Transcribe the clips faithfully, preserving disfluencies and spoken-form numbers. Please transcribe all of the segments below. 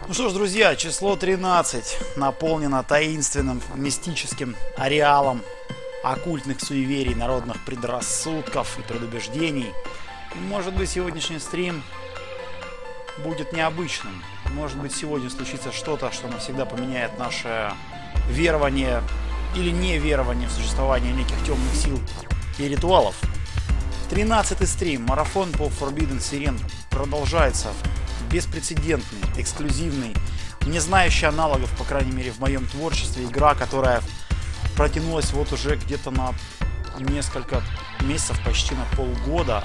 Ну что ж, друзья, число тринадцать наполнено таинственным, мистическим ареалом оккультных суеверий, народных предрассудков и предубеждений. Может быть, сегодняшний стрим будет необычным. Может быть, сегодня случится что-то, что навсегда поменяет наше верование или неверование в существование неких темных сил и ритуалов. тринадцатый стрим, марафон по Forbidden Siren продолжается. Беспрецедентный, эксклюзивный, не знающий аналогов, по крайней мере, в моем творчестве, игра, которая протянулась вот уже где-то на несколько месяцев, почти на полгода.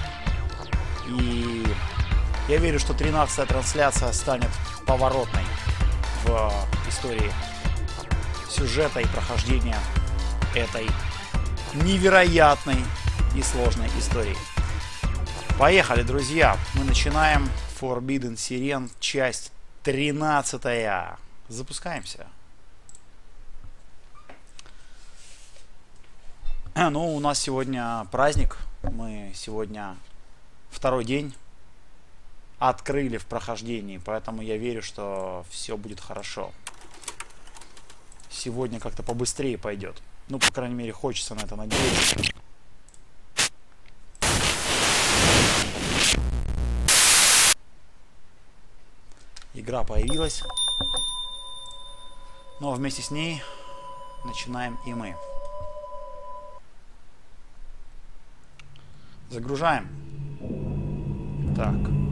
И я верю, что тринадцатая трансляция станет поворотной в истории сюжета и прохождения этой невероятной и сложной истории. Поехали, друзья! Мы начинаем Forbidden Siren, часть тринадцатая. Запускаемся. Ну, у нас сегодня праздник. Мы сегодня второй день открыли в прохождении, поэтому я верю, что все будет хорошо. Сегодня как-то побыстрее пойдет. Ну, по крайней мере, хочется на это надеяться. Игра появилась, но вместе с ней начинаем и мы. Загружаем. Так.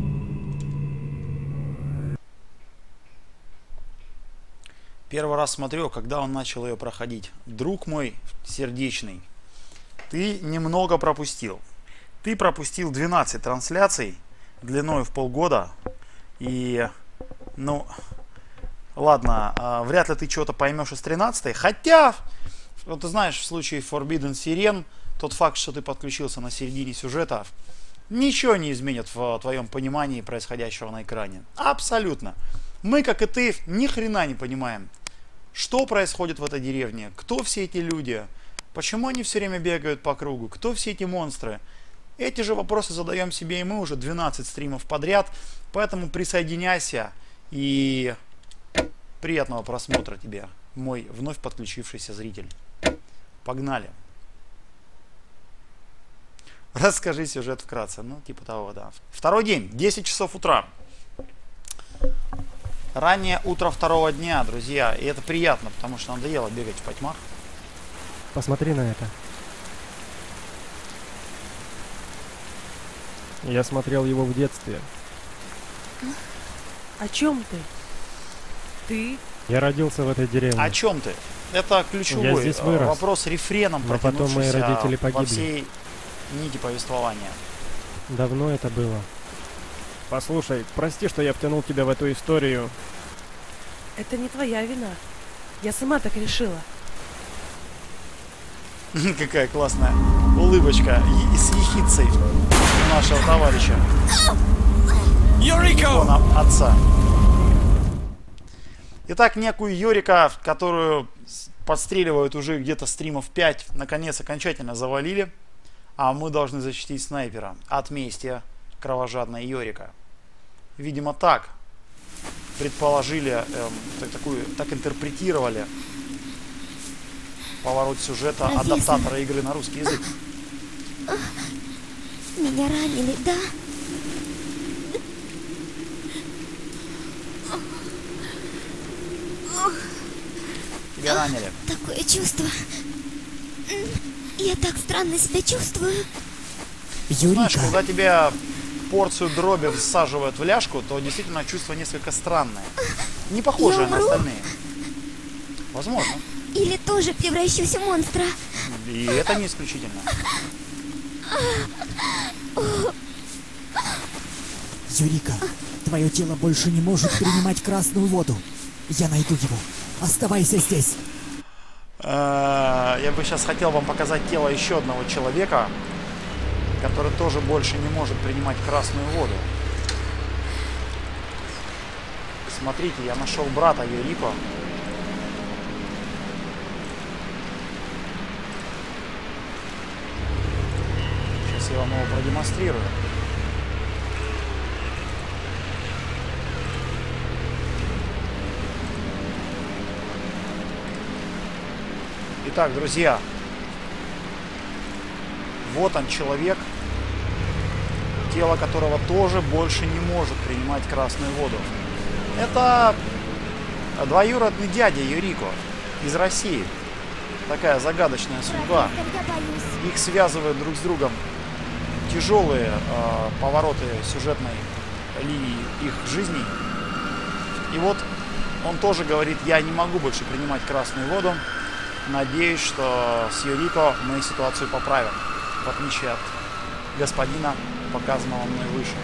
Первый раз смотрю, когда он начал ее проходить. Друг мой сердечный, ты немного пропустил. Ты пропустил двенадцать трансляций длиной в полгода. И... Ну, ладно, э, вряд ли ты что-то поймешь из тринадцатой. Хотя, вот ты знаешь, в случае Forbidden Siren, тот факт, что ты подключился на середине сюжета, ничего не изменит в твоем понимании происходящего на экране. Абсолютно. Мы, как и ты, ни хрена не понимаем, что происходит в этой деревне, кто все эти люди, почему они все время бегают по кругу, кто все эти монстры. Эти же вопросы задаем себе и мы уже двенадцать стримов подряд, поэтому присоединяйся. И приятного просмотра тебе, мой вновь подключившийся зритель. Погнали. Расскажи сюжет вкратце. Ну, типа того, да. Второй день, десять часов утра. Раннее утро второго дня, друзья. И это приятно, потому что надоело бегать в потьмах. Посмотри на это. Я смотрел его в детстве. О чем ты? Ты? Я родился в этой деревне. О чем ты? Это ключевой Я здесь вырос, вопрос рефреном, но потом мои родители погибли. Во всей нити повествования. Давно это было. Послушай, прости, что я втянул тебя в эту историю. Это не твоя вина. Я сама так решила. Какая классная улыбочка с ехидцей у нашего товарища. Йорико! Отца. Итак, некую Йорика, которую подстреливают уже где-то стримов пять, наконец окончательно завалили. А мы должны защитить снайпера от мести кровожадной Йорика. Видимо, так предположили, эм, так, такую, так интерпретировали поворот сюжета адаптатора игры на русский язык. Меня ранили, да? Тебя ранили. Такое чувство. Я так странно себя чувствую. Знаешь, когда тебя порцию дроби всаживают в ляжку, то действительно чувство несколько странное. Не похожее на остальные. Возможно. Или тоже превращусь в монстра. И это не исключительно. Юрика, твое тело больше не может принимать красную воду. Я найду его. Оставайся здесь. Я бы сейчас хотел вам показать тело еще одного человека, который тоже больше не может принимать красную воду. Смотрите, я нашел брата Йорико. Сейчас я вам его продемонстрирую. Итак, друзья, вот он человек, тело которого тоже больше не может принимать красную воду. Это двоюродный дядя Юрико из России. Такая загадочная судьба. Профессор, я боюсь. Их связывают друг с другом тяжелые э, повороты сюжетной линии их жизней. И вот он тоже говорит: я не могу больше принимать красную воду. Надеюсь, что с Юрико мы ситуацию поправим, в отличие от господина, показанного мной выше.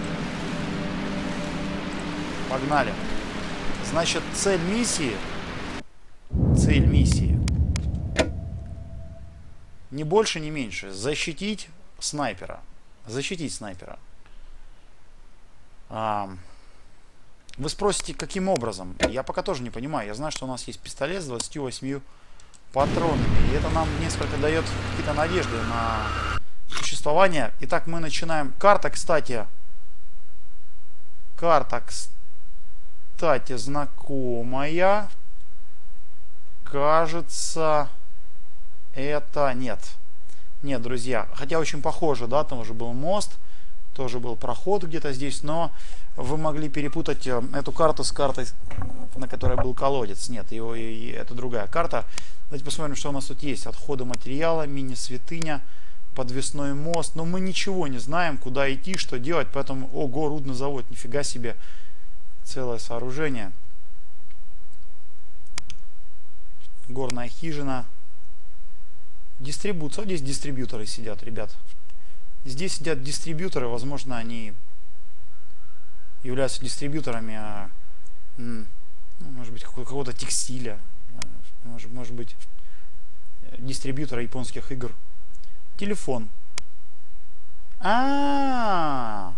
Погнали. Значит, цель миссии... Цель миссии... Не больше, не меньше. Защитить снайпера. Защитить снайпера. А, вы спросите, каким образом? Я пока тоже не понимаю. Я знаю, что у нас есть пистолет с двадцатью восьмью патронами. И это нам несколько дает какие-то надежды на существование. Итак, мы начинаем. Карта, кстати. Карта, кстати, знакомая. Кажется... Это нет. Нет, друзья. Хотя очень похоже, да, там уже был мост, тоже был проход где-то здесь, но вы могли перепутать эту карту с картой, на которой был колодец. Нет, его, и, это другая карта. Давайте посмотрим, что у нас тут есть. Отходы материала, мини-святыня, подвесной мост. Но мы ничего не знаем, куда идти, что делать, поэтому... Ого, рудный завод, нифига себе. Целое сооружение. Горная хижина. Дистрибуция. Здесь дистрибьюторы сидят, ребят. Здесь сидят дистрибьюторы. Возможно, они являются дистрибьюторами, а, ну, может быть, какого-то текстиля. Может, может быть, дистрибьютора японских игр. Телефон. А-а-а!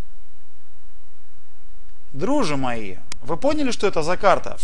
Дружи мои, вы поняли, что это за карта?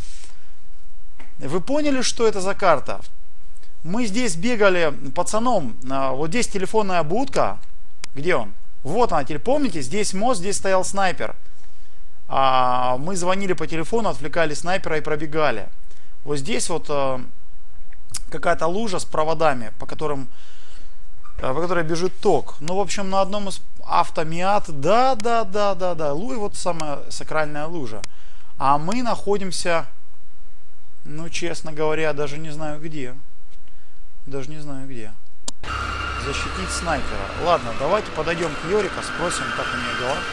Вы поняли, что это за карта? Мы здесь бегали пацаном, вот здесь телефонная будка. Где он? Вот она, теперь помните, здесь мост, здесь стоял снайпер. А мы звонили по телефону, отвлекали снайпера и пробегали. Вот здесь вот какая-то лужа с проводами, по которым, по которой бежит ток. Ну, в общем, на одном из автомиат, да, да, да, да, да, лу, и вот самая сакральная лужа. А мы находимся, ну, честно говоря, даже не знаю где. Даже не знаю где. Защитить снайпера. Ладно, давайте подойдем к Юрико, спросим, как у нее дела.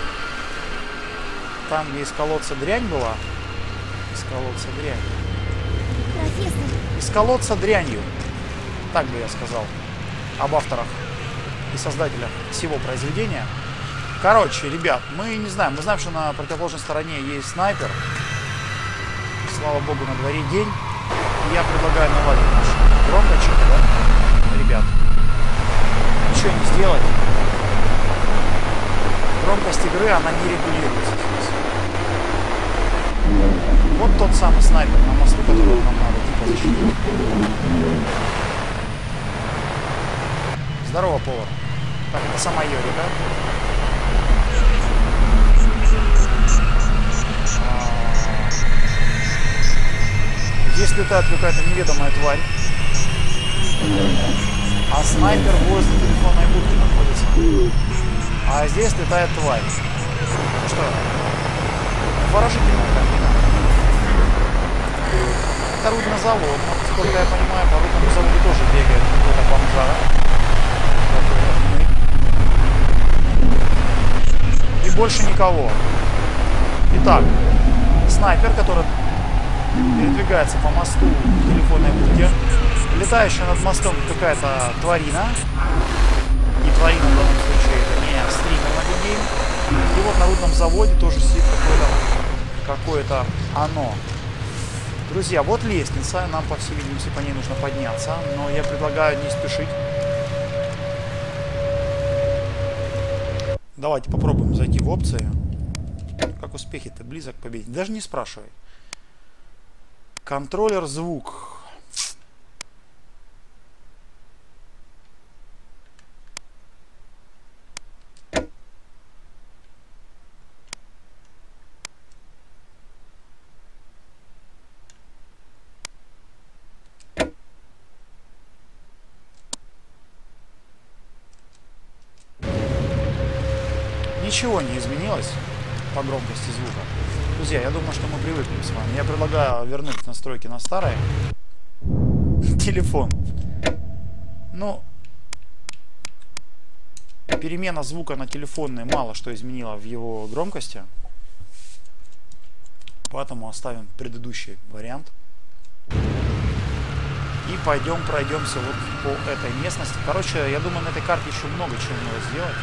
Там, где из колодца дрянь была. Из колодца дрянь. Профессор. Из колодца дрянью. Так бы я сказал. Об авторах и создателях всего произведения. Короче, ребят, мы не знаем. Мы знаем, что на противоположной стороне есть снайпер. Слава богу, на дворе день. И я предлагаю наладить наш громкочек, да, ребят. Ничего не сделать. Громкость игры, она не регулируется здесь. Вот тот самый снайпер на мосту, которого нам надо типа защитить. Здорово, повар. Так, это сама Юрика. Здесь летает какая-то неведомая тварь. А снайпер возле телефонной будки находится. А здесь летает тварь. Ну что? Поражительная картина. Это рудный завод. Насколько я понимаю, по рудному заводу тоже бегает какой-то бомжара. И больше никого. Итак, снайпер, который передвигается по мосту в телефонной будке. Летающая над мостом какая-то тварина. И тварина в данном случае это не стример на видео. И вот на рудном заводе тоже сидит какое-то какое-то оно. Друзья, вот лестница. Нам, по всей видимости, по ней нужно подняться. Но я предлагаю не спешить. Давайте попробуем зайти в опции. Как успехи? Ты близок к победе? Даже не спрашивай. Контроллер звук. ничего не изменилось по громкости звука. Друзья, я думаю, что мы привыкнем с вами. Я предлагаю вернуть настройки на старые. Телефон. Ну, перемена звука на телефонный мало что изменила в его громкости. Поэтому оставим предыдущий вариант. И пойдем пройдемся вот по этой местности. Короче, я думаю, на этой карте еще много чего надо сделать.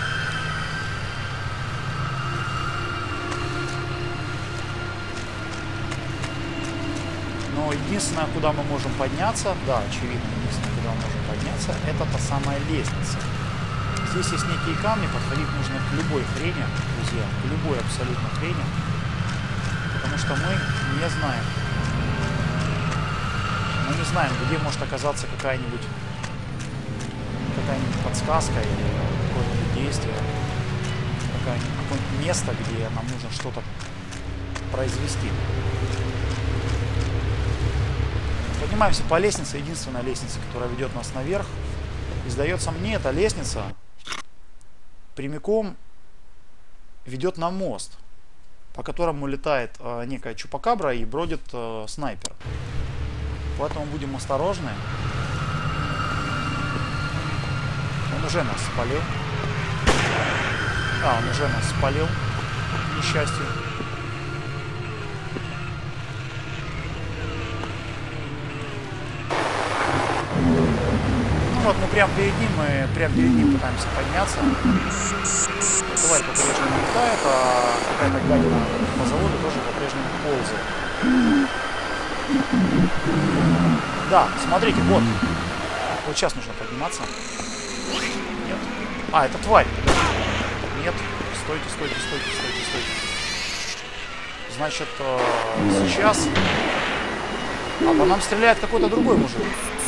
Но единственное, куда мы можем подняться, да, очевидно, единственное, куда мы можем подняться, это та самая лестница. Здесь есть некие камни, подходить нужно к любой хрени, друзья, к любой абсолютно хрени. Потому что мы не знаем. Мы не знаем, где может оказаться какая-нибудь какая-нибудь подсказка или какое-нибудь действие, какое-нибудь место, где нам нужно что-то произвести. Поднимаемся по лестнице, единственная лестница, которая ведет нас наверх. И сдается мне, эта лестница прямиком ведет на мост, по которому летает э, некая чупакабра и бродит э, снайпер. Поэтому будем осторожны. Он уже нас спалил. А, он уже нас спалил, к несчастью. Ну вот, мы прямо перед ним, мы прямо перед ним пытаемся подняться. Тварь по-прежнему летает, а какая-то гадина по заводу тоже по-прежнему ползает. Да, смотрите, вот. Вот сейчас нужно подниматься. Нет. А, это тварь. Нет. Стойте, стойте, стойте, стойте, стойте. Значит, э, сейчас... А по нам стреляет какой-то другой мужик.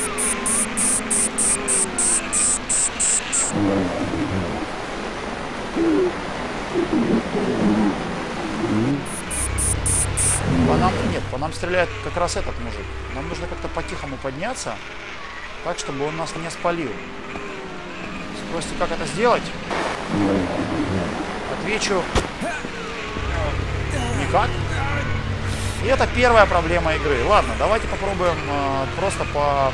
По нам нет, по нам стреляет как раз этот мужик. Нам нужно как-то по-тихому подняться, так, чтобы он нас не спалил. Спросите, как это сделать? Отвечу: никак. И это первая проблема игры. Ладно, давайте попробуем э, просто по,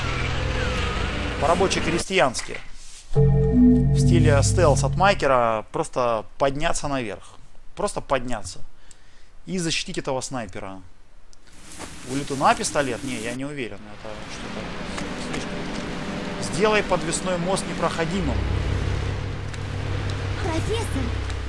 по-рабоче-крестьянски. В стиле стелс от Майкера просто подняться наверх. Просто подняться. И защитить этого снайпера. У летуна пистолет? Не, я не уверен. Это что-то слишком. Сделай подвесной мост непроходимым. Профессор.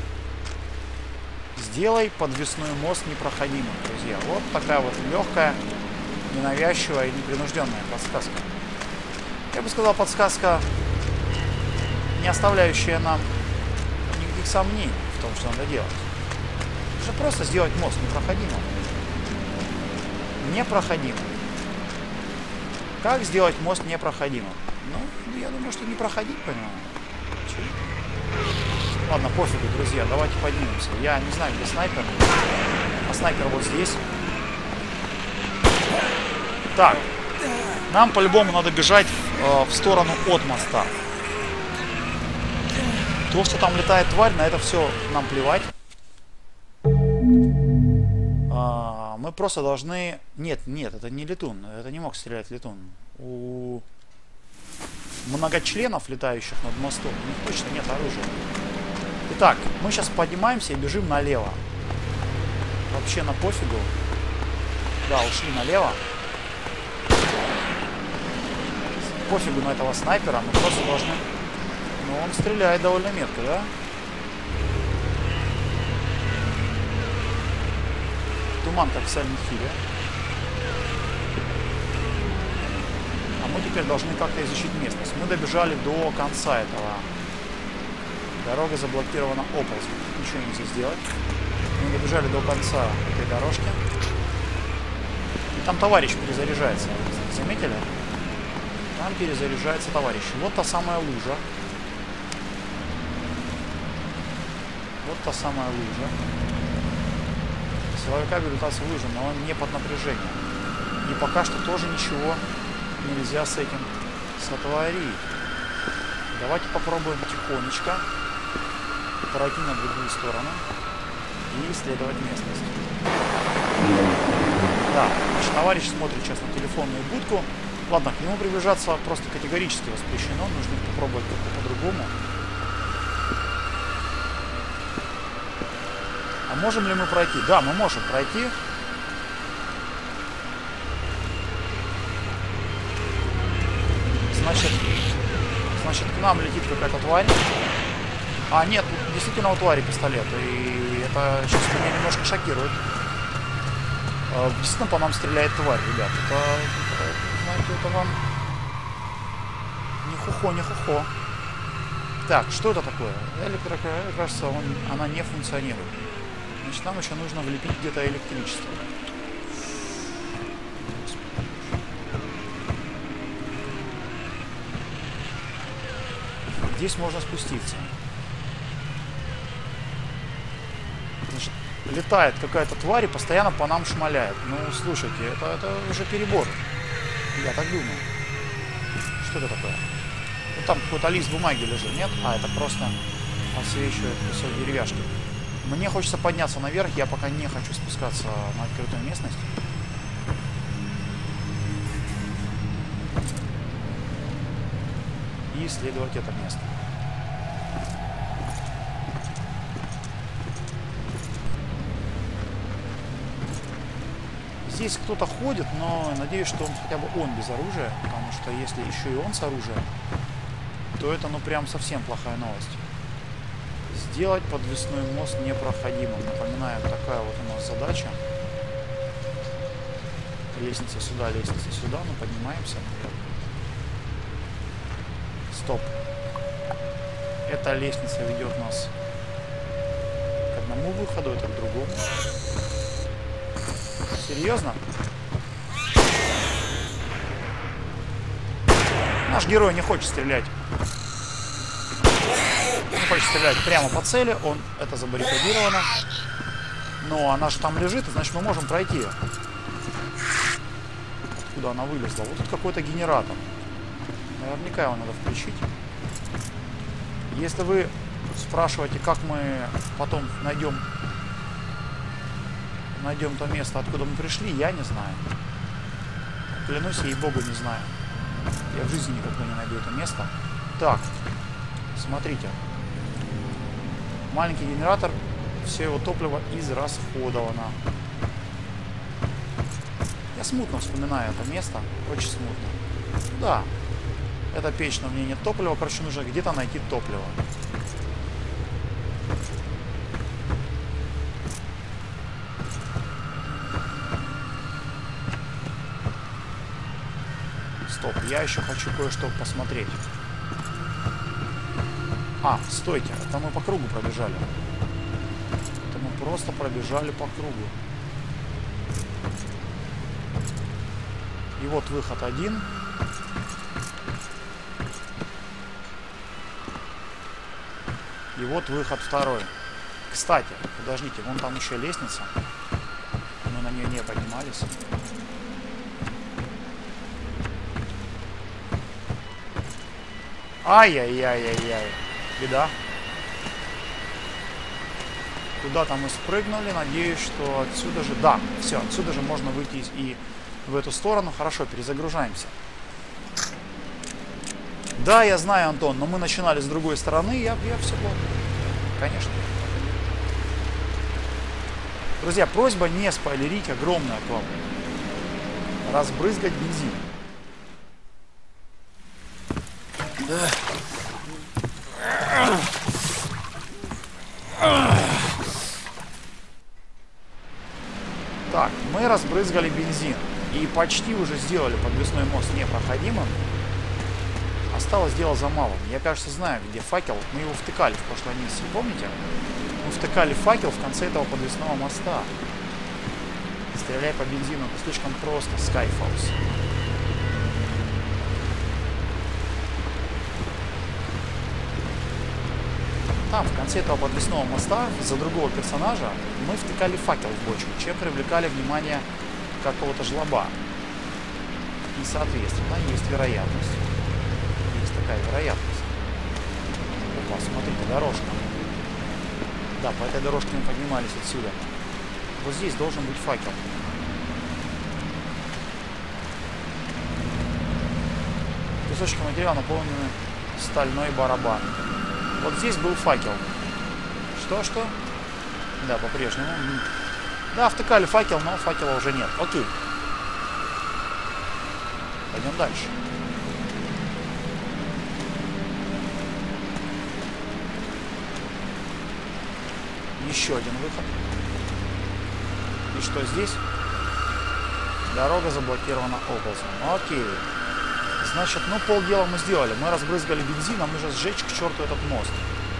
Сделай подвесной мост непроходимым, друзья. Вот такая вот легкая, ненавязчивая и непринужденная подсказка. Я бы сказал, подсказка, не оставляющая нам никаких сомнений в том, что надо делать. Это же просто сделать мост непроходимым. Непроходимым. Как сделать мост непроходимым? Ну, я думаю, что не проходить, понимаю. Ладно, пофигу, друзья, давайте поднимемся. Я не знаю, где снайпер. А снайпер вот здесь. Так. Нам по-любому надо бежать э, в сторону от моста. То, что там летает тварь, на это все нам плевать. А, мы просто должны... Нет, нет, это не летун. Это не мог стрелять летун. У многочленов, летающих над мостом, у них точно нет оружия. Итак, мы сейчас поднимаемся и бежим налево. Вообще на пофигу. Да, ушли налево. Пофигу на этого снайпера, мы просто должны... Ну, он стреляет довольно метко, да? Туман, как в Silent Hill. А мы теперь должны как-то изучить местность. Мы добежали до конца этого. Дорога заблокирована оползнем. Ничего нельзя сделать. Мы добежали до конца этой дорожки. И там товарищ перезаряжается. Заметили? Там перезаряжается товарищ. Вот та самая лужа. Вот та самая лужа. Силовой кабель летался в луже, но он не под напряжением. И пока что тоже ничего нельзя с этим сотворить. Давайте попробуем тихонечко пройти на другую сторону и исследовать местность. Да, наш товарищ смотрит сейчас на телефонную будку. Ладно, к нему приближаться просто категорически воспрещено. Нужно попробовать как-то по-другому. А можем ли мы пройти? Да, мы можем пройти. Значит, значит, к нам летит какая-то тварь. А, нет, тут действительно у твари пистолет. И это сейчас меня немножко шокирует. Действительно по нам стреляет тварь, ребят. Это, это знаете, это вам не хухо, не хухо. Так, что это такое? Электро, кажется, он, она не функционирует. Значит, нам еще нужно влепить где-то электричество. Здесь можно спуститься. Значит, летает какая-то тварь и постоянно по нам шмаляет. Ну, слушайте, это, это уже перебор. Я так думаю. Что это такое? Ну, там какой-то лист бумаги лежит, нет? А, это просто освещает кусок деревяшки. Мне хочется подняться наверх, я пока не хочу спускаться на открытую местность. И исследовать это место. Здесь кто-то ходит, но надеюсь, что он хотя бы он без оружия, потому что если еще и он с оружием, то это ну прям совсем плохая новость. Сделать подвесной мост непроходимым. Напоминаю, такая вот у нас задача. Лестница сюда, лестница сюда. Ну, поднимаемся. Стоп. Эта лестница ведет нас к одному выходу, это к другому. Серьезно? Наш герой не хочет стрелять. Не хочет стрелять прямо по цели. Он это забаррикадировано. Но она же там лежит, и значит мы можем пройти. Куда она вылезла? Вот тут какой-то генератор. Наверняка его надо включить. Если вы спрашиваете, как мы потом найдем найдем то место, откуда мы пришли, я не знаю. Клянусь, ей-богу, не знаю. Я в жизни никогда не найду это место. Так, смотрите. Маленький генератор, все его топливо израсходовано. Я смутно вспоминаю это место, очень смутно. Да, это печь, но мне нет топлива, короче, нужно где-то найти топливо. Стоп, я еще хочу кое-что посмотреть. А, стойте, это мы по кругу пробежали. Это мы просто пробежали по кругу. И вот выход один. И вот выход второй. Кстати, подождите, вон там еще лестница. Мы на нее не поднимались. Ай-яй-яй-яй-яй. Беда. Куда-то мы спрыгнули. Надеюсь, что отсюда же... Да, все, отсюда же можно выйти и в эту сторону. Хорошо, перезагружаемся. Да, я знаю, Антон, но мы начинали с другой стороны. Я, я все понял. Конечно. Друзья, просьба не спойлерить. Огромная к вам. Разбрызгать бензин. Так, мы разбрызгали бензин и почти уже сделали подвесной мост непроходимым. Осталось дело за малым. Я, кажется, знаю, где факел. Мы его втыкали в прошлой миссии, помните? Мы втыкали факел в конце этого подвесного моста. Стреляй по бензину, это слишком просто. Skyfalls. Там, в конце этого подвесного моста, за другого персонажа, мы втыкали факел в бочку, чем привлекали внимание какого-то жлоба. И, соответственно, есть вероятность. Есть такая вероятность. Опа, смотрите, дорожка. Да, по этой дорожке мы поднимались отсюда. Вот здесь должен быть факел. Кусочки материала наполнены стальной барабан. Вот здесь был факел. Что-что? Да, по-прежнему. Да, втыкали факел, но факела уже нет. Окей. Пойдем дальше. Еще один выход. И что здесь? Дорога заблокирована оползнем. Окей. Значит, ну полдела мы сделали. Мы разбрызгали бензин, нам нужно сжечь к черту этот мост.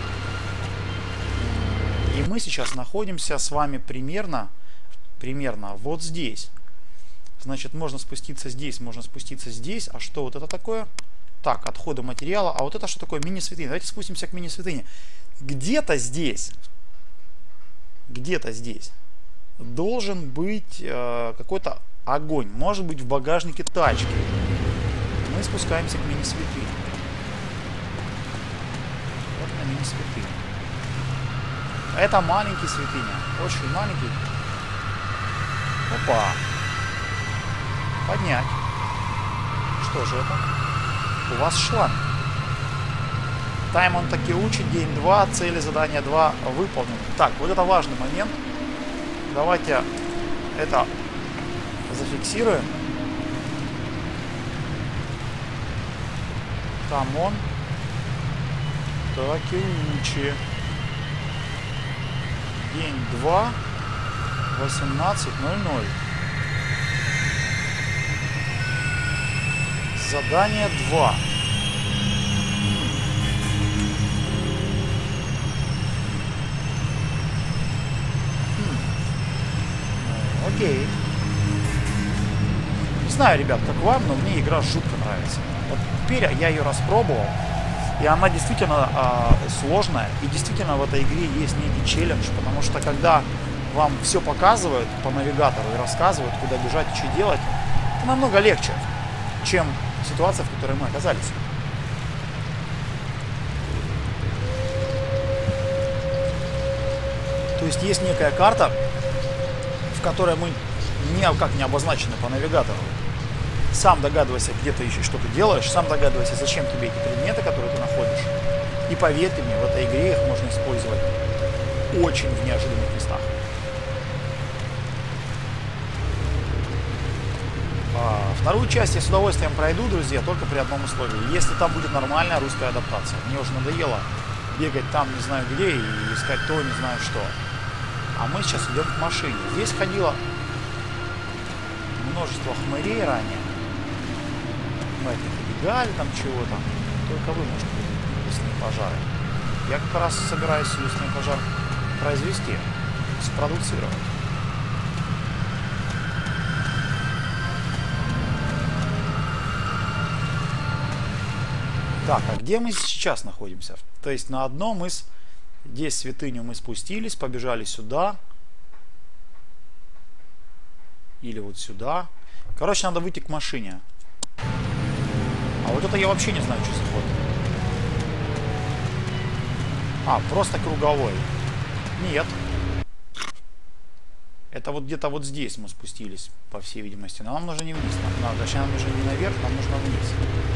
И мы сейчас находимся с вами примерно, примерно вот здесь. Значит, можно спуститься здесь, можно спуститься здесь. А что вот это такое? Так, отходы материала. А вот это что такое? Мини-святыня. Давайте спустимся к мини-святыне. Где-то здесь, где-то здесь должен быть э, какой-то огонь. Может быть, в багажнике тачки. Мы спускаемся к мини-святыне. Вот на мини-святыне. Это маленький святыня. Очень маленький. Опа. Поднять. Что же это? У вас шланг. Тайм он таки учит. День два. Цели задания два выполнены. Так, вот это важный момент. Давайте это зафиксируем. Там он. Такеучи. День два. восемнадцать ноль ноль. Задание два. Хм. Окей. Не знаю, ребят, как вам, но мне игра жутко нравится. Вот теперь я ее распробовал, и она действительно э, сложная, и действительно в этой игре есть некий челлендж, потому что когда вам все показывают по навигатору и рассказывают, куда бежать и что делать, это намного легче, чем ситуация, в которой мы оказались. То есть есть некая карта, в которой мы никак не обозначены по навигатору. Сам догадывайся, где ты еще что-то делаешь, сам догадывайся, зачем тебе эти предметы, которые ты находишь. И поверьте мне, в этой игре их можно использовать очень в неожиданных местах. А, вторую часть я с удовольствием пройду, друзья, только при одном условии. Если там будет нормальная русская адаптация. Мне уже надоело бегать там не знаю где и искать то не знаю что. А мы сейчас идем к машине. Здесь ходило множество хмырей ранее. Мы от них убегали там чего-то. Только вы можете видеть лесные пожары. Я как раз собираюсь лесной пожар произвести, спродуцировать. Так, а где мы сейчас находимся? То есть на одном из... Здесь святыню мы спустились, побежали сюда. Или вот сюда. Короче, надо выйти к машине. А вот это я вообще не знаю, что за ход. А, просто круговой. Нет. Это вот где-то вот здесь мы спустились, по всей видимости. Но нам нужно не вниз. Нам, точнее, нам нужно не наверх, нам нужно вниз.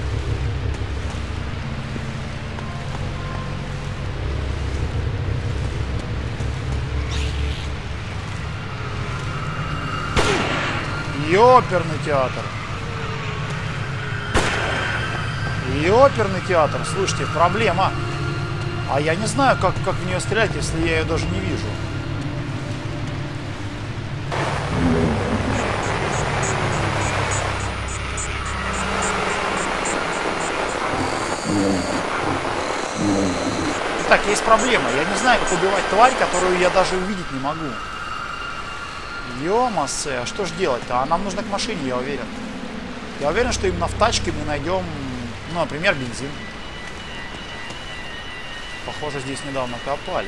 Ёперный театр. Ёперный театр. Слушайте, проблема. А я не знаю, как, как в нее стрелять, если я ее даже не вижу. Так, есть проблема. Я не знаю, как убивать тварь, которую я даже увидеть не могу. Ё-массе, а что ж делать-то? А нам нужно к машине, я уверен. Я уверен, что именно в тачке мы найдем, ну, например, бензин. Похоже, здесь недавно копали.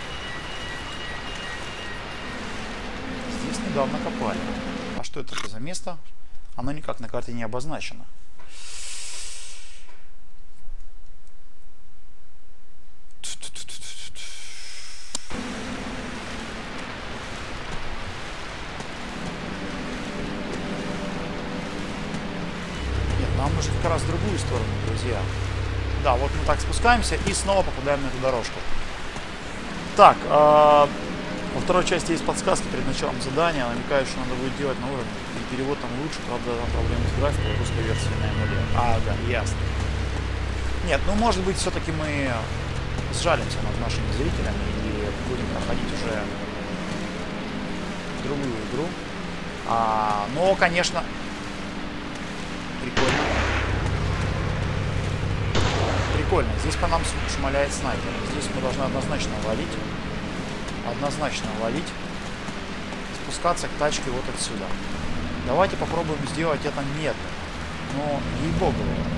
Здесь недавно копали. А что это за место? Оно никак на карте не обозначено. пошли как раз в другую сторону, друзья. Да, вот мы так спускаемся и снова попадаем на эту дорожку. Так, э, во второй части есть подсказки перед началом задания, намекаю, что надо будет делать на уровне. И перевод там лучше, правда, там проблемы с графикой, русской версии на эмуле. Ага, ясно. Нет, ну может быть все-таки мы сжалимся над нашими зрителями и будем проходить уже другую игру. А, но, конечно, прикольно. Прикольно. Здесь по нам шмаляет снайпер. Здесь мы должны однозначно валить. Однозначно валить. Спускаться к тачке вот отсюда. Давайте попробуем сделать это медленно. Но, ей-богу.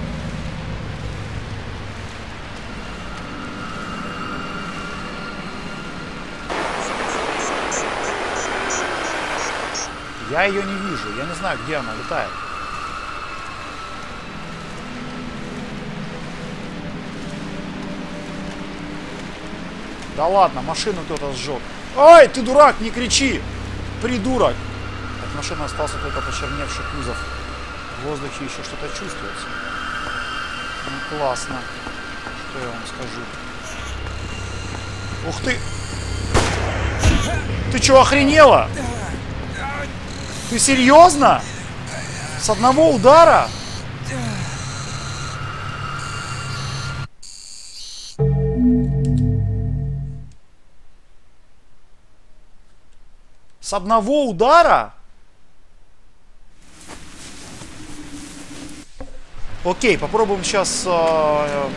Я ее не вижу. Я не знаю, где она летает. Да ладно, машину кто-то сжег. Ай, ты дурак, не кричи! Придурок! От машины остался только почерневший кузов. В воздухе еще что-то чувствуется. Ну, классно. Что я вам скажу? Ух ты! Ты что, охренела? Ты серьезно? С одного удара? С одного удара? Окей, попробуем сейчас э,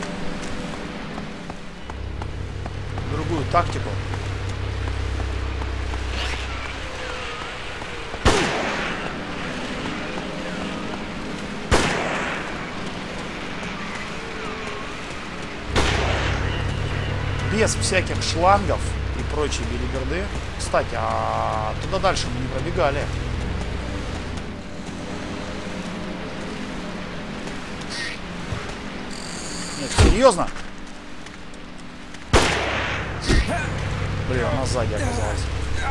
другую тактику. Без всяких шлангов и прочей белиберды. Кстати, а туда дальше мы не пробегали. Нет, серьезно? Блин, она сзади оказалась.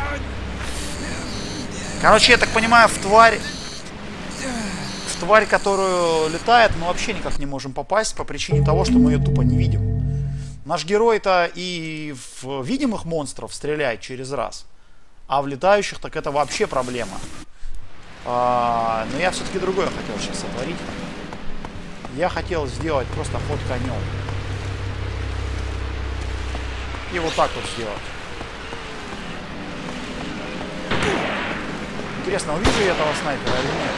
Короче, я так понимаю, в тварь... В тварь, которую летает, мы вообще никак не можем попасть по причине того, что мы ее тупо не видим. Наш герой-то и в видимых монстров стреляет через раз. А в летающих так это вообще проблема. А, но я все-таки другое хотел сейчас сотворить. Я хотел сделать просто ход конем. И вот так вот сделать. Интересно, увижу я этого снайпера или нет?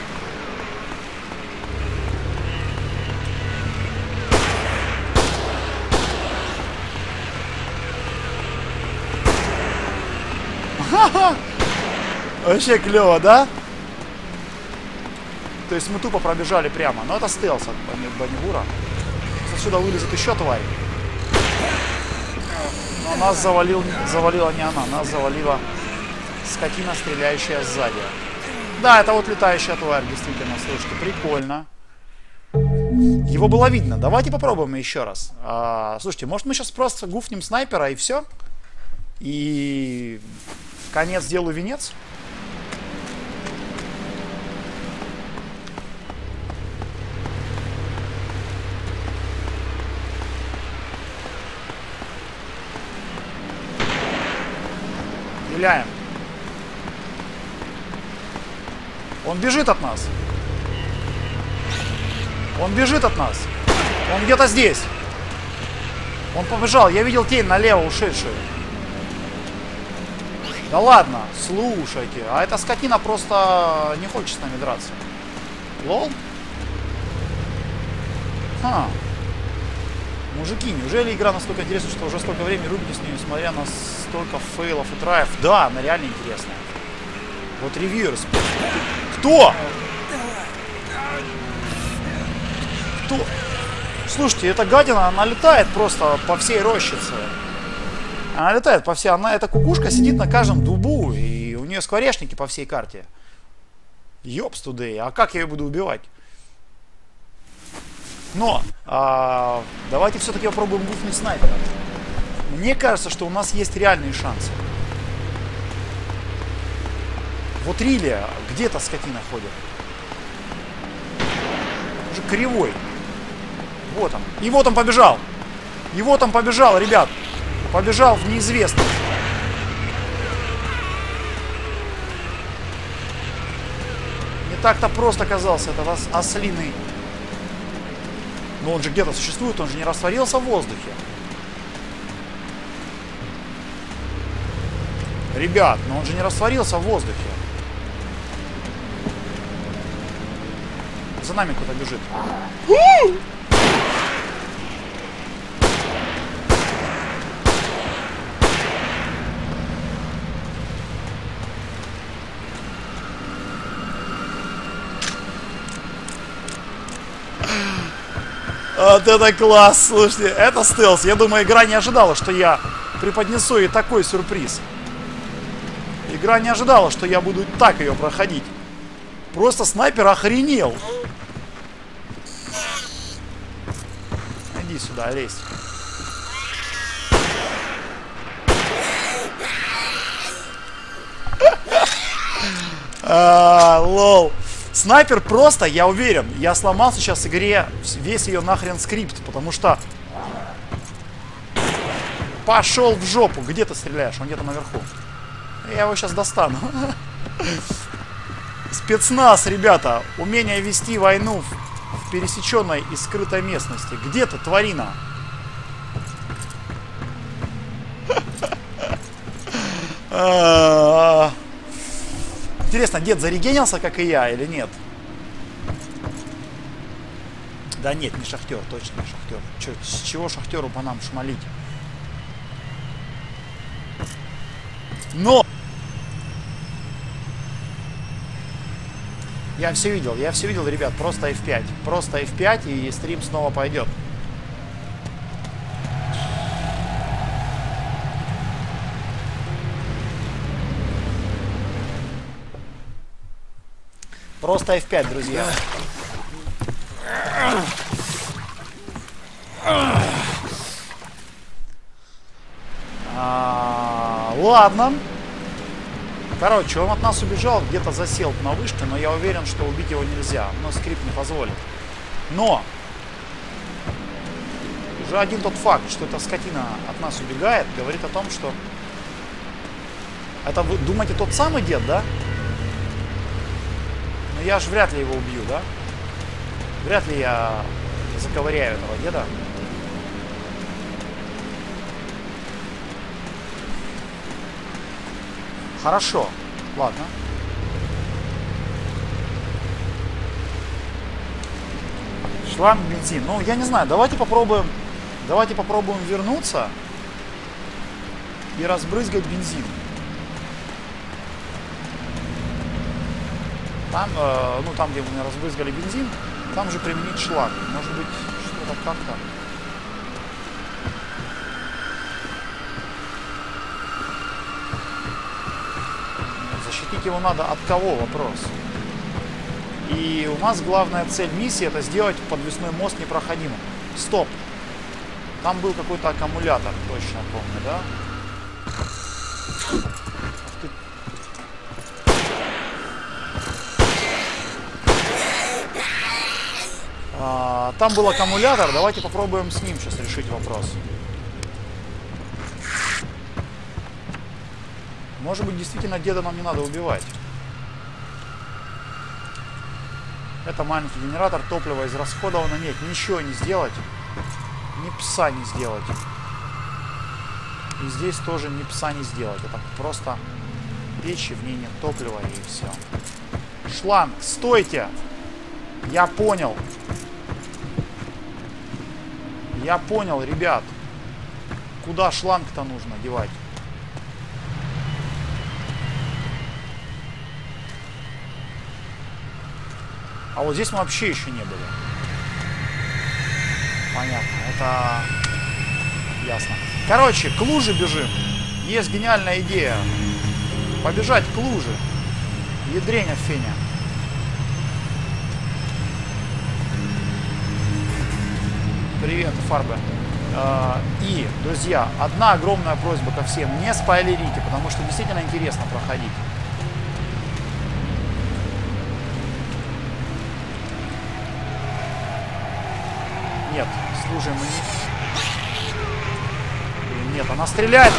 Ха-ха! Вообще клево, да? То есть мы тупо пробежали прямо. Но это стелс от Банивура. Отсюда вылезет еще тварь. Но нас завалил, завалила не она. Нас завалила скотина, стреляющая сзади. Да, это вот летающая тварь, действительно, слушайте, прикольно. Его было видно. Давайте попробуем еще раз. А, слушайте, может мы сейчас просто гуфнем снайпера и все? И... конец делу венец? Стреляем. Он бежит от нас. Он бежит от нас. Он где-то здесь. Он побежал. Я видел тень налево ушедшую. Да ладно, слушайте. А эта скотина просто не хочет с нами драться. Лол? Ха. Мужики, неужели игра настолько интересна, что уже столько времени рубите с ней, несмотря на столько фейлов и траев? Да, она реально интересная. Вот ревьюерс. Кто? Кто? Слушайте, эта гадина, она летает просто по всей рощице. Она летает по всей... Она, эта кукушка сидит на каждом дубу, и у нее скворечники по всей карте. Ёпс тудей, а как я ее буду убивать? Но, а, давайте все-таки попробуем гуфнуть снайпера. Мне кажется, что у нас есть реальные шансы. Вот Рилия, где эта скотина ходит? же кривой. Вот он. И вот он побежал. И вот он побежал, ребят. Побежал в неизвестность. Не так-то просто оказался этот ос ослиный. Но он же где-то существует, он же не растворился в воздухе. Ребят, но он же не растворился в воздухе. За нами кто-то бежит. Вот это класс, слушайте, это стелс. Я думаю, игра не ожидала, что я преподнесу ей такой сюрприз. Игра не ожидала, что я буду так ее проходить. Просто снайпер охренел. Иди сюда, лезь. А, лол. Снайпер просто, я уверен, я сломал сейчас в игре весь ее нахрен скрипт, потому что... Пошел в жопу. Где ты стреляешь? Он где-то наверху. Я его сейчас достану. Спецназ, ребята. Умение вести войну в пересеченной и скрытой местности. Где ты, тварина? Интересно, дед зарегенился, как и я, или нет? Да нет, не шахтер, точно не шахтер. Че, с чего шахтеру по нам шмалить? Но! Я все видел, я все видел, ребят, просто эф пять. Просто эф пять, и стрим снова пойдет. Просто эф пять, друзья. А, ладно. Короче, он от нас убежал, где-то засел на вышке, но я уверен, что убить его нельзя. Но скрипт не позволит. Но! Уже один тот факт, что эта скотина от нас убегает, говорит о том, что... Это вы думаете тот самый дед, да? Но я же вряд ли его убью, да? Вряд ли я заковыряю этого деда. Хорошо. Ладно. Шланг, бензин. Ну, я не знаю. Давайте попробуем... Давайте попробуем вернуться и разбрызгать бензин. Там, э, ну там, где мы разбрызгали бензин, там же применить шланг. Может быть, что-то как-то. Защитить его надо от кого? Вопрос. И у нас главная цель миссии — это сделать подвесной мост непроходимым. Стоп! Там был какой-то аккумулятор, точно помню, да? А, там был аккумулятор, давайте попробуем с ним сейчас решить вопрос. Может быть, действительно деда нам не надо убивать. Это маленький генератор, топливо израсходовано. Нет, ничего не сделать. Ни пса не сделать. И здесь тоже ни пса не сделать. Это просто печь, и в ней нет топлива, и все. Шланг, стойте! Я понял. Я понял, ребят. Куда шланг-то нужно девать? А вот здесь мы вообще еще не были. Понятно, это ясно. Короче, к луже бежим. Есть гениальная идея. Побежать к луже. Ядреня феня. Привет, Фарбе. И, друзья, одна огромная просьба ко всем. Не спойлерите, потому что действительно интересно проходить. нет. Слушай, мы не... Нет, она стреляет.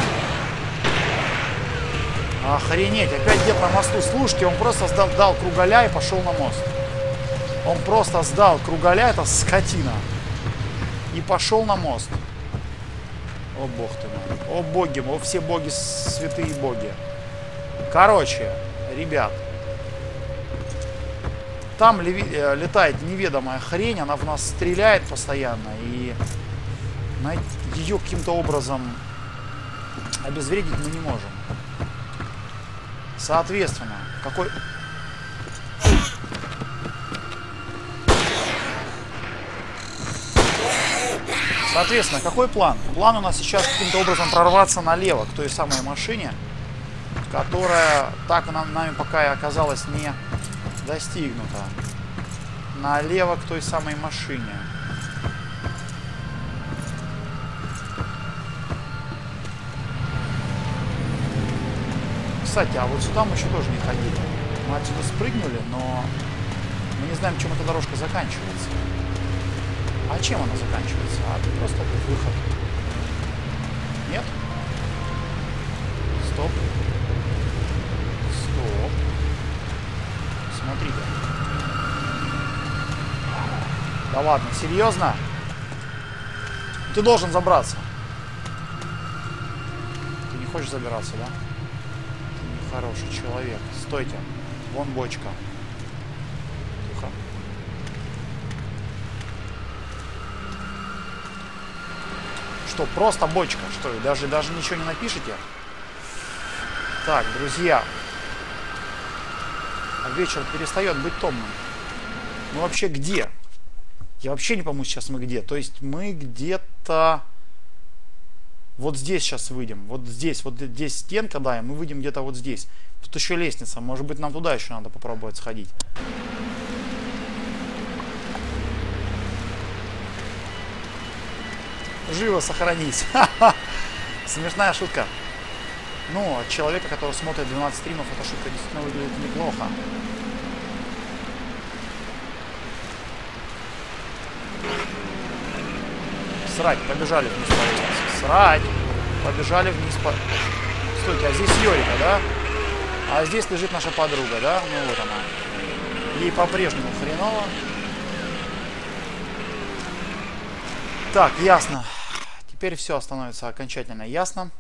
Охренеть, опять дед на мосту. Слушайте, он просто сдал, дал кругаля и пошел на мост. Он просто сдал кругаля, это скотина. И пошел на мост. О бог ты мой. О боги, о все боги, святые боги. Короче, ребят. Там летает неведомая хрень, она в нас стреляет постоянно. И ее каким-то образом обезвредить мы не можем. Соответственно, какой... Соответственно, какой план? План у нас сейчас каким-то образом прорваться налево к той самой машине, которая так нам, нами пока и оказалась не достигнута. Налево к той самой машине. Кстати, а вот сюда мы еще тоже не ходили. Мы отсюда спрыгнули, но мы не знаем, чем эта дорожка заканчивается. А чем она заканчивается? А это просто выход. Нет? Стоп. Стоп. Смотри-ка. Да ладно, серьезно? Ты должен забраться. Ты не хочешь забираться, да? Ты нехороший человек. Стойте. Вон бочка. Тихо. Что, просто бочка? Что, даже, даже ничего не напишите? Так, друзья. Вечер перестает быть томным. Мы вообще где? Я вообще не пойму сейчас мы где. То есть мы где-то... Вот здесь сейчас выйдем. Вот здесь. Вот здесь стенка, да, и мы выйдем где-то вот здесь. Тут еще лестница. Может быть, нам туда еще надо попробовать сходить. Живо сохранись. Смешная шутка. Ну, от человека, который смотрит двенадцать стримов, эта шутка действительно выглядит неплохо. Срать, побежали вниз по лестнице. Срать, побежали вниз по... Стойте, а здесь Йорика, да? А здесь лежит наша подруга, да? Ну вот она. Ей по-прежнему хреново. Так, ясно. Теперь все становится окончательно ясно.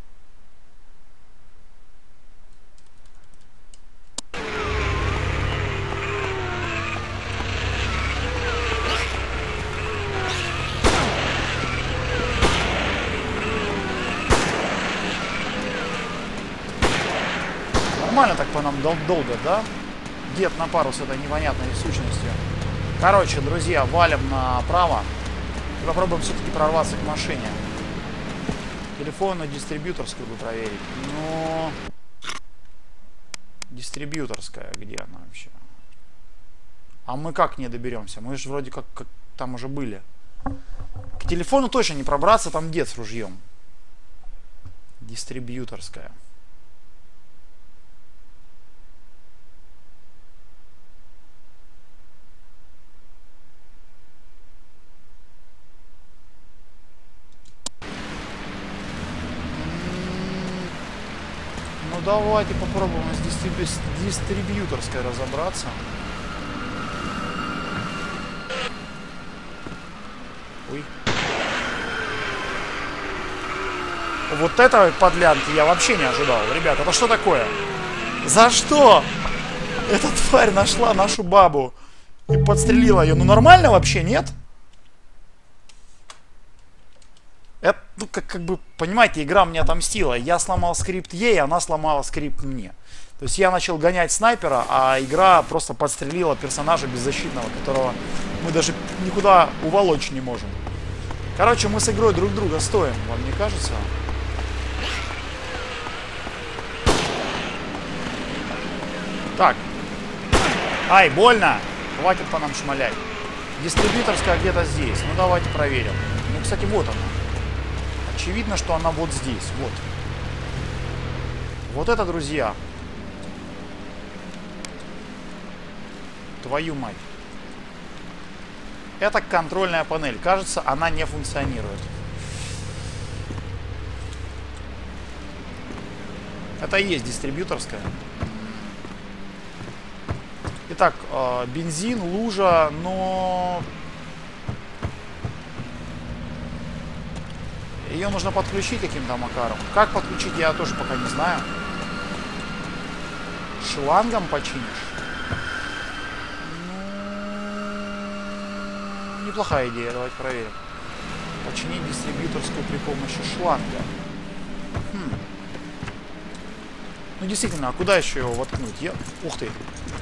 Нормально так по нам дол долго, да? Дед на пару с этой непонятной сущностью. Короче, друзья, валим направо. И попробуем все-таки прорваться к машине. Телефонную дистрибьюторскую бы проверить. Но... Дистрибьюторская, где она вообще? А мы как не доберемся? Мы же вроде как, как там уже были. К телефону точно не пробраться, там дед с ружьем. Дистрибьюторская. Ну давайте попробуем с дистрибью... дистрибьюторской разобраться. Ой. Вот этого подлянки я вообще не ожидал. Ребята, это что такое? За что? Эта тварь нашла нашу бабу и подстрелила ее. Ну нормально вообще, нет? Это, ну, как, как бы, понимаете, игра мне отомстила. Я сломал скрипт ей, она сломала скрипт мне. То есть я начал гонять снайпера, а игра просто подстрелила персонажа беззащитного, которого мы даже никуда уволочь не можем. Короче, мы с игрой друг друга стоим, вам не кажется? Так. Ай, больно! Хватит по нам шмалять. Дистрибьюторская где-то здесь. Ну, давайте проверим. Ну, кстати, вот она. Очевидно, что она вот здесь. Вот. Вот это, друзья. Твою мать. Это контрольная панель. Кажется, она не функционирует. Это и есть дистрибьюторская. Итак, э, бензин, лужа, но... Ее нужно подключить каким-то макаром. Как подключить, я тоже пока не знаю. Шлангом починишь? Ну, неплохая идея, давайте проверим. Починить дистрибьюторскую при помощи шланга. Хм. Ну действительно, а куда еще его воткнуть? Я... Ух ты!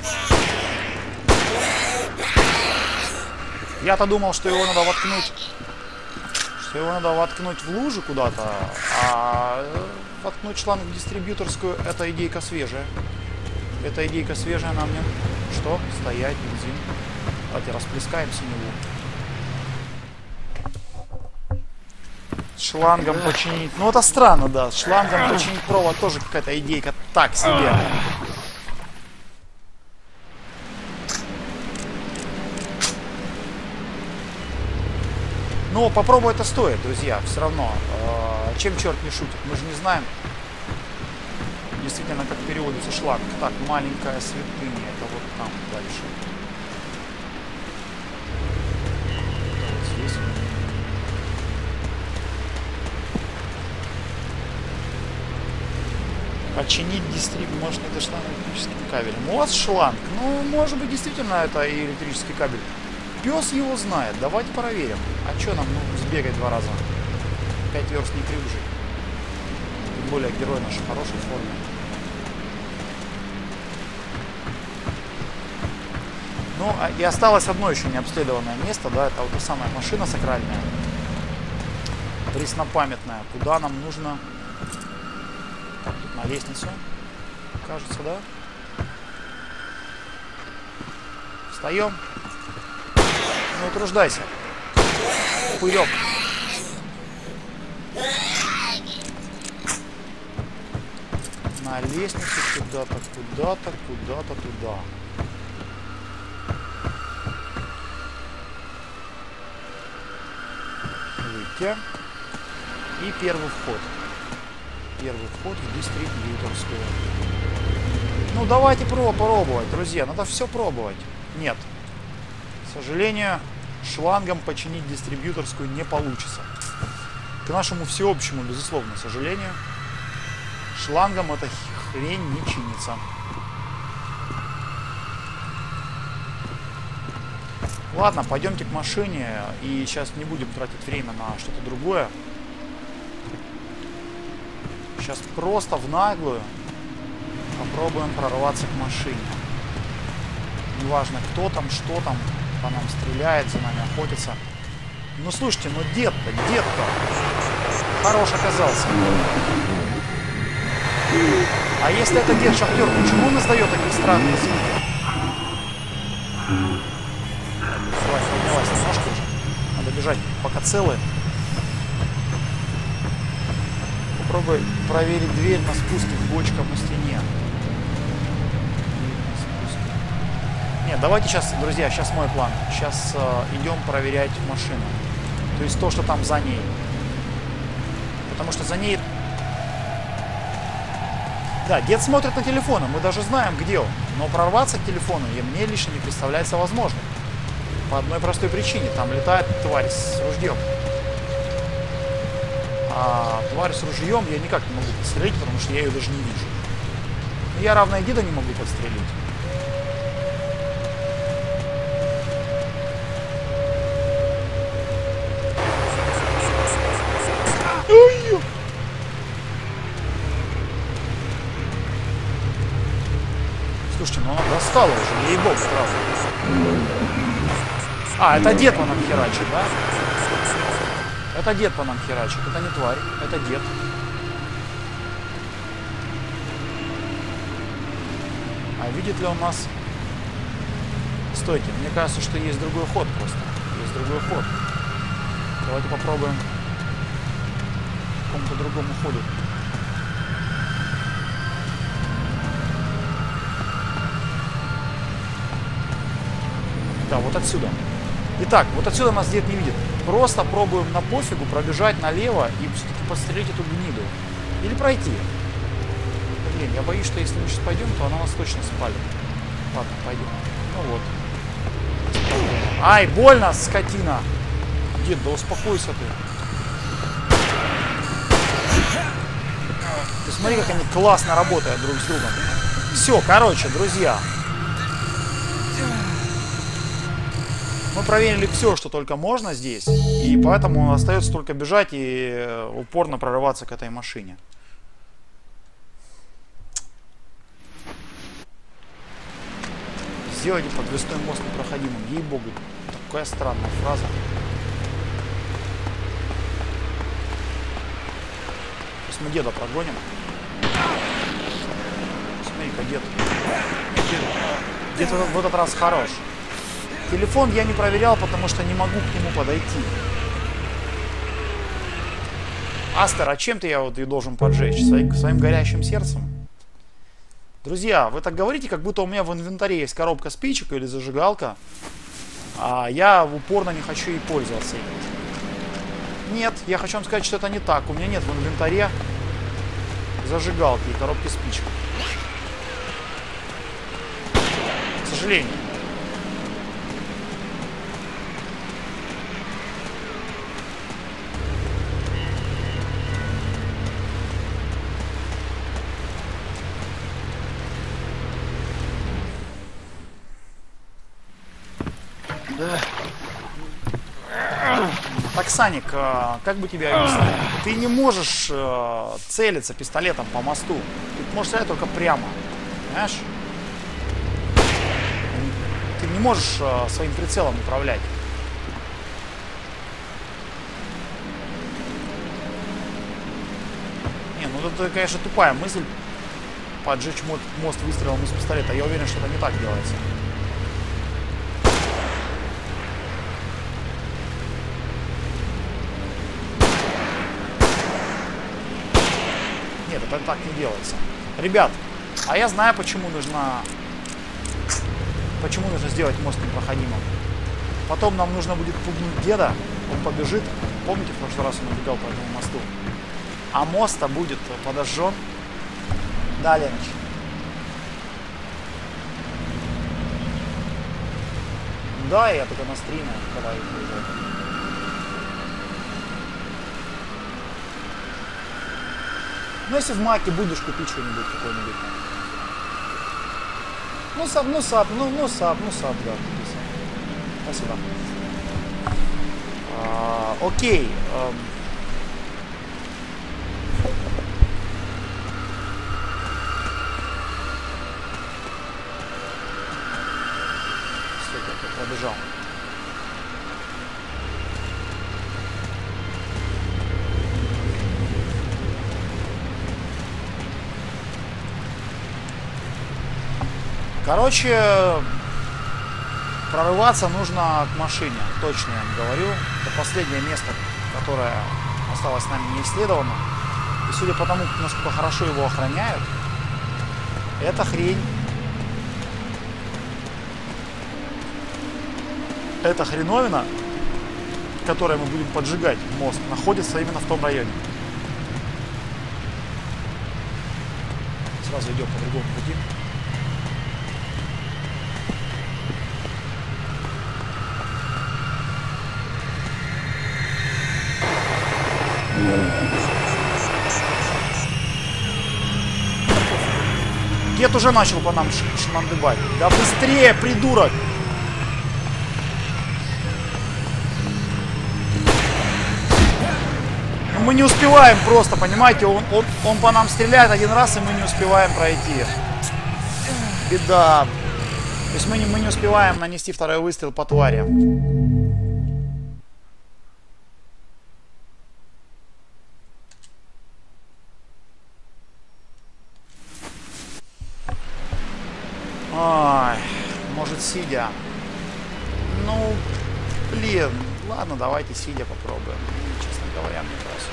Я-то думал, что его надо воткнуть... Что его надо воткнуть в лужу куда-то, а воткнуть шланг в дистрибьюторскую — это идейка свежая. Эта идейка свежая на мне. Что? Стоять, бензин. Давайте расплескаем синеву. С шлангом починить. Ну это странно, да. С шлангом починить провод тоже какая-то идейка так себе. Но попробовать это стоит, друзья, все равно. Э, чем черт не шутит, мы же не знаем действительно, как переводится шланг. Так, маленькая святыня, это вот там дальше. Это вот здесь. Починить дистрибьютор, может, это шланг электрическим кабелем. У вас шланг, ну, может быть, действительно это и электрический кабель. Пес его знает. Давайте проверим. А что нам, ну, сбегать два раза? Пять верст не крюжи. Тем более герой наш в хорошей форме. Ну, и осталось одно еще необследованное место, да, это вот та самая машина сакральная. Преснопамятная. Куда нам нужно? Так, тут на лестницу. Кажется, да? Встаем. Не утруждайся. Пырек. На лестницу куда-то, куда-то, куда-то туда. Выйти. И первый вход. Первый вход в дистрибьюторскую. Ну, давайте пробовать, друзья. Надо все пробовать. Нет. К сожалению, шлангом починить дистрибьюторскую не получится. К нашему всеобщему, безусловно, сожалению, шлангом эта хрень не чинится. Ладно, пойдемте к машине. И сейчас не будем тратить время на что-то другое. Сейчас просто в наглую попробуем прорваться к машине. Неважно, кто там, что там. По нам стреляет, за нами охотится. Ну слушайте, ну дед-то, дед-то хорош оказался. А если это дед-шахтер, почему он издает такие странные звуки? Давай, поднялась немножко уже. Надо бежать, пока целые. Попробуй проверить дверь на спуске к бочкам на стене. Нет, давайте сейчас, друзья, сейчас мой план. Сейчас э, идем проверять машину. То есть то, что там за ней. Потому что за ней... Да, дед смотрит на телефон, мы даже знаем, где он. Но прорваться к телефону и мне лично не представляется возможным. По одной простой причине. Там летает тварь с ружьем. А тварь с ружьем я никак не могу подстрелить, потому что я ее даже не вижу. Я равно и деда не могу подстрелить. Слушайте, ну она достала уже, ей-бог, сразу. А, это дед по нам херачит, да? Это дед по нам херачит, это не тварь, это дед. А видит ли он нас? Стойте, мне кажется, что есть другой ход просто. Есть другой ход. Давайте попробуем в каком-то другом ходу. Да, вот отсюда. Итак, вот отсюда нас дед не видит. Просто пробуем на пофигу пробежать налево и все-таки подстрелить эту гниду. Или пройти. Блин, я боюсь, что если мы сейчас пойдем, то она нас точно спалит. Ладно, пойдем. Ну вот. Ай, больно, скотина! Дед, да успокойся ты. Ты смотри, как они классно работают друг с другом. Все, короче, друзья. Мы проверили все, что только можно здесь. И поэтому остается только бежать и упорно прорываться к этой машине. Сделайте подвесной мост непроходимым. Ей-богу, такая странная фраза. Сейчас мы деда прогоним. Смотри-ка, дед. Дед, дед в, в этот раз хорош. Телефон я не проверял, потому что не могу к нему подойти. Астер, а чем ты я вот и должен поджечь? Своим, своим горящим сердцем? Друзья, вы так говорите, как будто у меня в инвентаре есть коробка спичек или зажигалка, а я упорно не хочу ей пользоваться. Нет, я хочу вам сказать, что это не так. У меня нет в инвентаре зажигалки и коробки спичек. К сожалению. Так, Саник, как бы тебе объяснить? Ты не можешь целиться пистолетом по мосту. Ты можешь стрелять только прямо. Понимаешь? Ты не можешь своим прицелом управлять. Не, ну это, конечно, тупая мысль. Поджечь мост выстрелом из пистолета. Я уверен, что это не так делается. Нет, это так не делается. Ребят, а я знаю, почему нужно... Почему нужно сделать мост непроходимым. Потом нам нужно будет пугнуть деда. Он побежит. Помните, в прошлый раз он убегал по этому мосту? А мост-то будет подожжен. Да, Леныч. Да, я только на стриме, когда их уже. Ну, если в маке будешь купить что-нибудь, какой-нибудь. Ну, сап, ну, сап, ну, ну, сап, ну, сап, да. Спасибо. А, окей. А... Все, как я пробежал. Короче, прорываться нужно к машине, точно я вам говорю. Это последнее место, которое осталось с нами не исследовано. И судя по тому, насколько хорошо его охраняют, эта хрень, эта хреновина, которой мы будем поджигать мост, находится именно в том районе. Сразу идем по другому пути. Дед уже начал по нам шмандыбать. Да быстрее, придурок! Ну, мы не успеваем просто, понимаете? Он, он, он по нам стреляет один раз, и мы не успеваем пройти. Беда. То есть мы не, мы не успеваем нанести второй выстрел по твари. Ой, может сидя. Ну, блин, ладно, давайте сидя попробуем. Честно говоря, мне кажется,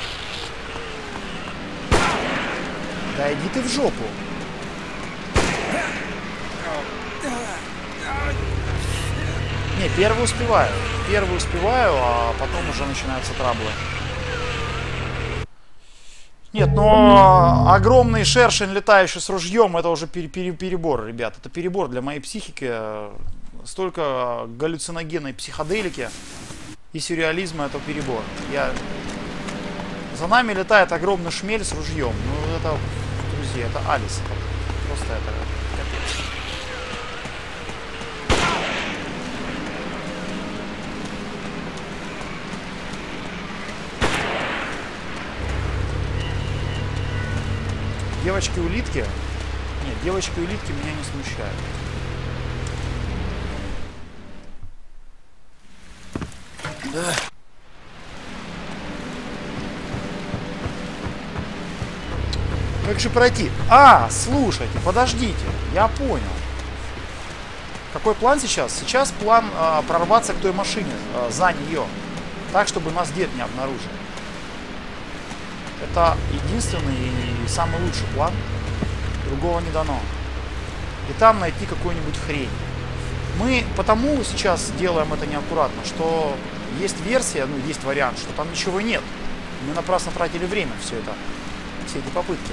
что... Да иди ты в жопу. Не, первый успеваю. Первый успеваю, а потом уже начинаются траблы. Нет, но огромный шершень, летающий с ружьем, это уже пере пере перебор, ребят. Это перебор для моей психики. Столько галлюциногенной психоделики и сюрреализма — это перебор. Я... За нами летает огромный шмель с ружьем. Ну, это, друзья, это Алис. Это просто это капец. Девочки-улитки? Нет, девочки-улитки меня не смущают. Эх. Как же пройти? А, слушайте, подождите, я понял. Какой план сейчас? Сейчас план э, прорваться к той машине, э, за нее. Так, чтобы нас дед не обнаружил. Это единственный и самый лучший план. Другого не дано. И там найти какую-нибудь хрень. Мы потому сейчас делаем это неаккуратно, что есть версия, ну, есть вариант, что там ничего нет. Мы напрасно тратили время все это, все эти попытки.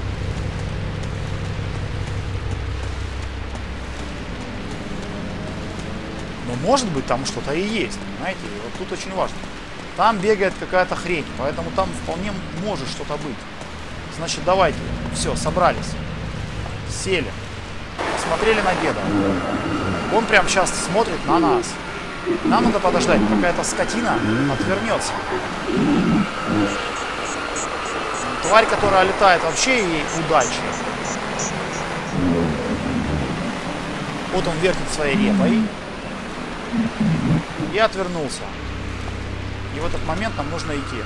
Но может быть там что-то и есть, понимаете? И вот тут очень важно. Там бегает какая-то хрень, поэтому там вполне может что-то быть. Значит, давайте. Все, собрались. Сели. Посмотрели на деда. Он прям сейчас смотрит на нас. Нам надо подождать, пока эта скотина отвернется. Тварь, которая летает, вообще ей удачи. Вот он вертит своей репой. И отвернулся. И в этот момент нам нужно идти.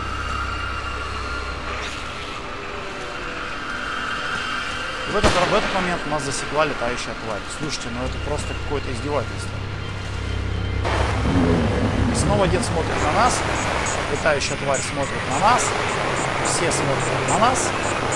В этот, в этот момент нас засекла летающая тварь. Слушайте, ну это просто какое-то издевательство. Снова дед смотрит на нас. Летающая тварь смотрит на нас. Все смотрят на нас.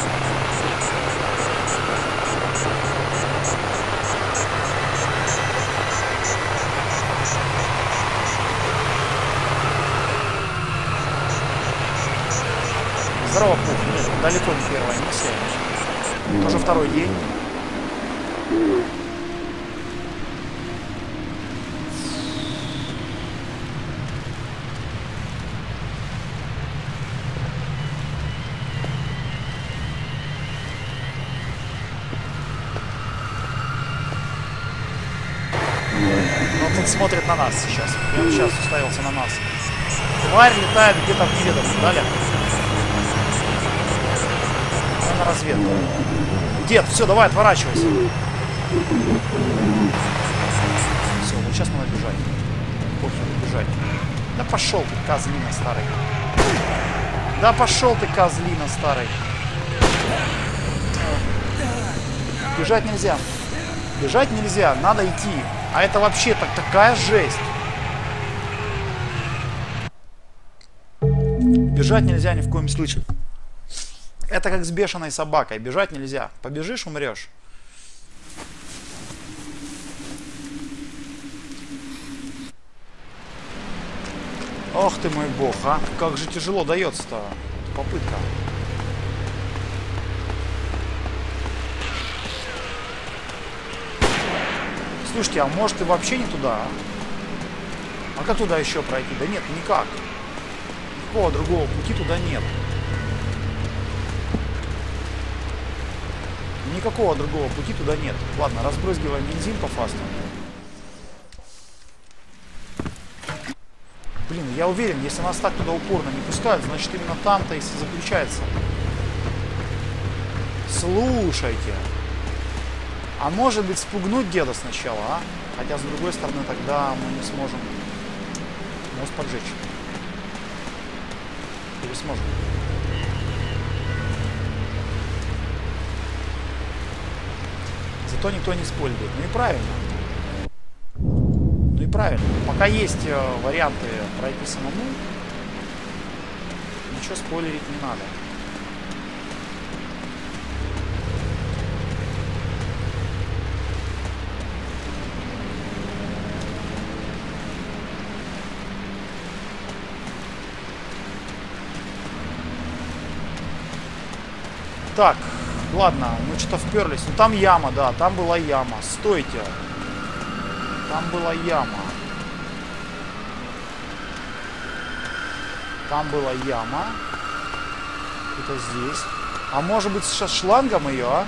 Здорово, Пух. Нет, далеко не первая миссия. Уже второй день. Вот он смотрит на нас сейчас. И он сейчас уставился на нас. Тварь летает где-то в неведомом далее. На разведку. Дед, все, давай, отворачивайся. Все, вот сейчас надо бежать. Похер, бежать. Да пошел ты, козлина старый. Да пошел ты, козлина старый. Бежать нельзя. Бежать нельзя, надо идти. А это вообще так такая жесть. Бежать нельзя ни в коем случае. Это как с бешеной собакой. Бежать нельзя. Побежишь — умрешь. Ох ты мой бог, а. Как же тяжело дается-то попытка. Слушайте, а может и вообще не туда, а? А как туда еще пройти? Да нет, никак. Никакого другого пути туда нет. Никакого другого пути туда нет. Ладно, разбрызгиваем бензин по фасту. Блин, я уверен, если нас так туда упорно не пускают, значит именно там-то и заключается. Слушайте. А может быть спугнуть деда сначала, а? Хотя с другой стороны тогда мы не сможем мост поджечь. Или сможем? Зато никто не спойлерит. Ну и правильно. Ну и правильно. Пока есть э, варианты пройти самому, ничего спойлерить не надо. Так, ладно, мы что-то вперлись. Ну там яма, да, там была яма. Стойте. Там была яма. Там была яма. Это здесь. А может быть сейчас шлангом ее, а?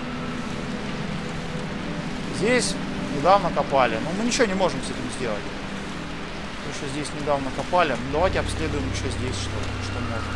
Здесь недавно копали. Но мы ничего не можем с этим сделать. Потому что здесь недавно копали. Ну, давайте обследуем еще здесь, что, что можем.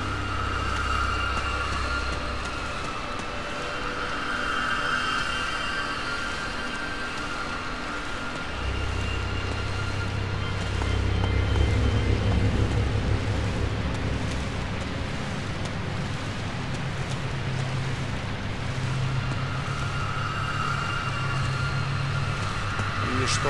И что?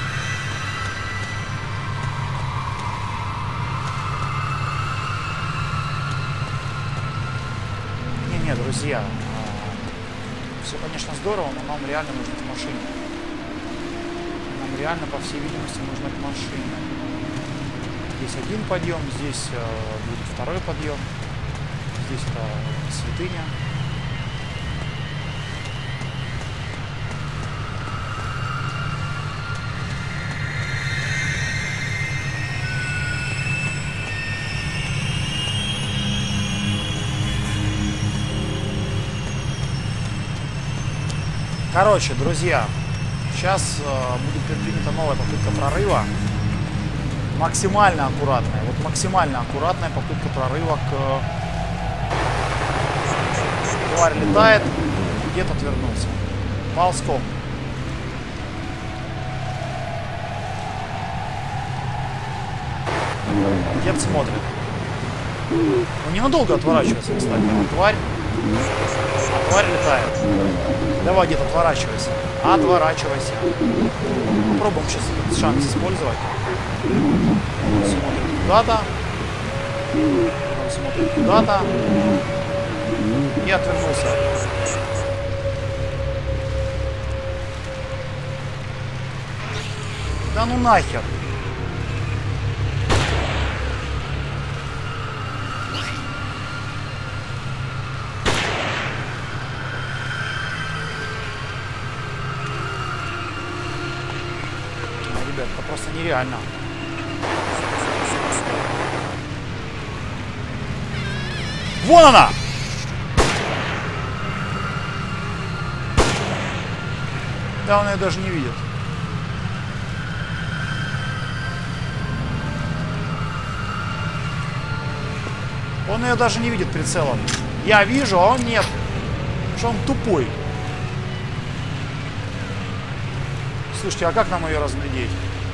Не-не, друзья, все, конечно, здорово, но нам реально нужно к машине. Нам реально, по всей видимости, нужно к машине. Здесь один подъем, здесь будет второй подъем. Здесь это святыня. Короче, друзья, сейчас э, будет предпринята новая попытка прорыва. Максимально аккуратная. Вот максимально аккуратная попытка прорыва к... Тварь летает, где-то отвернулся. Ползком. Дед смотрит. Ну, ненадолго отворачивается, кстати. Тварь. А тварь летает. Давай, дед, отворачивайся. Отворачивайся. Попробуем сейчас этот шанс использовать. Он смотрит куда-то. Он смотрит куда-то. И отвернулся. Да ну нахер. Ребят, это просто нереально. Вон она! Да, он ее даже не видит. Он ее даже не видит прицелом. Я вижу, а он нет. Потому что он тупой. Слушайте, а как нам ее разглядеть?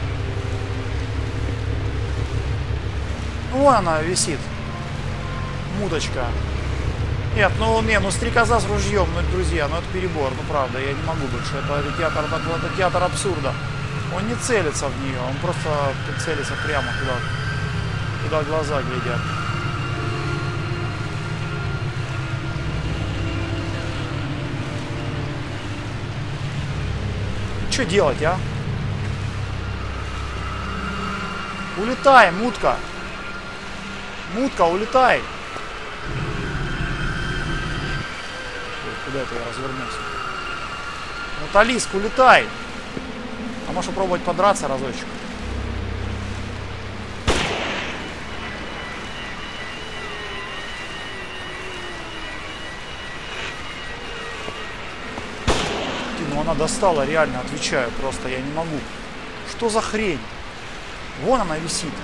Вон она висит. Мудочка. Нет, ну не, ну стрекоза с ружьем, ну друзья, ну это перебор, ну правда, я не могу больше. Это, это, театр, это, это театр абсурда. Он не целится в нее, он просто целится прямо куда, куда глаза глядят. Что делать, а? Улетай, мутка! Мутка, улетай! Ой, куда это я развернулся? Ну, Талиск, улетай! А можешь попробовать подраться разочек? Ну она достала, реально, отвечаю, просто я не могу. Что за хрень? Вон она висит.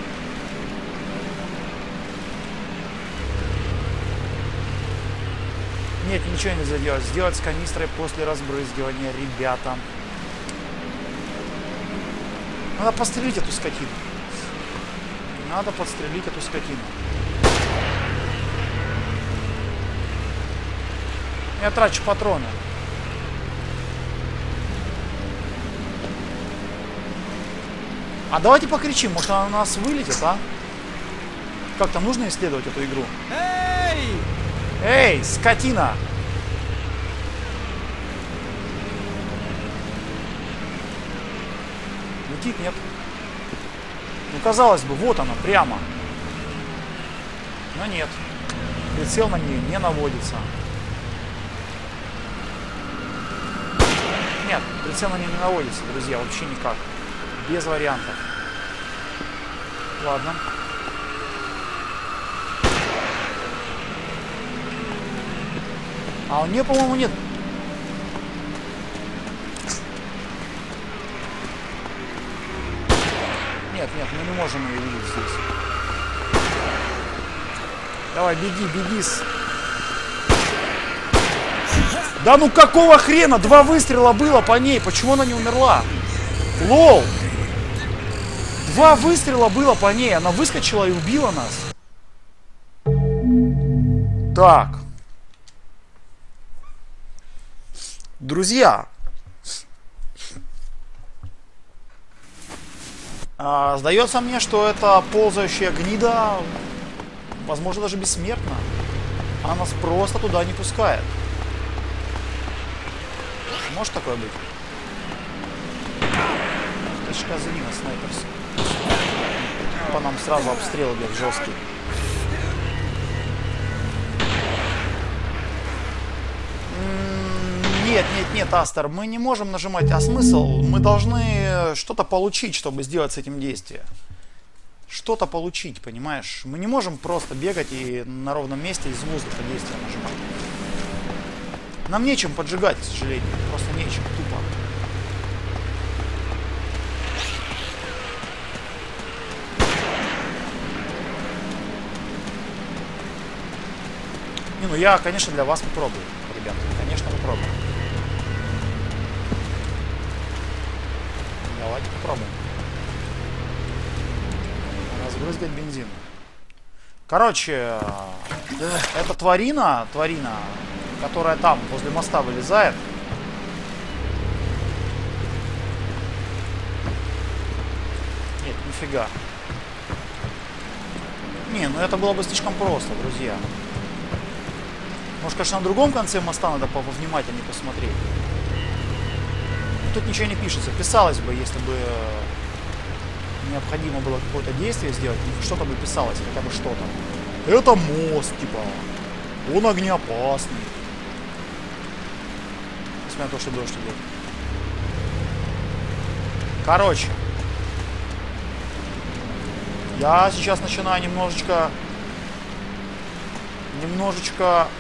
Нет, ничего нельзя делать. Сделать с канистрой после разбрызгивания, ребята. Надо подстрелить эту скотину. Надо подстрелить эту скотину. Я трачу патроны. А давайте покричим, может она на нас вылетит, а? Как-то нужно исследовать эту игру. Эй! Эй, скотина! Летит, нет? Ну, казалось бы, вот она, прямо. Но нет. Прицел на нее не наводится. Нет, прицел на нее не наводится, друзья, вообще никак. Без вариантов. Ладно. А у нее, по-моему, нет. Нет, нет, мы не можем ее видеть здесь. Давай, беги, беги. Да ну какого хрена? Два выстрела было по ней. Почему она не умерла? Лол. Два выстрела было по ней. Она выскочила и убила нас. Так. Друзья. А, сдается мне, что эта ползающая гнида, возможно, даже бессмертна. Она нас просто туда не пускает. Может такое быть? Точка за ним, снайперс. По нам сразу обстрел идет жесткий. Нет, нет, нет, Астер, мы не можем нажимать. А смысл? Мы должны что-то получить, чтобы сделать с этим действие. Что-то получить, понимаешь? Мы не можем просто бегать и на ровном месте из воздуха действия нажимать. Нам нечем поджигать, к сожалению. Просто нечем, тупо. Не, ну я, конечно, для вас попробую, ребят. Конечно, попробую. Давайте попробуем. Разбрызгать бензин. Короче, эта тварина, тварина, которая там, возле моста вылезает. Нет, нифига. Не, ну это было бы слишком просто, друзья. Может, конечно, на другом конце моста надо повнимательнее посмотреть. Тут ничего не пишется. Писалось бы, если бы необходимо было какое-то действие сделать, что-то бы писалось, хотя бы что-то. Это мост, типа. Он огнеопасный. Несмотря на то, что дождь идет. Короче. Я сейчас начинаю немножечко... Немножечко...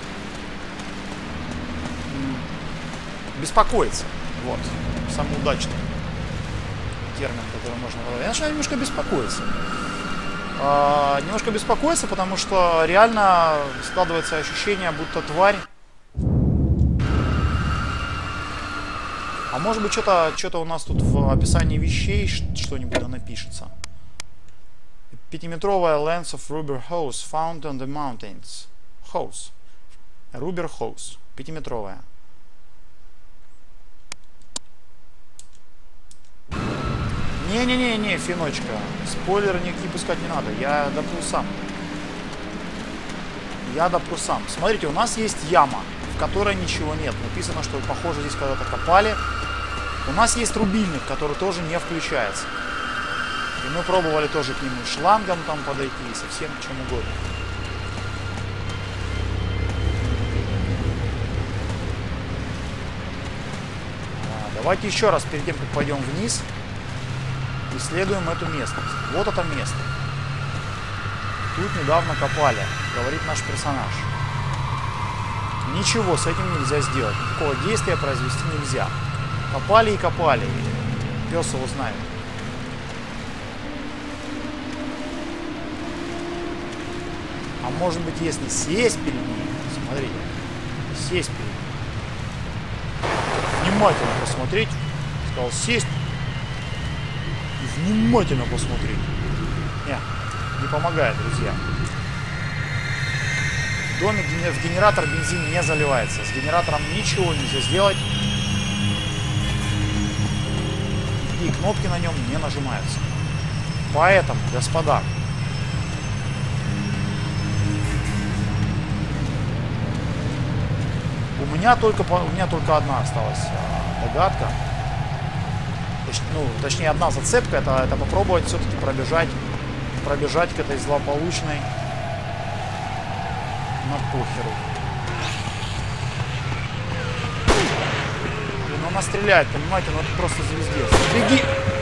беспокоиться. Вот. Самый удачный термин, который можно говорить. Я начинаю немножко беспокоиться. А, немножко беспокоиться, потому что реально складывается ощущение, будто тварь. А может быть, что-то что-то у нас тут в описании вещей что-нибудь напишется. Пятиметровая length of rubber hose found on the mountains. Hose. Rubber hose. Пятиметровая. Не-не-не-не, Финочка. Спойлеры никакие пускать не надо. Я допру сам. Я допру сам. Смотрите, у нас есть яма, в которой ничего нет. Написано, что, похоже, здесь когда-то копали. У нас есть рубильник, который тоже не включается. И мы пробовали тоже к нему шлангом там подойти, и совсем к чему угодно. А, давайте еще раз, перед тем, как пойдем вниз, исследуем эту местность. Вот это место. Тут недавно копали, говорит наш персонаж. Ничего с этим нельзя сделать. Никакого действия произвести нельзя. Копали и копали. Пес его знает. А может быть, если сесть перед ней, смотрите, сесть перед ней, внимательно посмотреть, сказал сесть, и внимательно посмотреть. Не, не помогает, друзья. В доме в генератор бензин не заливается. С генератором ничего нельзя сделать. И кнопки на нем не нажимаются. Поэтому, господа, у меня только, у меня только одна осталась догадка. Точ, ну, точнее, одна зацепка. Это, это попробовать все-таки пробежать, пробежать к этой злополучной на похеру. Но она стреляет, понимаете? Ну это просто звездец. Беги!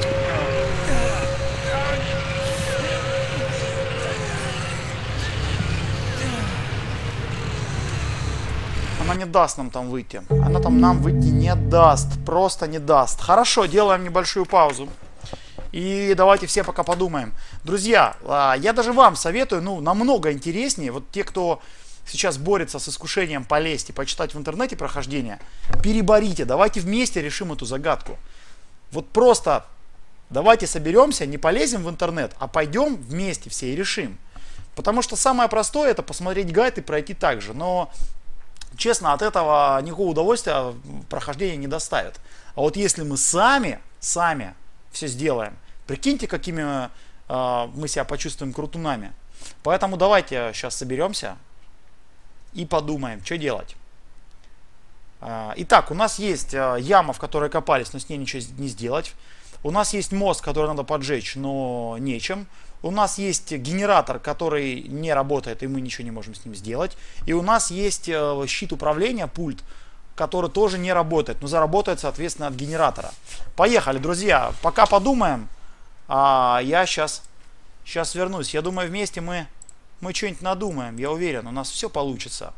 Она не даст нам там выйти. Она там нам выйти не даст. Просто не даст. Хорошо, делаем небольшую паузу. И давайте все пока подумаем. Друзья, я даже вам советую, ну, намного интереснее. Вот те, кто сейчас борется с искушением полезть и почитать в интернете прохождение, переборите. Давайте вместе решим эту загадку. Вот просто давайте соберемся, не полезем в интернет, а пойдем вместе все и решим. Потому что самое простое — это посмотреть гайд и пройти так же. Но... честно, от этого никакого удовольствия прохождение не доставит. А вот если мы сами, сами все сделаем, прикиньте, какими э, мы себя почувствуем крутунами. Поэтому давайте сейчас соберемся и подумаем, что делать. Э, итак, у нас есть э, яма, в которой копались, но с ней ничего не сделать. У нас есть мост, который надо поджечь, но нечем. У нас есть генератор, который не работает, и мы ничего не можем с ним сделать. И у нас есть э, щит управления, пульт, который тоже не работает, но заработает, соответственно, от генератора. Поехали, друзья. Пока подумаем, а я сейчас, сейчас вернусь. Я думаю, вместе мы, мы что-нибудь надумаем. Я уверен, у нас все получится.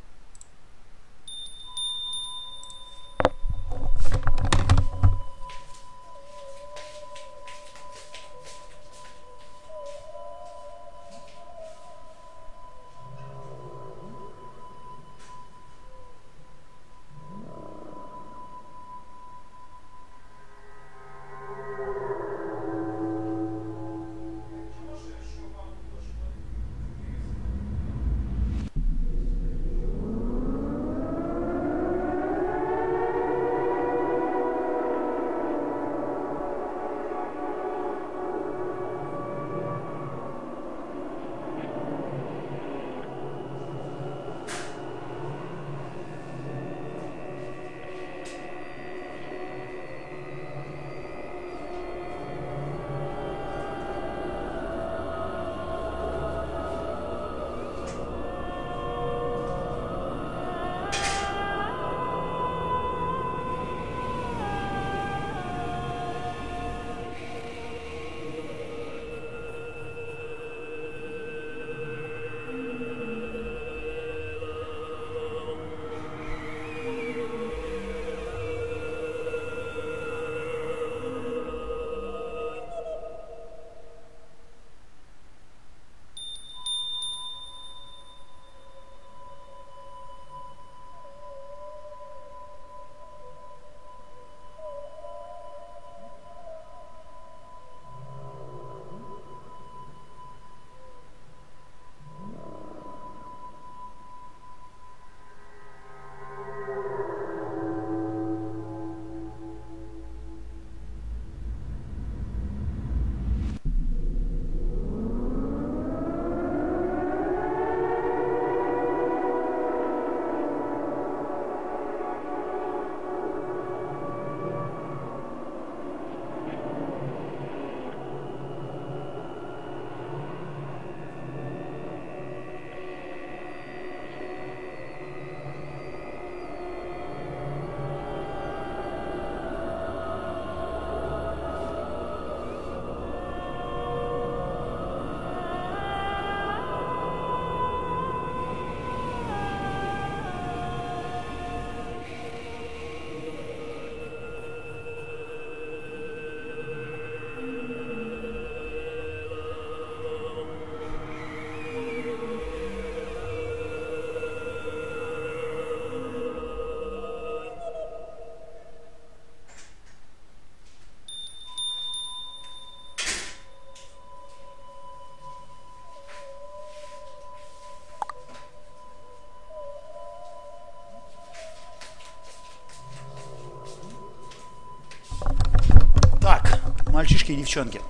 Мальчишки и девчонки.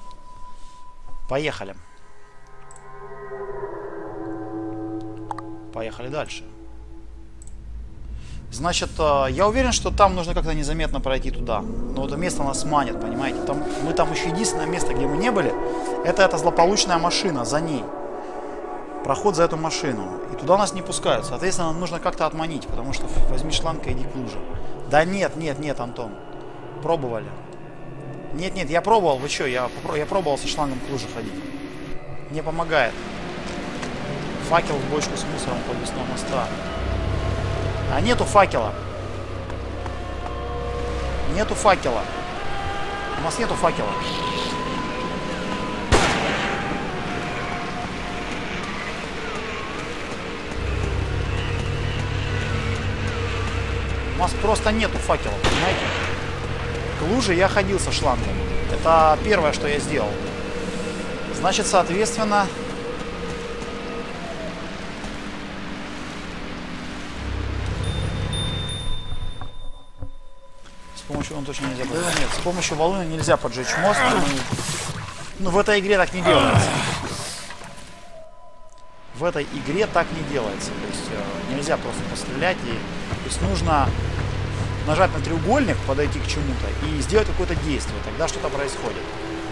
Поехали. Поехали дальше. Значит, я уверен, что там нужно как-то незаметно пройти туда. Но это место нас манит, понимаете? Там, мы там еще единственное место, где мы не были, это эта злополучная машина, за ней. проход за эту машину. И туда нас не пускают. Соответственно, нам нужно как-то отманить, потому что возьми шланг и иди к луже. Да нет, нет, нет, Антон. Пробовали. Нет, нет, я пробовал. Вы что, я, я пробовал со шлангом к луже ходить. Не помогает. Факел в бочку с мусором подвесного моста. А нету факела. Нету факела. У нас нету факела. У нас просто нету факела, понимаете? К луже я ходил со шлангом. Это первое, что я сделал. Значит, соответственно... С помощью... Он точно нельзя поджечь. Нет, с помощью волны нельзя поджечь мост. Ну, в этой игре так не делается. В этой игре так не делается. То есть э, нельзя просто пострелять. И, то есть нужно нажать на треугольник, подойти к чему-то и сделать какое-то действие. Тогда что-то происходит.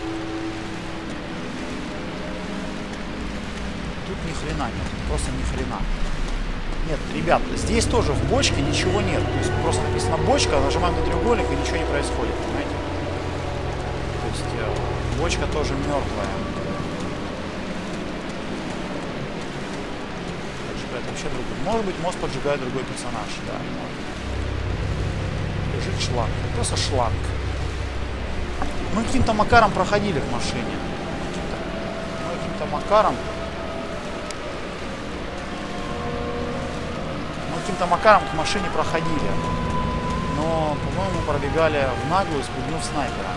Тут ни хрена нет. Просто ни хрена. Нет, ребят, здесь тоже в бочке ничего нет. То есть просто написано бочка, нажимаем на треугольник и ничего не происходит. Понимаете? То есть э, бочка тоже мертвая. Вообще другой. Может быть, мост поджигает другой персонаж, да. Лежит шланг. Это просто шланг. Мы каким-то макаром проходили к машине. Мы каким-то макаром. Мы каким-то макаром к машине проходили. Но, по-моему, пробегали в наглую, спугнув снайпера.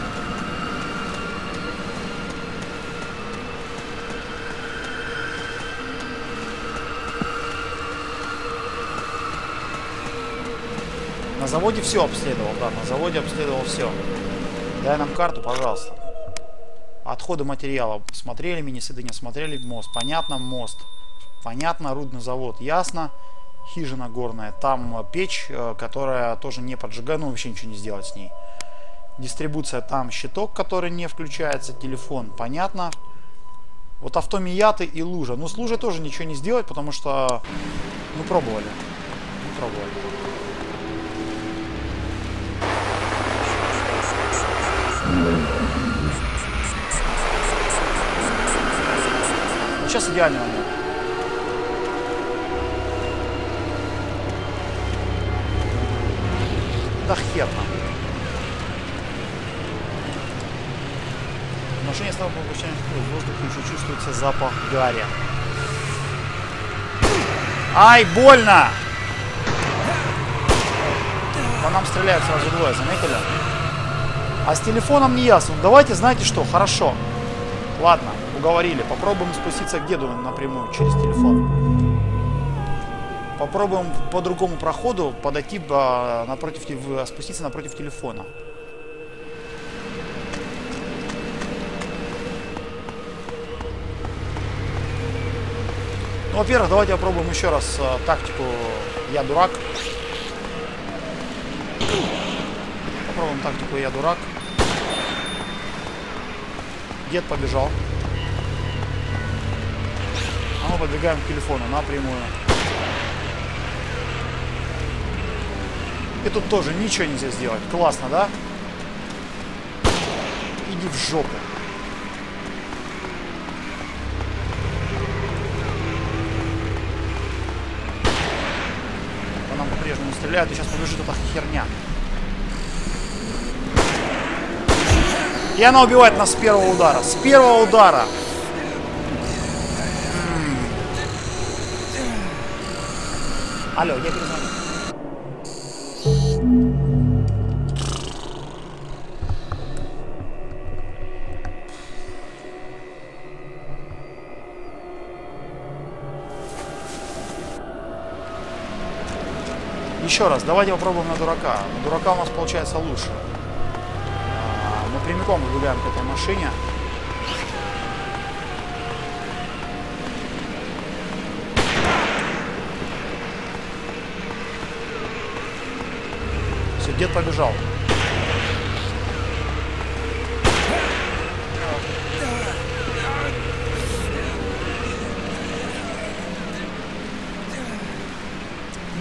На заводе все обследовал, да, на заводе обследовал все. Дай нам карту, пожалуйста. Отходы материалов. Смотрели мини-сиды, не смотрели мост. Понятно, мост. Понятно, рудный завод. Ясно. Хижина горная. Там печь, которая тоже не поджигает, ну вообще ничего не сделать с ней. Дистрибуция, там щиток, который не включается. Телефон, понятно. Вот автомияты и лужа. Ну с лужей тоже ничего не сделать, потому что мы пробовали. Мы пробовали. Вот сейчас идеальный момент. Да хер нам. В машине стало получаем в воздухе, еще чувствуется запах гари. Ай, больно! По нам стреляют сразу двое, заметили? А с телефоном не ясно. Давайте, знаете что, хорошо. Ладно, уговорили. Попробуем спуститься к деду напрямую через телефон. Попробуем по другому проходу подойти напротив, спуститься напротив телефона. Ну, во-первых, давайте попробуем еще раз тактику «Я дурак». Попробуем тактику «Я дурак». Дед побежал. А мы подбегаем к телефону напрямую. И тут тоже ничего нельзя сделать. Классно, да? Иди в жопу. По нам по-прежнему стреляют, и сейчас побежит эта херня. И она убивает нас с первого удара. С первого удара. Алло, я перезвоню. Еще раз, давайте попробуем на дурака. На дурака у нас получается лучше. Мы прямиком выбегаем к этой машине. Все, дед побежал.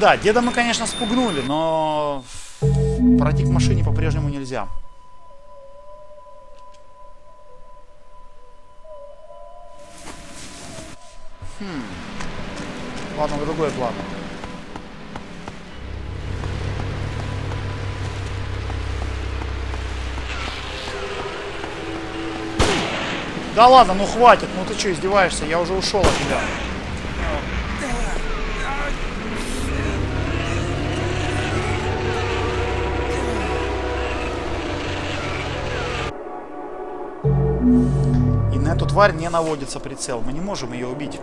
Да, деда мы, конечно, спугнули, но пройти к машине по-прежнему нельзя. Хм. Ладно, другой план. Да ладно, ну хватит, ну ты что, издеваешься? Я уже ушел от тебя. И на эту тварь не наводится прицел. Мы не можем ее убить.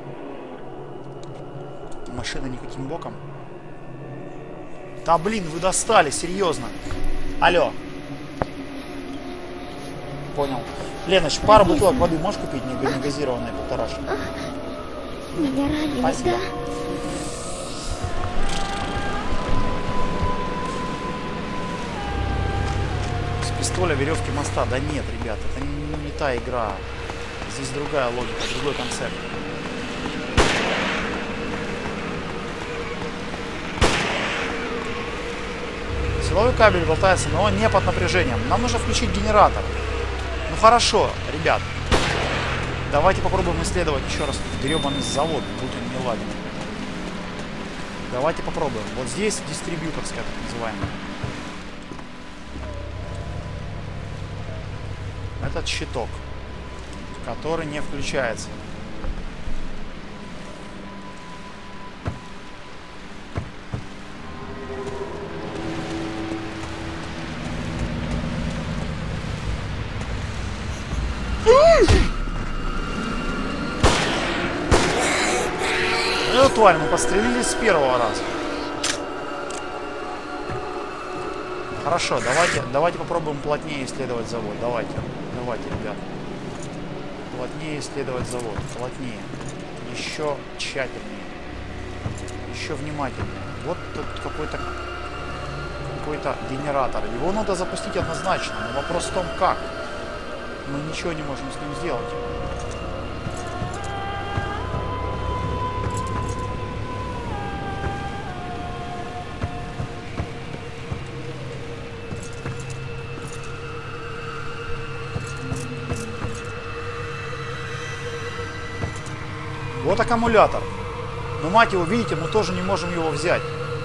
Машина никаким боком. Да блин, вы достали, серьезно. Алло. Понял. Леноч, пару бутылок воды можешь купить, не газированной, полторашки? Меня ранили, Спасибо. да? С пистоля, веревки, моста. Да нет, ребят, это не, не та игра. Здесь другая логика, другой концепт. Силовой кабель болтается, но он не под напряжением. Нам нужно включить генератор. Ну хорошо, ребят. Давайте попробуем исследовать еще раз гребаный завод, будь он не ладен. Давайте попробуем. Вот здесь дистрибьюторская, так называемая. Этот щиток, который не включается. Ну, тварь, мы пострелили с первого раза. Хорошо, давайте, давайте попробуем плотнее исследовать завод. Давайте, давайте, ребят. Плотнее исследовать завод. Плотнее. Еще тщательнее. Еще внимательнее. Вот тут какой-то какой-то генератор. Его надо запустить однозначно. Но вопрос в том, как. Мы ничего не можем с ним сделать. Вот аккумулятор. Но, мать его, видите, мы тоже не можем его взять.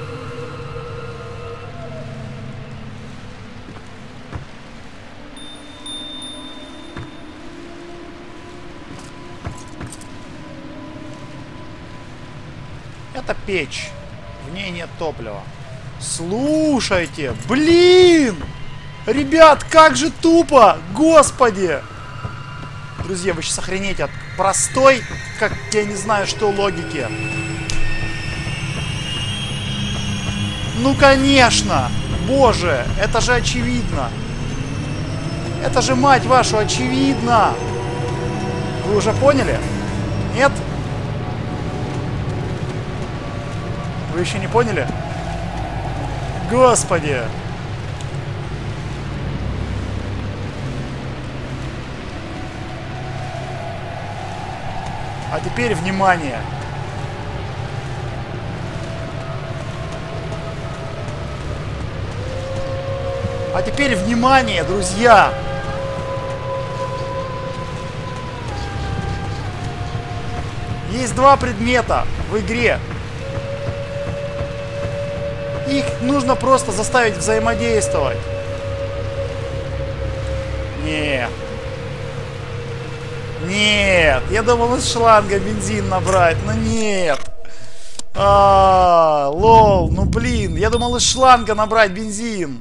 Это печь. В ней нет топлива. Слушайте, блин! Ребят, как же тупо! Господи! Друзья, вы сейчас охренеете от простой, как я не знаю, что логики. Ну, конечно! Боже, это же очевидно! Это же, мать вашу, очевидно! Вы уже поняли? Нет? Вы еще не поняли? Господи! А теперь внимание! А теперь внимание, друзья! Есть два предмета в игре. Их нужно просто заставить взаимодействовать. Нет. Нет. Я думал из шланга бензин набрать, но нет. А, лол, ну блин. Я думал из шланга набрать бензин.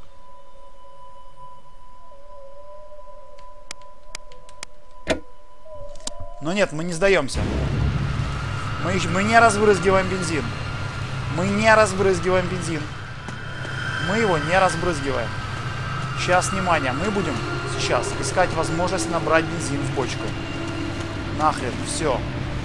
Но нет, мы не сдаемся. Мы, мы не разбрызгиваем бензин. Мы не разбрызгиваем бензин. Мы его не разбрызгиваем. Сейчас, внимание, мы будем сейчас искать возможность набрать бензин в бочку. Нахрен, все.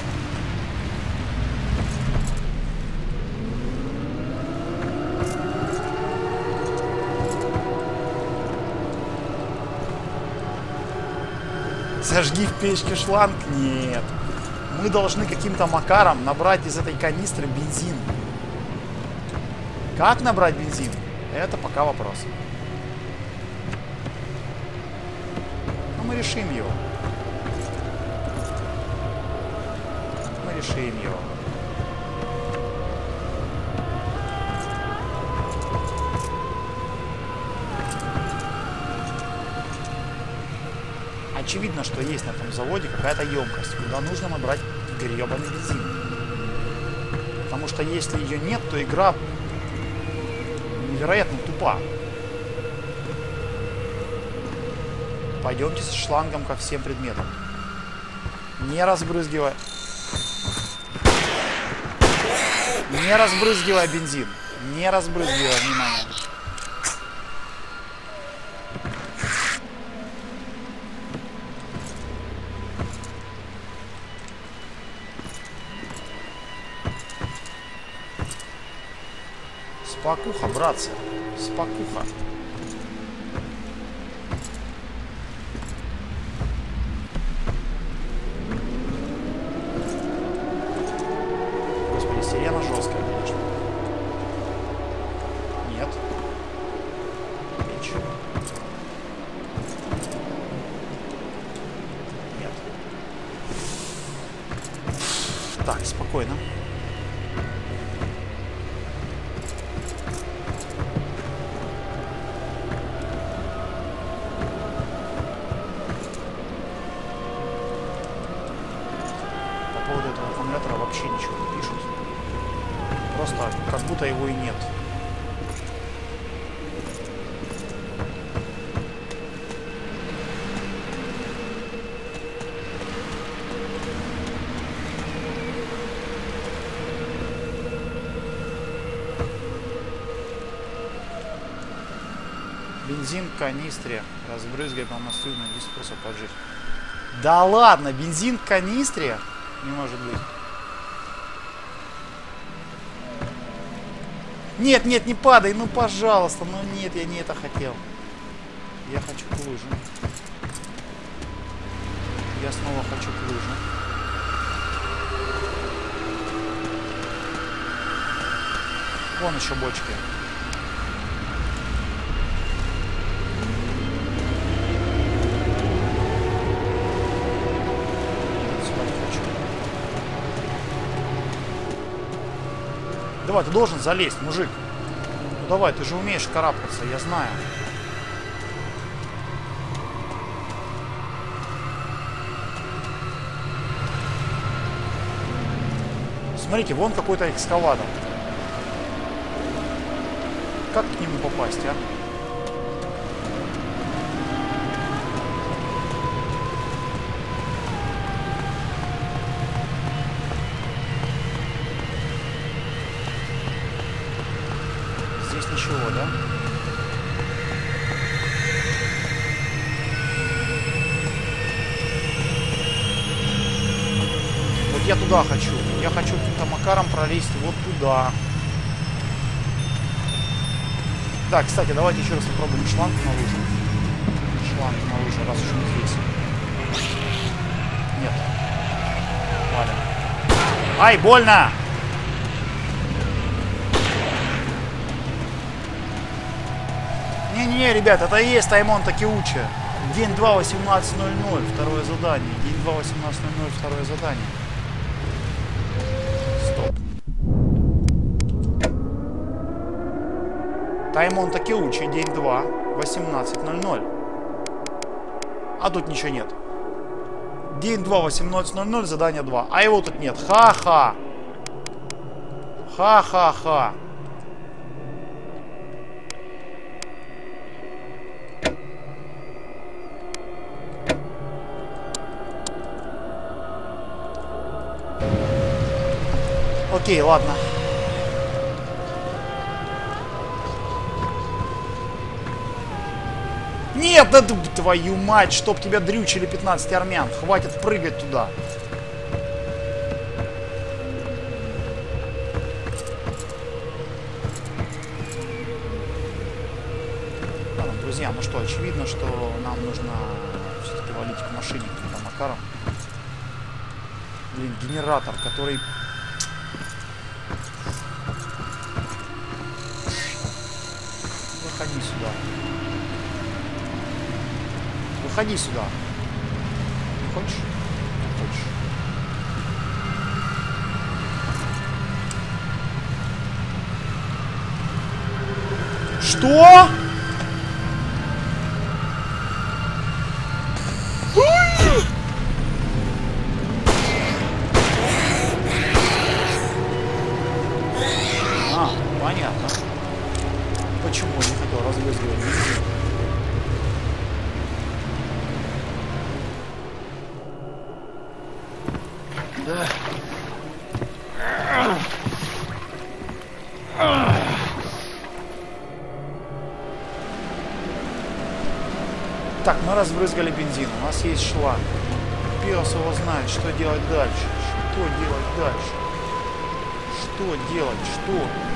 Зажги в печке шланг? Нет. Мы должны каким-то макаром набрать из этой канистры бензин. Как набрать бензин? Это пока вопрос. Но мы решим его. Мы решим его. Очевидно, что есть на этом заводе какая-то емкость, куда нужно набрать гребаный бензин. Потому что если ее нет, то игра невероятно тупа. Пойдемте с шлангом ко всем предметам. Не разбрызгивая... Не разбрызгивая бензин. Не разбрызгивая, внимание. Спокуха, братцы. Спокуха. Господи, сирена жесткая, конечно. Нет. Печь. Нет. Так, спокойно. Вообще ничего не пишут. Просто как будто его и нет. Бензин в канистре. Разбрызгай по мосту, найди способ поджечь. Да ладно, бензин в канистре? Не может быть. Нет, нет, не падай, ну пожалуйста. Ну нет, я не это хотел. Я хочу к луже. Я снова хочу к луже. Вон еще бочки. Давай, ты должен залезть, мужик. Ну давай, ты же умеешь карабкаться, я знаю. Смотрите, вон какой-то экскаватор. Как к нему попасть, а? Ничего, да? Вот я туда хочу. Я хочу каким-то макаром пролезть вот туда. Да, кстати, давайте еще раз попробуем шланг на лужу. Шланг на лужу, раз уж мы здесь. Нет. Ладно. Ай, больно! Не-не-не, ребят, это и есть Таймон Такеучи. День два, восемнадцать ноль ноль, второе задание. День два, восемнадцать ноль ноль, второе задание. Стоп. Таймон Такеучи, день два, восемнадцать ноль ноль. А тут ничего нет. День два, восемнадцать ноль ноль, задание два. А его тут нет. Ха-ха. Ха-ха-ха. Окей, ладно. Нет, да твою мать, чтоб тебя дрючили пятнадцать армян. Хватит прыгать туда. Ладно, друзья, ну что, очевидно, что нам нужно все-таки валить к машине каким-то макаром. Блин, генератор, который... Выходи сюда. Выходи сюда. Хочешь? Хочешь. Что? А, понятно. Почему я не хотел разбрызгивать бензин? Да. Так, мы разбрызгали бензин. У нас есть шланг. Пес его знает, что делать дальше. Что делать дальше? Что делать? Что?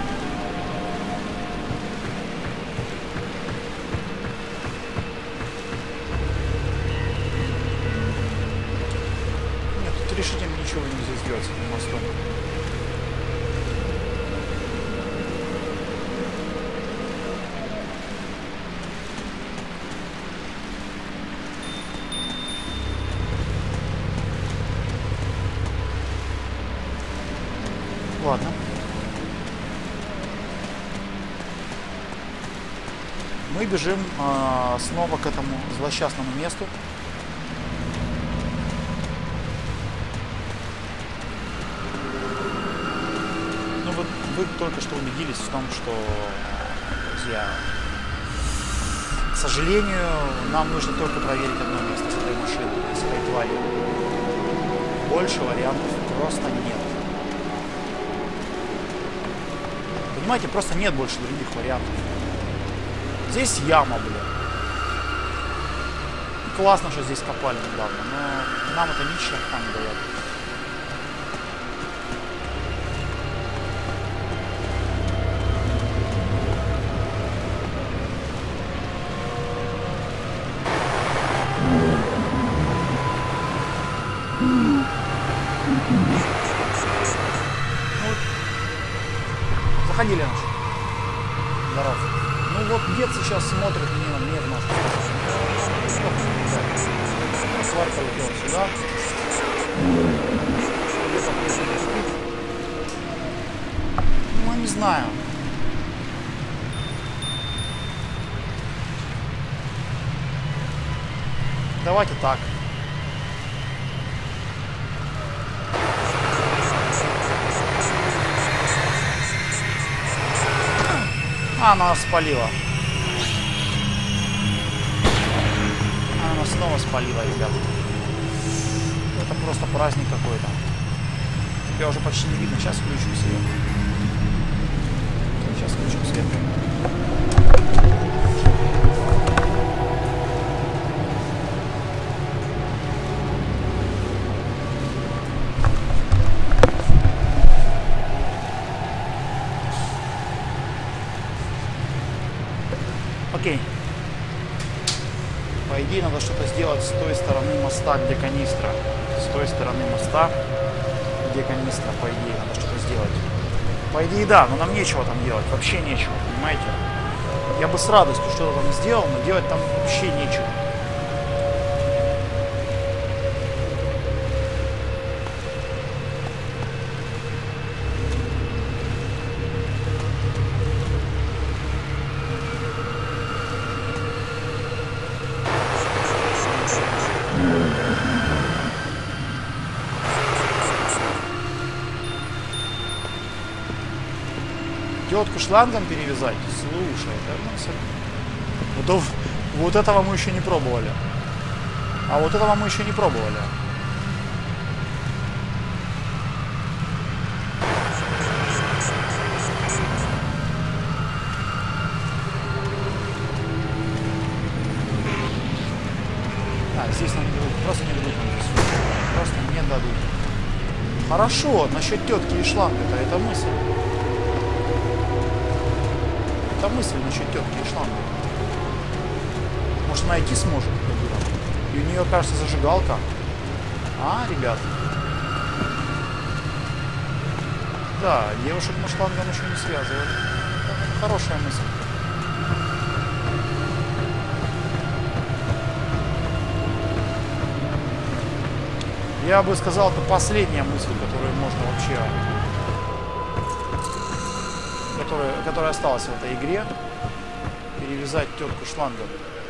Нет, тут решительно ничего нельзя сделать с этим мостом. Ладно. Мы бежим э, снова к этому злосчастному месту. Ну, вы, вы только что убедились в том, что, друзья, к сожалению, нам нужно только проверить одно место с этой машиной, с этой тварью. Больше вариантов просто нет. Понимаете, просто нет больше других вариантов. Здесь яма, блин. Классно, что здесь копали недавно, но нам это ни черта не дает. Заходи, Леныч. Здоров. Ну вот дед сейчас смотрит мимо, мне может сказать. Сварка летела сюда. Ну, не знаю. Давайте так. А, она нас спалила. Она нас снова спалила, ребят. Это просто праздник какой-то. Тебя уже почти не видно. Сейчас включу свет. Сейчас включу свет. Окей. По идее, надо что-то сделать с той стороны моста, где канистра. С той стороны моста, где канистра, по идее, надо что-то сделать. По идее, да, но нам нечего там делать. Вообще нечего, понимаете? Я бы с радостью что-то там сделал, но делать там вообще нечего. Тетку шлангом перевязать? Слушай, это мысль. Вот, вот этого мы еще не пробовали. А вот этого мы еще не пробовали. А, здесь нам не дадут. Просто не дадут нам здесь. Просто не дадут. Хорошо, насчет тетки и шланга-то это мысль. Это мысль насчет тетки и шланга. Может, она идти сможет? И у нее, кажется, зажигалка. А, ребят. Да, девушек мы шлангом еще не связывали. Это хорошая мысль. Я бы сказал, это последняя мысль, которую можно вообще... Которая, которая осталась в этой игре. Перевязать тетку шлангом.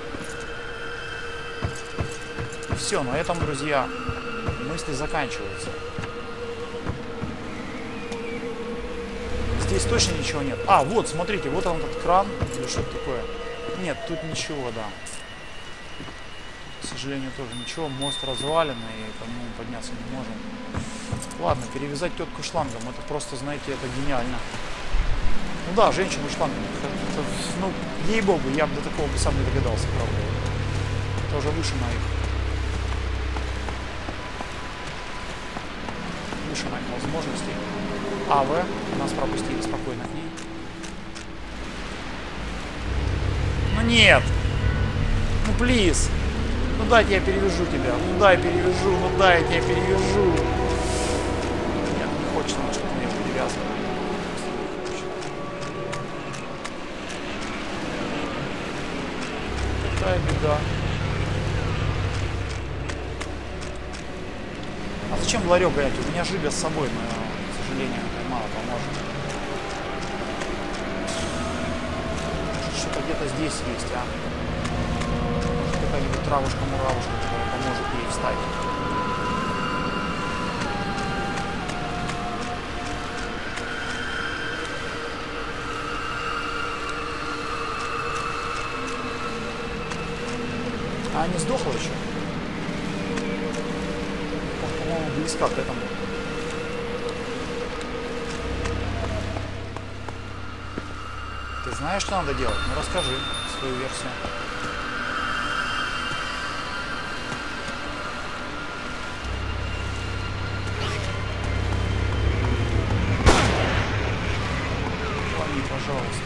Все, на этом, друзья, мысли заканчиваются. Здесь точно ничего нет. А, вот, смотрите, вот он этот кран. Или что-то такое. Нет, тут ничего, да. К сожалению, тоже ничего. Мост развален, и по нему подняться не можем. Ладно, перевязать тетку шлангом. Это просто, знаете, это гениально. Ну да, женщину шлангом. Это, это, ну, ей-богу, я бы до такого бы сам не догадался, правда. Это уже выше моих. Выше моих возможностей. АВ. Нас пропустили спокойно к ней. Ну нет! Ну плиз! Ну дайте я перевяжу тебя. Ну дай перевяжу, ну дай я тебя перевяжу. Нет, не хочет она, чтобы меня перевязывали. Какая беда. А зачем ларек гонять? У меня жига с собой, но, к сожалению, это мало поможет. Что-то где-то здесь есть, а? Может, какая-нибудь травушка-муравушка, которая поможет ей встать. А не сдохла еще? По-моему, близко к этому. Ты знаешь, что надо делать? Ну расскажи свою версию. Лови, пожалуйста.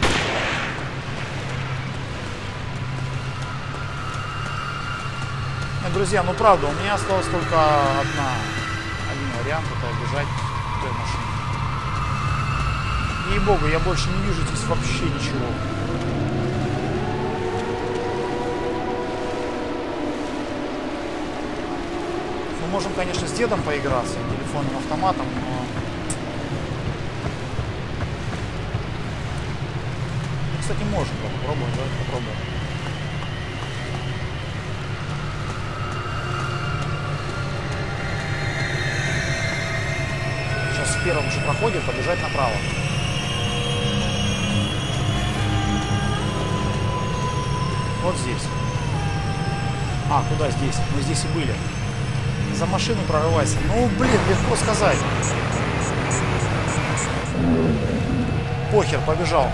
Друзья, ну правда, у меня осталось только одна, один вариант, это бежать в той машине. Ей-богу, я больше не вижу здесь вообще ничего. Мы можем, конечно, с дедом поиграться, телефонным автоматом, но... Кстати, можем попробовать, давайте попробуем. В первом же проходе побежать направо. Вот здесь. А, куда здесь? Мы здесь и были. За машину прорывайся. Ну, блин, легко сказать. Похер, побежал.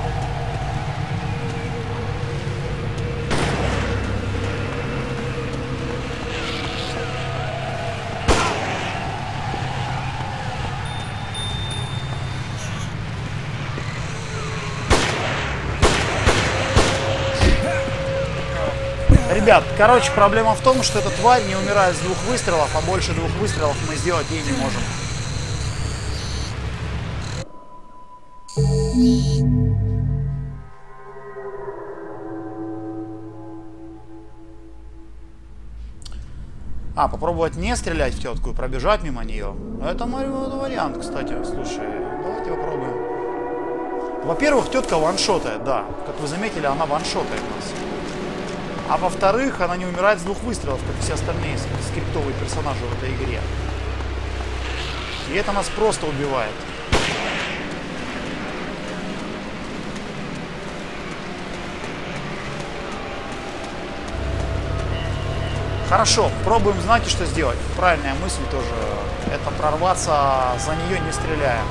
Ребят, короче, проблема в том, что эта тварь не умирает с двух выстрелов, а больше двух выстрелов мы сделать ей не можем. А, попробовать не стрелять в тетку и пробежать мимо нее. Это вариант, кстати. Слушай, давайте попробуем. Во-первых, тетка ваншотает, да. Как вы заметили, она ваншотает нас. А во-вторых, она не умирает с двух выстрелов, как и все остальные скриптовые персонажи в этой игре. И это нас просто убивает. Хорошо, пробуем, знаете, что сделать? Правильная мысль тоже. Это прорваться за нее, не стреляя.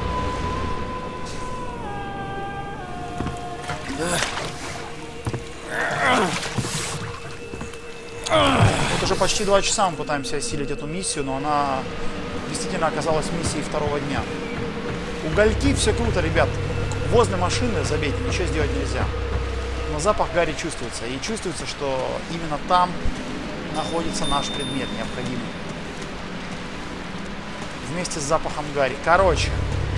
Вот уже почти два часа мы пытаемся осилить эту миссию, но она действительно оказалась миссией второго дня. Угольки, все круто, ребят. Возле машины, забейте, ничего сделать нельзя. Но запах гари чувствуется. И чувствуется, что именно там находится наш предмет необходимый. Вместе с запахом гари. Короче.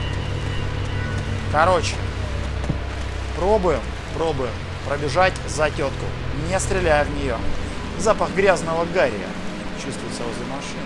Короче. Пробуем, пробуем пробежать за тетку, не стреляя в нее. Запах грязного гарри Чувствуется возле машины.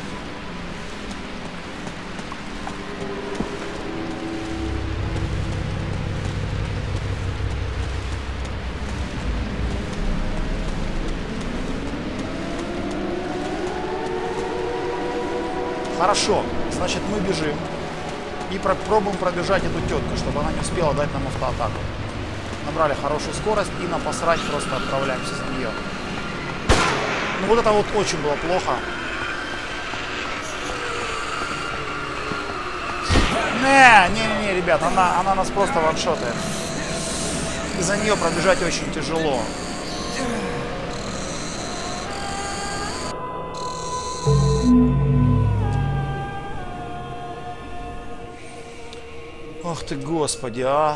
Хорошо, значит мы бежим и пробуем пробежать эту тетку, чтобы она не успела дать нам автоатаку. Набрали хорошую скорость и на посрать просто отправляемся за нее. Ну вот это вот очень было плохо. Не, не, не, не, ребят, она, она нас просто ваншотает. И за нее пробежать очень тяжело. Ох ты, господи, а.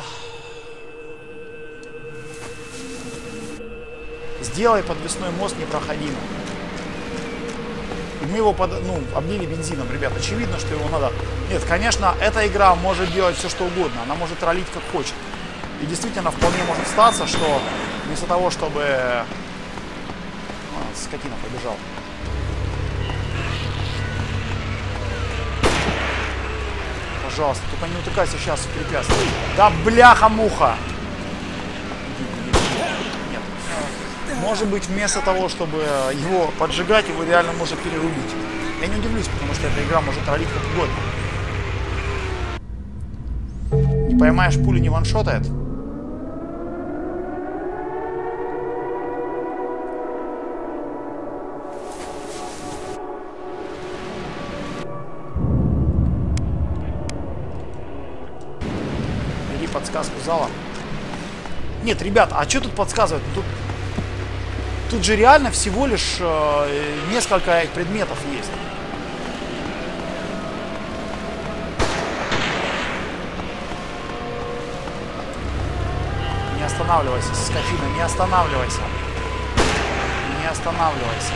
Сделай подвесной мост непроходимым. И мы его под, ну, облили бензином, ребят. Очевидно, что его надо... Нет, конечно, эта игра может делать все, что угодно. Она может ролить как хочет. И действительно, вполне может статься, что вместо того, чтобы... А, скотина побежал. Пожалуйста, только не утыкайся сейчас в препятствие. Да бляха-муха! Нет. Может быть, вместо того, чтобы его поджигать, его реально может перерубить. Я не удивлюсь, потому что эта игра может ролить как угодно. Не поймаешь, пули не ваншотает? Подсказку зала. Нет, ребят, а что тут подсказывать? Тут, тут же реально всего лишь э, несколько предметов есть. Не останавливайся, скотина, не останавливайся. Не останавливайся.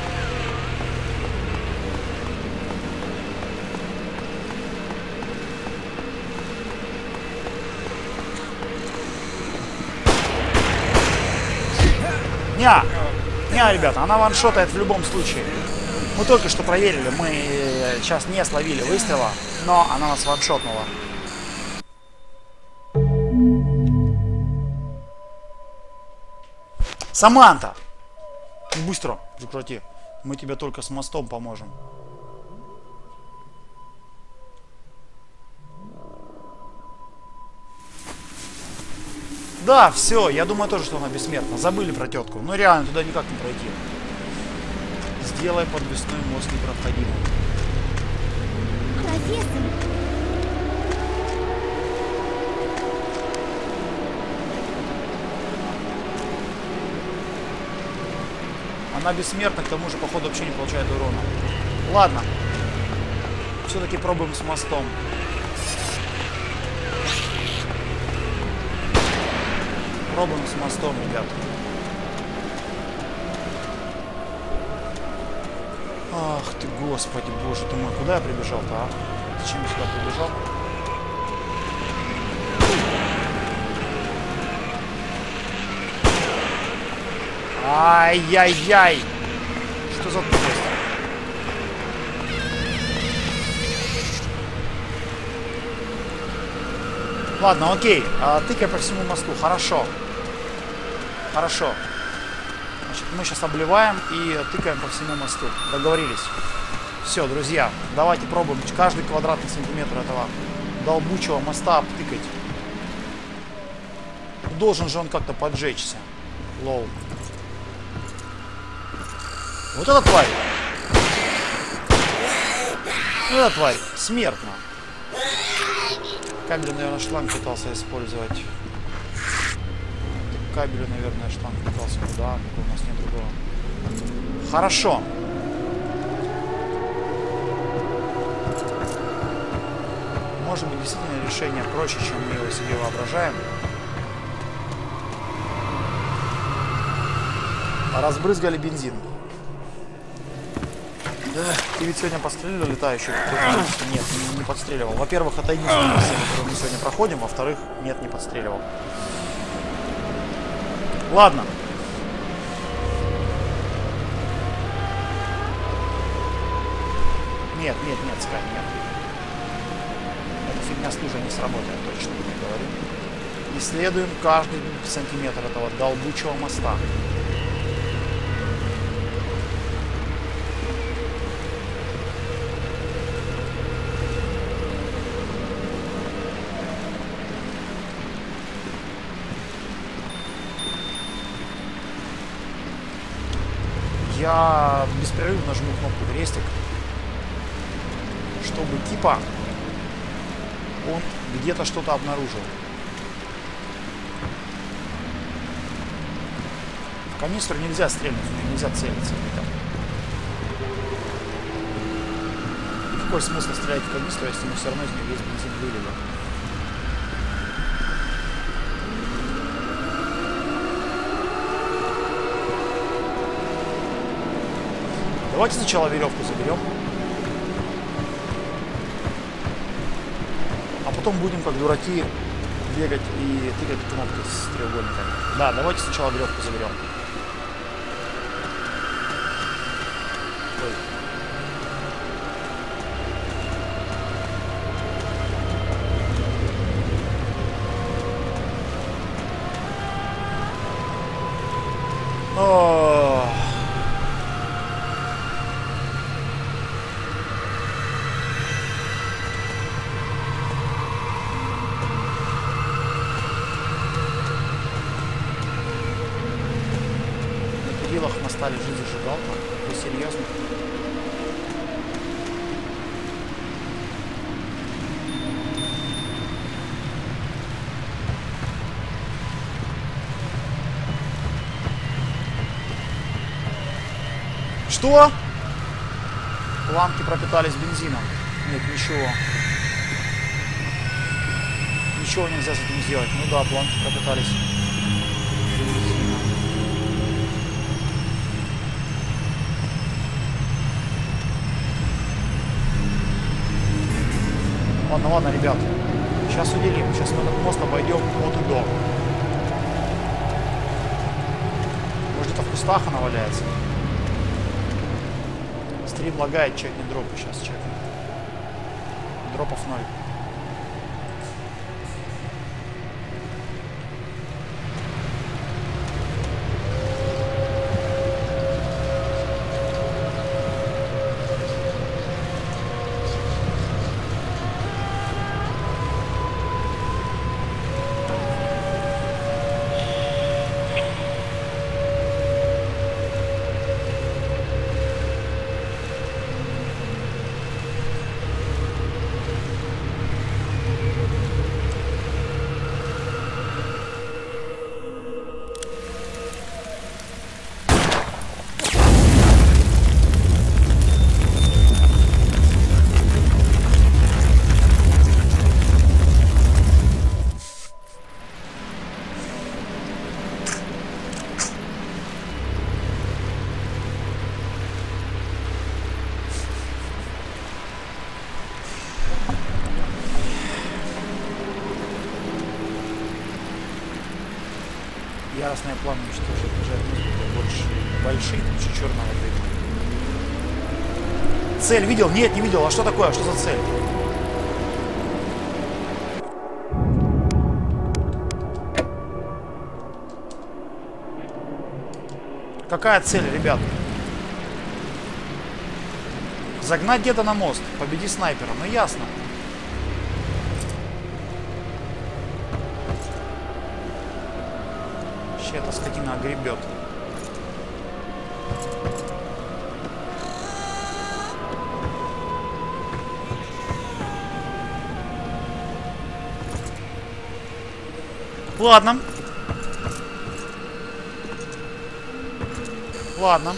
Ня, ня, ребята, она ваншотает в любом случае. Мы только что проверили, мы сейчас не словили выстрела, но она нас ваншотнула. Саманта! Быстро, прекрати. Мы тебе только с мостом поможем. Да, все, я думаю тоже, что она бессмертна. Забыли про тетку. Но реально туда никак не пройти. Сделай подвесной мост непроходимым. Профессор! Она бессмертна, к тому же, походу, вообще не получает урона. Ладно. Все-таки пробуем с мостом. Пробуем с мостом, ребят. Ах ты, господи, боже ты мой. Куда я прибежал-то, а? Зачем я сюда прибежал? Ай-яй-яй! Что за тупость? Ладно, окей. А, тыкай по всему мосту. Хорошо. Хорошо. Значит, мы сейчас обливаем и тыкаем по всему мосту. Договорились. Все, друзья, давайте пробуем каждый квадратный сантиметр этого долбучего моста обтыкать. Должен же он как-то поджечься. Лоу. Вот эта тварь. Вот эта тварь. Смертна. Кабель, наверное, шланг пытался использовать. Кабель, наверное, шланг пытался. Да, у нас нет другого. Хорошо. Может быть, действительно решение проще, чем мы его себе воображаем. Разбрызгали бензин. Да, ты ведь сегодня подстрелил летающих? Нет, не, не подстреливал. Во-первых, это единственная миссия, которую мы сегодня проходим. Во-вторых, нет, не подстреливал. Ладно. Нет, нет, нет, Скай, нет. Эта фигня с лужей не сработает, точно не говорю. Исследуем каждый сантиметр этого долбучего моста. Я беспрерывно жму кнопку крестик, чтобы типа он где-то что-то обнаружил. В канистру нельзя стрельнуть, нельзя целиться. И какой смысл стрелять в канистру, если мы все равно из нее весь бензин вылили? Давайте сначала веревку заберем. А потом будем, как дураки, бегать и тыкать кнопки с треугольниками. Да, давайте сначала веревку заберем. Ой. О. На перилах моста лежит зажигалка. Вы серьезно? Что? Планки пропитались бензином. Нет, ничего. Ничего нельзя с этим сделать. Ну да, планки пропитались бензином. Ладно, ладно, ребят. Сейчас уделим. Сейчас мы этот мост обойдем от и до. Может, где-то в кустах она валяется. Стрим лагает, чекни дропы. Сейчас чекни. Дропов ноль. Яростное пламя уничтожит уже больше большие тучи черного дыма. Цель видел? Нет, не видел. А что такое? Что за цель? Какая цель, ребят? Загнать деда на мост. Победи снайпера. Ну ясно. Эта скотина огребет. Ладно. Ладно.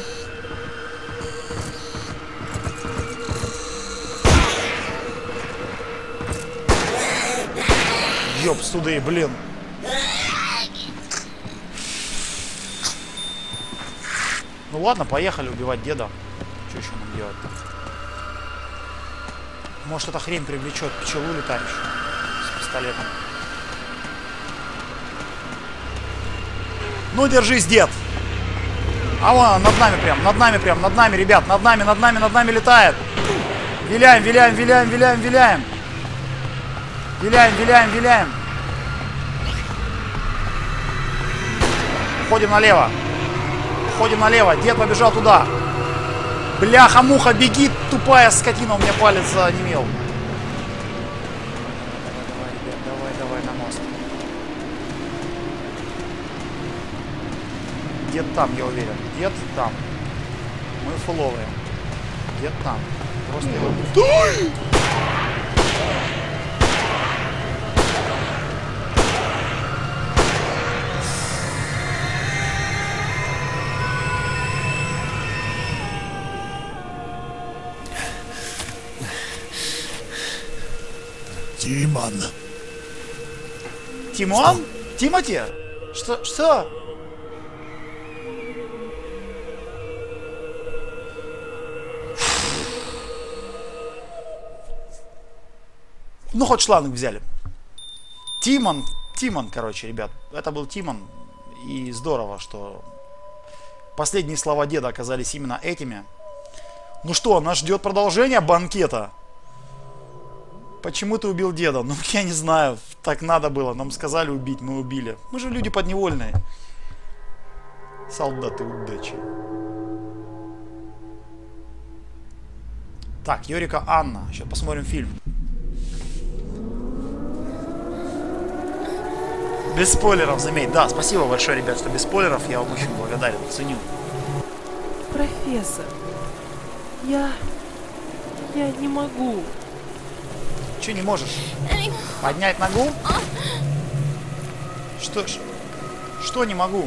Ёб суды, блин. Ну ладно, поехали убивать деда. Что еще нам делать-то? Может, эта хрень привлечет пчелу летающую с пистолетом. Ну, держись, дед! А вон, над нами прям, над нами прям, над нами, ребят, над нами, над нами, над нами летает! Виляем, виляем, виляем, виляем, виляем. Виляем, виляем, виляем. Ходим налево. Ходим налево. Дед побежал туда. Бляха-муха, беги, тупая скотина. У меня палец занемел. Давай, ребят, давай, давай на мост. Дед там, я уверен. Дед там. Мы фуловые. Дед там. Просто его... Стой! Тимон. Тимон? Тимати? Что? Что? Ну, хоть шланг взяли. Тимон. Тимон, короче, ребят. Это был Тимон. И здорово, что последние слова деда оказались именно этими. Ну что, нас ждет продолжение банкета. Почему ты убил деда? Ну, я не знаю. Так надо было. Нам сказали убить, мы убили. Мы же люди подневольные. Солдаты удачи. Так, Йорика Анна. Сейчас посмотрим фильм. Без спойлеров, заметь. Да, спасибо большое, ребят, что без спойлеров. Я вам очень благодарен. Ценю. Профессор, я... я не могу. Че не можешь? Поднять ногу? Что ж? Что не могу?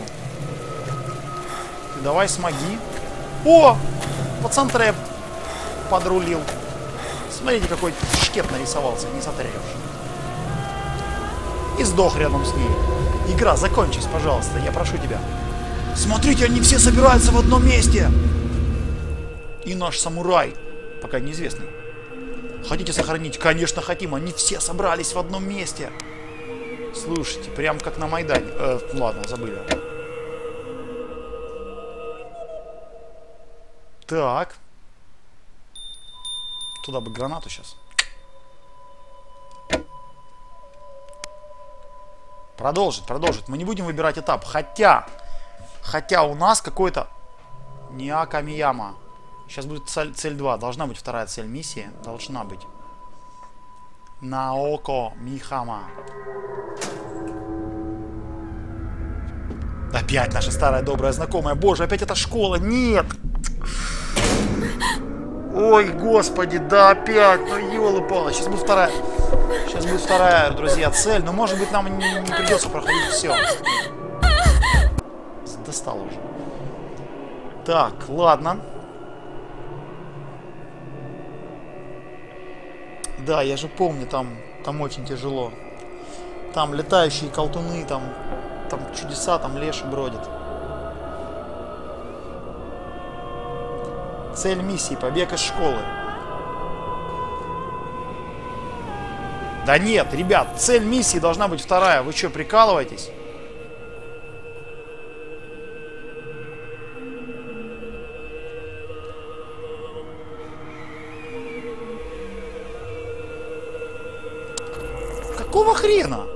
Ты давай смоги. О! Пацан трэп подрулил. Смотрите, какой шкет нарисовался. Не сотрешь. И сдох рядом с ней. Игра, закончись, пожалуйста. Я прошу тебя. Смотрите, они все собираются в одном месте. И наш самурай. Пока неизвестный. Хотите сохранить? Конечно, хотим. Они все собрались в одном месте. Слушайте, прям как на Майдане. Э, ладно, забыли. Так. Туда бы гранату сейчас. Продолжить, продолжить. Мы не будем выбирать этап. Хотя, хотя у нас какой-то... Ниака Мияма. Сейчас будет цель, цель два. Должна быть вторая цель миссии. Должна быть. Наоко Михама. Опять наша старая добрая знакомая. Боже, опять эта школа. Нет. Ой, господи, да опять. Ну, ёлы-палы. Сейчас будет вторая. Сейчас будет вторая, друзья, цель. Но, может быть, нам не, не придется проходить все. Достало уже. Так, ладно. Да, я же помню, там, там очень тяжело. Там летающие колтуны, там, там чудеса, там леши бродят. Цель миссии — побег из школы. Да нет, ребят, цель миссии должна быть вторая. Вы что, прикалываетесь? Какого хрена?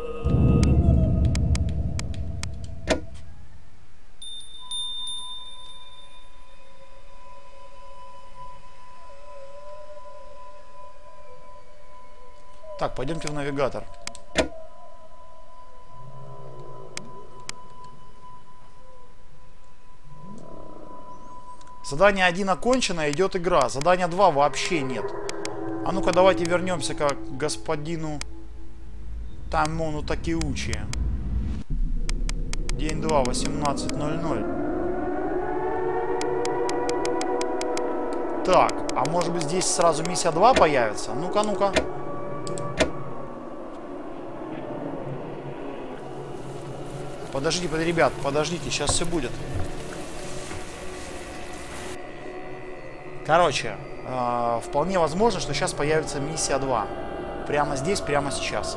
Так, пойдемте в навигатор. Задание один окончено, идет игра. Задание два вообще нет. А ну-ка, давайте вернемся к господину Тамону Такеучи. День два, восемнадцать ноль ноль. Так, а может быть здесь сразу миссия два появится? Ну-ка, ну-ка. Подождите, подождите, ребят, подождите, сейчас все будет. Короче, э, вполне возможно, что сейчас появится миссия два. Прямо здесь, прямо сейчас.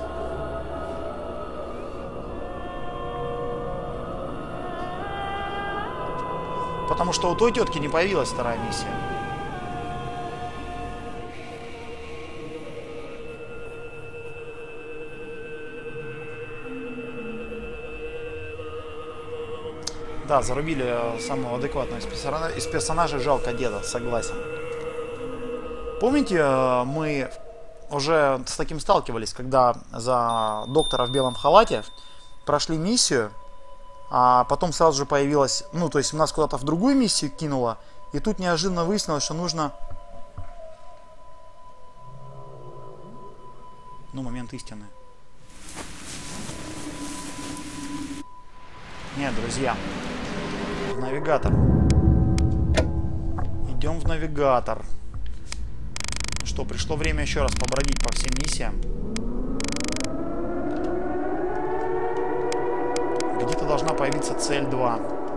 Потому что у той тетки не появилась вторая миссия. Да, зарубили самого адекватного из персонажей. Из персонажей жалко деда, согласен. Помните, мы уже с таким сталкивались, когда за доктора в белом халате прошли миссию, а потом сразу же появилась, ну, то есть нас куда-то в другую миссию кинуло, и тут неожиданно выяснилось, что нужно... Ну, момент истины. Нет, друзья. В навигатор. Идем в навигатор. Что, пришло время еще раз побродить по всем миссиям. Где-то должна появиться цель два.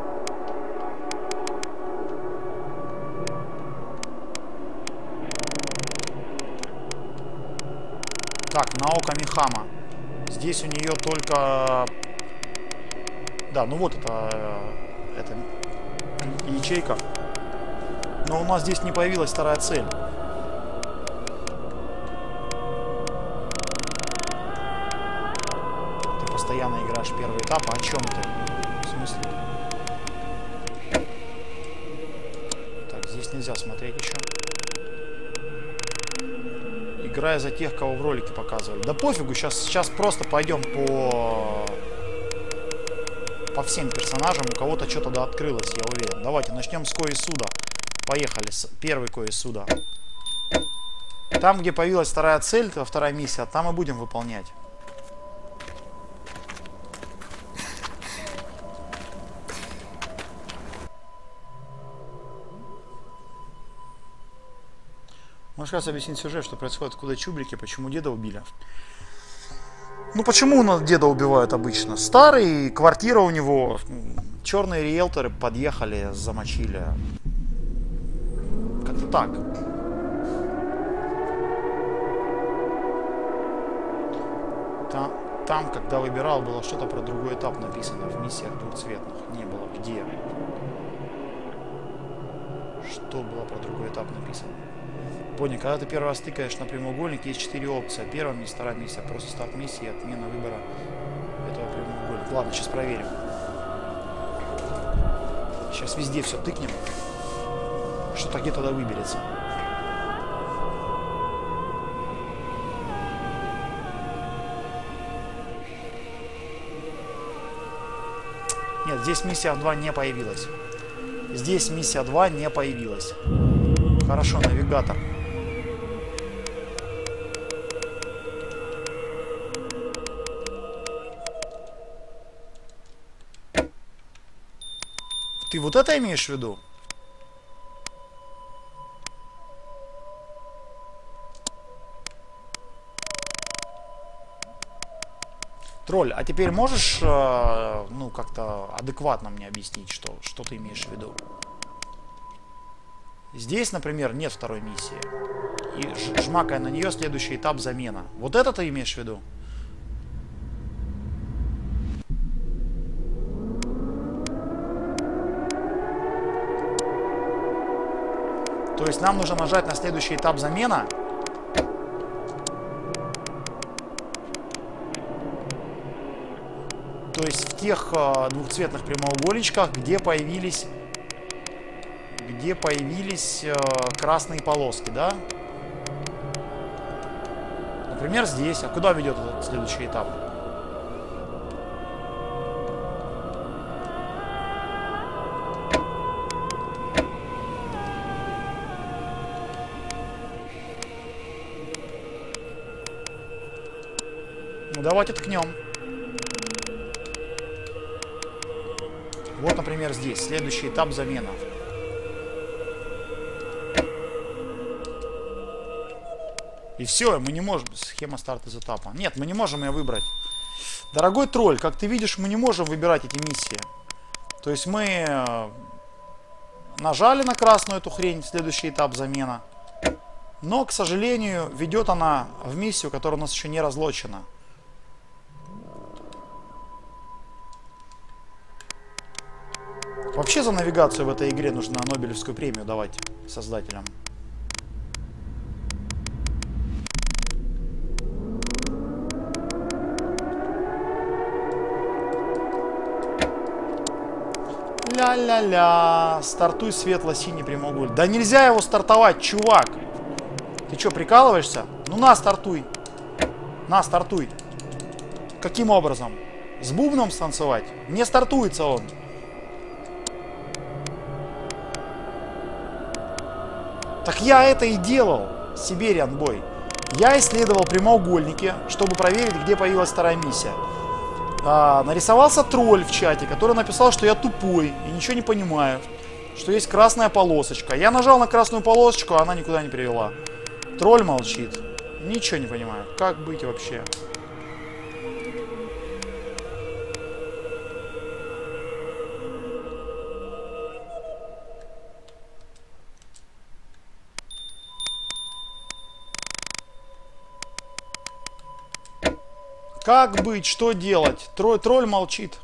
Так, Наока Михама. Здесь у нее только... Да, ну вот это, это ячейка. Но у нас здесь не появилась вторая цель. Ты постоянно играешь первый этап, а о чем ты? В смысле? Так, здесь нельзя смотреть еще. Играя за тех, кого в ролике показывали. Да пофигу, сейчас, сейчас просто пойдем по... по всем персонажам. У кого-то что-то да открылось, я уверен. Давайте начнем с Коисуда. Поехали. С первый Коисуда. Там, где появилась вторая цель, вторая миссия, там и будем выполнять. Можешь раз объяснить сюжет, что происходит, откуда чубрики, почему деда убили? Ну почему у нас деда убивают обычно? Старый, квартира у него, черные риэлторы подъехали, замочили. Как-то так. Там, там, когда выбирал, было что-то про другой этап написано в миссиях двухцветных. Не было. Где? Что было про другой этап написано? Понял, когда ты первый раз тыкаешь на прямоугольник, есть четыре опции. Первая миссия, вторая миссия, просто старт миссии и отмена выбора этого прямоугольника. Ладно, сейчас проверим. Сейчас везде все тыкнем. Что-то где-то да выберется. Нет, здесь миссия два не появилась. Здесь миссия два не появилась. Хорошо, навигатор. Ты вот это имеешь в виду? Тролль, а теперь можешь, э, ну, как-то адекватно мне объяснить, что, что ты имеешь в виду? Здесь, например, нет второй миссии. И жмакая на нее, следующий этап замена. Вот это ты имеешь в виду? То есть нам нужно нажать на следующий этап замена. То есть в тех э, двухцветных прямоугольничках, где появились, где появились э, красные полоски, да? Например, здесь. А куда ведет этот следующий этап? Ну, давайте ткнем. Вот, например, здесь. Следующий этап замена. И все, мы не можем... Схема старта из этапа. Нет, мы не можем ее выбрать. Дорогой тролль, как ты видишь, мы не можем выбирать эти миссии. То есть мы нажали на красную эту хрень, следующий этап замена. Но, к сожалению, ведет она в миссию, которая у нас еще не разлочена. Вообще за навигацию в этой игре нужно Нобелевскую премию давать создателям. Ля-ля-ля. Стартуй светло-синий прямоугольник. Да нельзя его стартовать, чувак. Ты что, прикалываешься? Ну на, стартуй. На, стартуй. Каким образом? С бубном станцевать? Не стартуется он. Так я это и делал, Siberian Boy. Я исследовал прямоугольники, чтобы проверить, где появилась вторая миссия. А, нарисовался тролль в чате, который написал, что я тупой и ничего не понимаю. Что есть красная полосочка. Я нажал на красную полосочку, а она никуда не привела. Тролль молчит. Ничего не понимаю. Как быть вообще? Как быть? Что делать? Тролль, тролль молчит.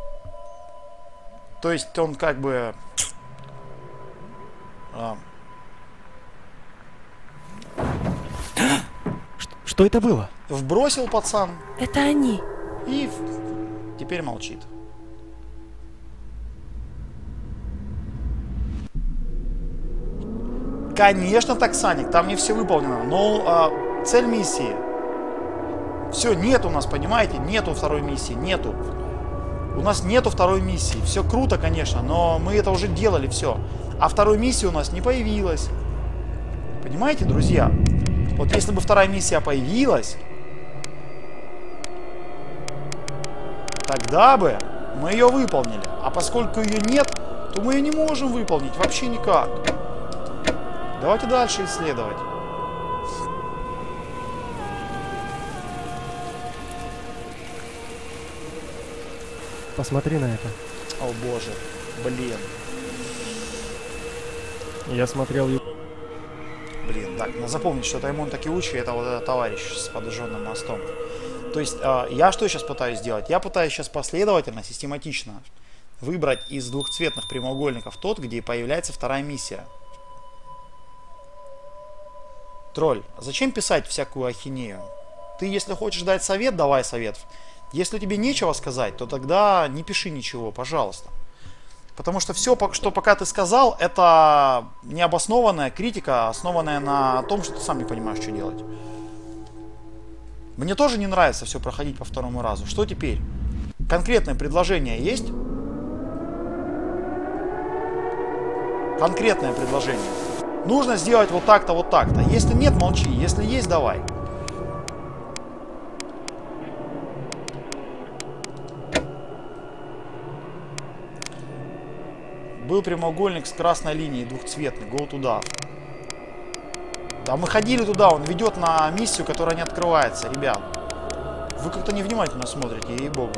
То есть он как бы... А. Что, что это было? Вбросил пацан. Это они. И теперь молчит. Конечно, Таксаник, там не все выполнено. Но а, цель миссии. Все, нет у нас, понимаете? Нету второй миссии, нету. У нас нету второй миссии. Все круто, конечно, но мы это уже делали, все. А второй миссии у нас не появилась. Понимаете, друзья? Вот если бы вторая миссия появилась, тогда бы мы ее выполнили. А поскольку ее нет, то мы ее не можем выполнить вообще никак. Давайте дальше исследовать. Посмотри на это. О боже, блин. Я смотрел... Блин, так, надо запомнить, что Таймон Такеучи — это вот этот товарищ с подожженным мостом. То есть, э, я что сейчас пытаюсь сделать? Я пытаюсь сейчас последовательно, систематично выбрать из двухцветных прямоугольников тот, где появляется вторая миссия. Тролль, зачем писать всякую ахинею? Ты, если хочешь дать совет, давай совет. Если тебе нечего сказать, то тогда не пиши ничего, пожалуйста. Потому что все, что пока ты сказал, это необоснованная критика, основанная на том, что ты сам не понимаешь, что делать. Мне тоже не нравится все проходить по второму разу. Что теперь? Конкретное предложение есть? Конкретное предложение. Нужно сделать вот так-то, вот так-то. Если нет, молчи. Если есть, давай. Был прямоугольник с красной линией, двухцветный. Go туда. Да, мы ходили туда. Он ведет на миссию, которая не открывается, ребят. Вы как-то невнимательно смотрите, ей-богу.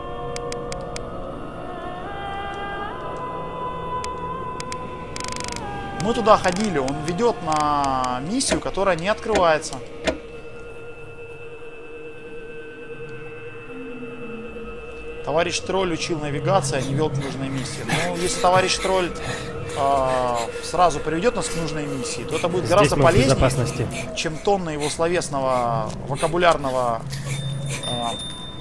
Мы туда ходили. Он ведет на миссию, которая не открывается. Товарищ Тролль учил навигации, а не вел к нужной миссии. Ну, если товарищ Тролль э, сразу приведет нас к нужной миссии, то это будет Здесь гораздо полезнее, чем тонна его словесного, вокабулярного... Э...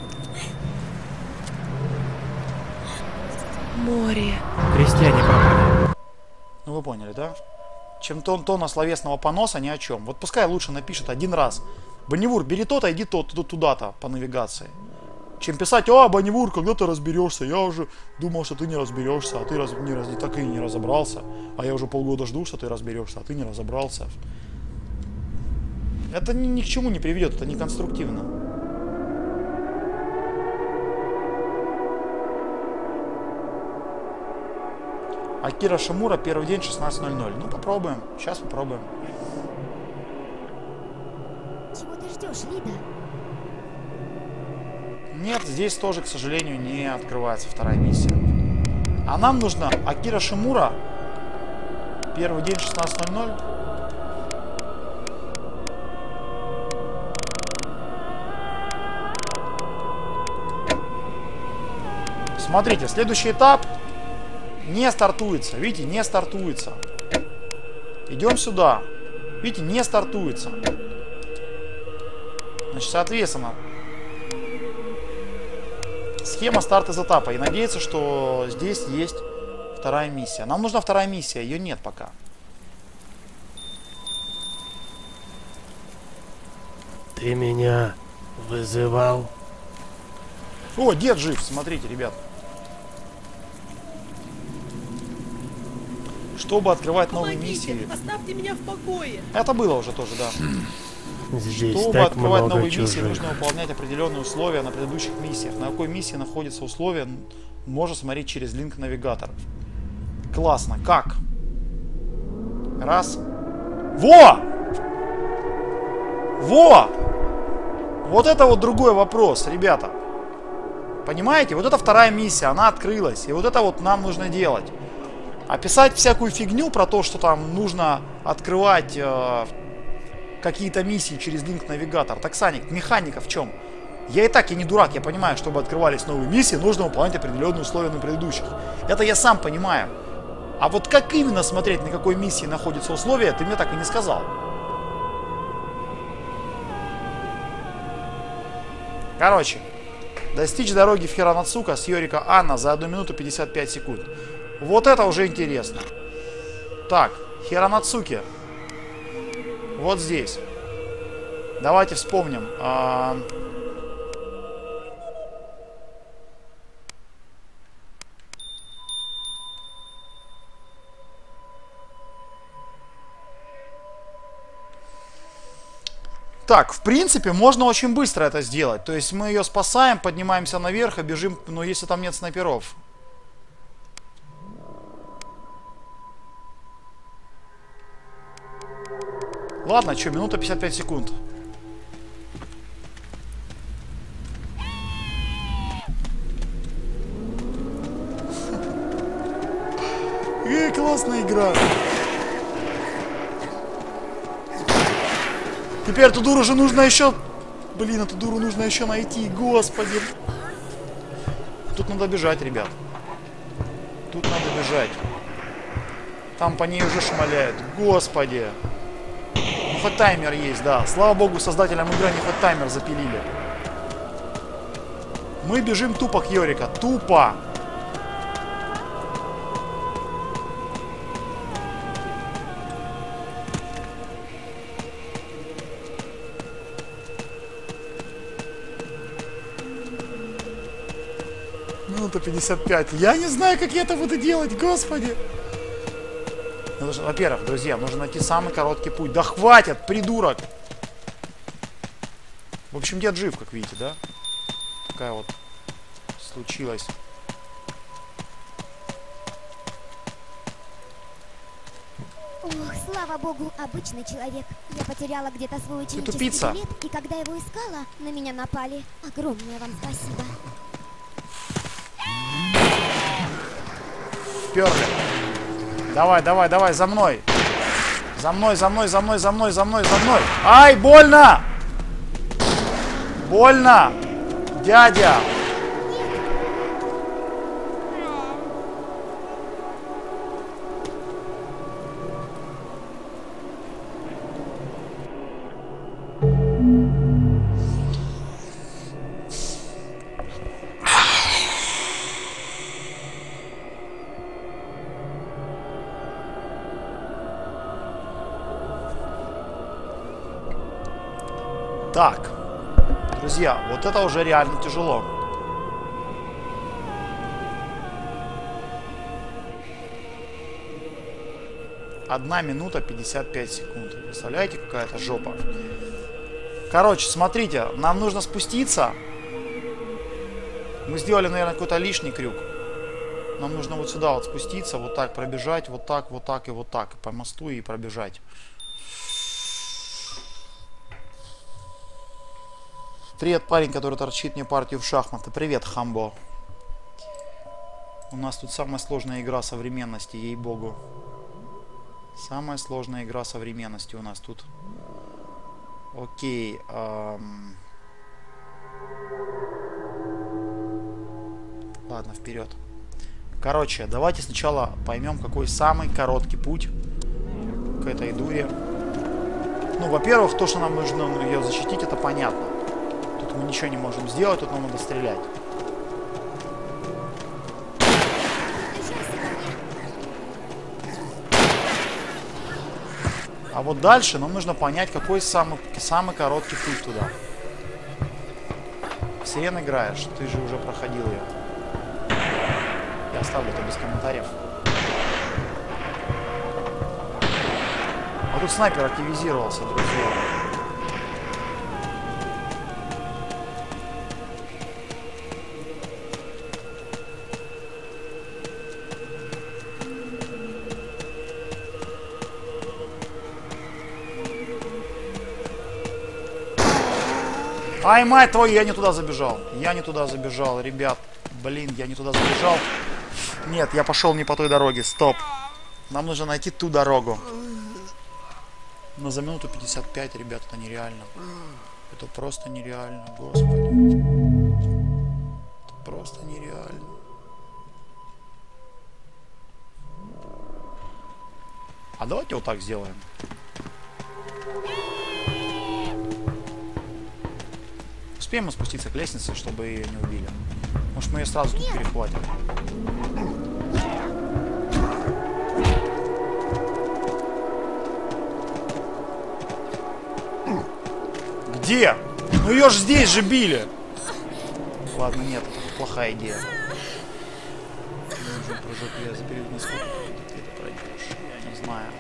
Море. Крестьяне пропали. Ну, вы поняли, да? Чем тон, тонна словесного поноса ни о чем. Вот пускай лучше напишет один раз. Бонневур, бери то-то, иди то, туда-то по навигации. Чем писать: о, Бонневур, когда ты разберешься? Я уже думал, что ты не разберешься, а ты раз, не, раз, так и не разобрался. А я уже полгода жду, что ты разберешься, а ты не разобрался. Это ни, ни к чему не приведет, это не конструктивно. Акира Шимура, первый день, шестнадцать ноль ноль. Ну, попробуем. Сейчас попробуем. Чего ты ждешь, Лида? Нет, здесь тоже, к сожалению, не открывается вторая миссия. А нам нужна Акира Шимура. Первый день, шестнадцать ноль ноль. Смотрите, следующий этап не стартуется. Видите, не стартуется. Идем сюда. Видите, не стартуется. Значит, соответственно, схема старта из этапа. И надеяться, что здесь есть Вторая миссия. Нам нужна вторая миссия. Ее нет пока. Ты меня вызывал? О, дед жив. Смотрите, ребят. Чтобы открывать новые Помогите, миссии. оставьте меня в покое. Это было уже тоже, да. Здесь Чтобы так открывать много новые чужих. миссии, нужно выполнять определенные условия на предыдущих миссиях. На какой миссии находится условие, можно смотреть через линк навигатора. Классно. Как? Раз. Во! Во! Вот это вот другой вопрос, ребята. Понимаете? Вот это вторая миссия, она открылась. И вот это вот нам нужно делать. Описать всякую фигню про то, что там нужно открывать э, какие-то миссии через линк-навигатор. Так, Саник, механика в чем? Я и так, я не дурак, я понимаю, чтобы открывались новые миссии, нужно выполнять определенные условия на предыдущих. Это я сам понимаю. А вот как именно смотреть, на какой миссии находится условие, ты мне так и не сказал. Короче, достичь дороги в Хиронацука с Йорика Анна за одну минуту пятьдесят пять секунд. Вот это уже интересно. Так, Хиронацуки. Вот здесь. Давайте вспомним. А... Так, в принципе, можно очень быстро это сделать. То есть мы ее спасаем, поднимаемся наверх и бежим, но если там нет снайперов. Ладно, что, минута пятьдесят пять секунд. Эй, классная игра. Теперь эту дуру же нужно еще... Блин, эту дуру нужно еще найти, господи. Тут надо бежать, ребят. Тут надо бежать. Там по ней уже шмаляют, господи. Ну, хоть таймер есть, да. Слава богу, создателям игры они хоть таймер запилили. Мы бежим тупо к Йорика. Тупо. Минута пятьдесят пять. Я не знаю, как я это буду делать, господи. Во-первых, друзья, нужно найти самый короткий путь. Да хватит, придурок! В общем, дед жив, как видите, да? Такая вот случилась. Ох, слава богу, обычный человек. Я потеряла где-то свой ученический тупица. билет, и когда его искала, на меня напали. Огромное вам спасибо. Вперли. Давай, давай, давай, за мной. За мной, за мной, за мной, за мной, за мной, за мной. Ай, больно! Больно! Дядя! Так, друзья, вот это уже реально тяжело. Одна минута пятьдесят пять секунд. Представляете, какая-то жопа. Короче, смотрите, нам нужно спуститься. Мы сделали, наверное, какой-то лишний крюк. Нам нужно вот сюда вот спуститься, вот так пробежать, вот так, вот так и вот так. По мосту и пробежать. Привет, парень, который торчит мне партию в шахматы. Привет, Хамбо. У нас тут самая сложная игра современности, ей-богу. Самая сложная игра современности у нас тут. Окей. Эм... Ладно, вперед. Короче, давайте сначала поймем, какой самый короткий путь к этой дуре. Ну, во-первых, то, что нам нужно ее защитить, это понятно. Тут мы ничего не можем сделать, тут нам надо стрелять. А вот дальше нам нужно понять, какой самый, самый короткий путь туда. В Сирен играешь, ты же уже проходил ее. Я оставлю это без комментариев. А тут снайпер активизировался, друзья. Ай, мать твою, я не туда забежал. Я не туда забежал, ребят. Блин, я не туда забежал. Нет, я пошел не по той дороге. Стоп. Нам нужно найти ту дорогу. Но за минуту пятьдесят пять, ребят, это нереально. Это просто нереально, господи. Это просто нереально. А давайте вот так сделаем. Успеем мы спуститься к лестнице, чтобы ее не убили? Может, мы ее сразу тут перехватим? Где? Ну ее же здесь же били! Ладно, нет, это плохая идея. Нужен прыжок вес. Перед насколько ты это пройдешь? Я не знаю.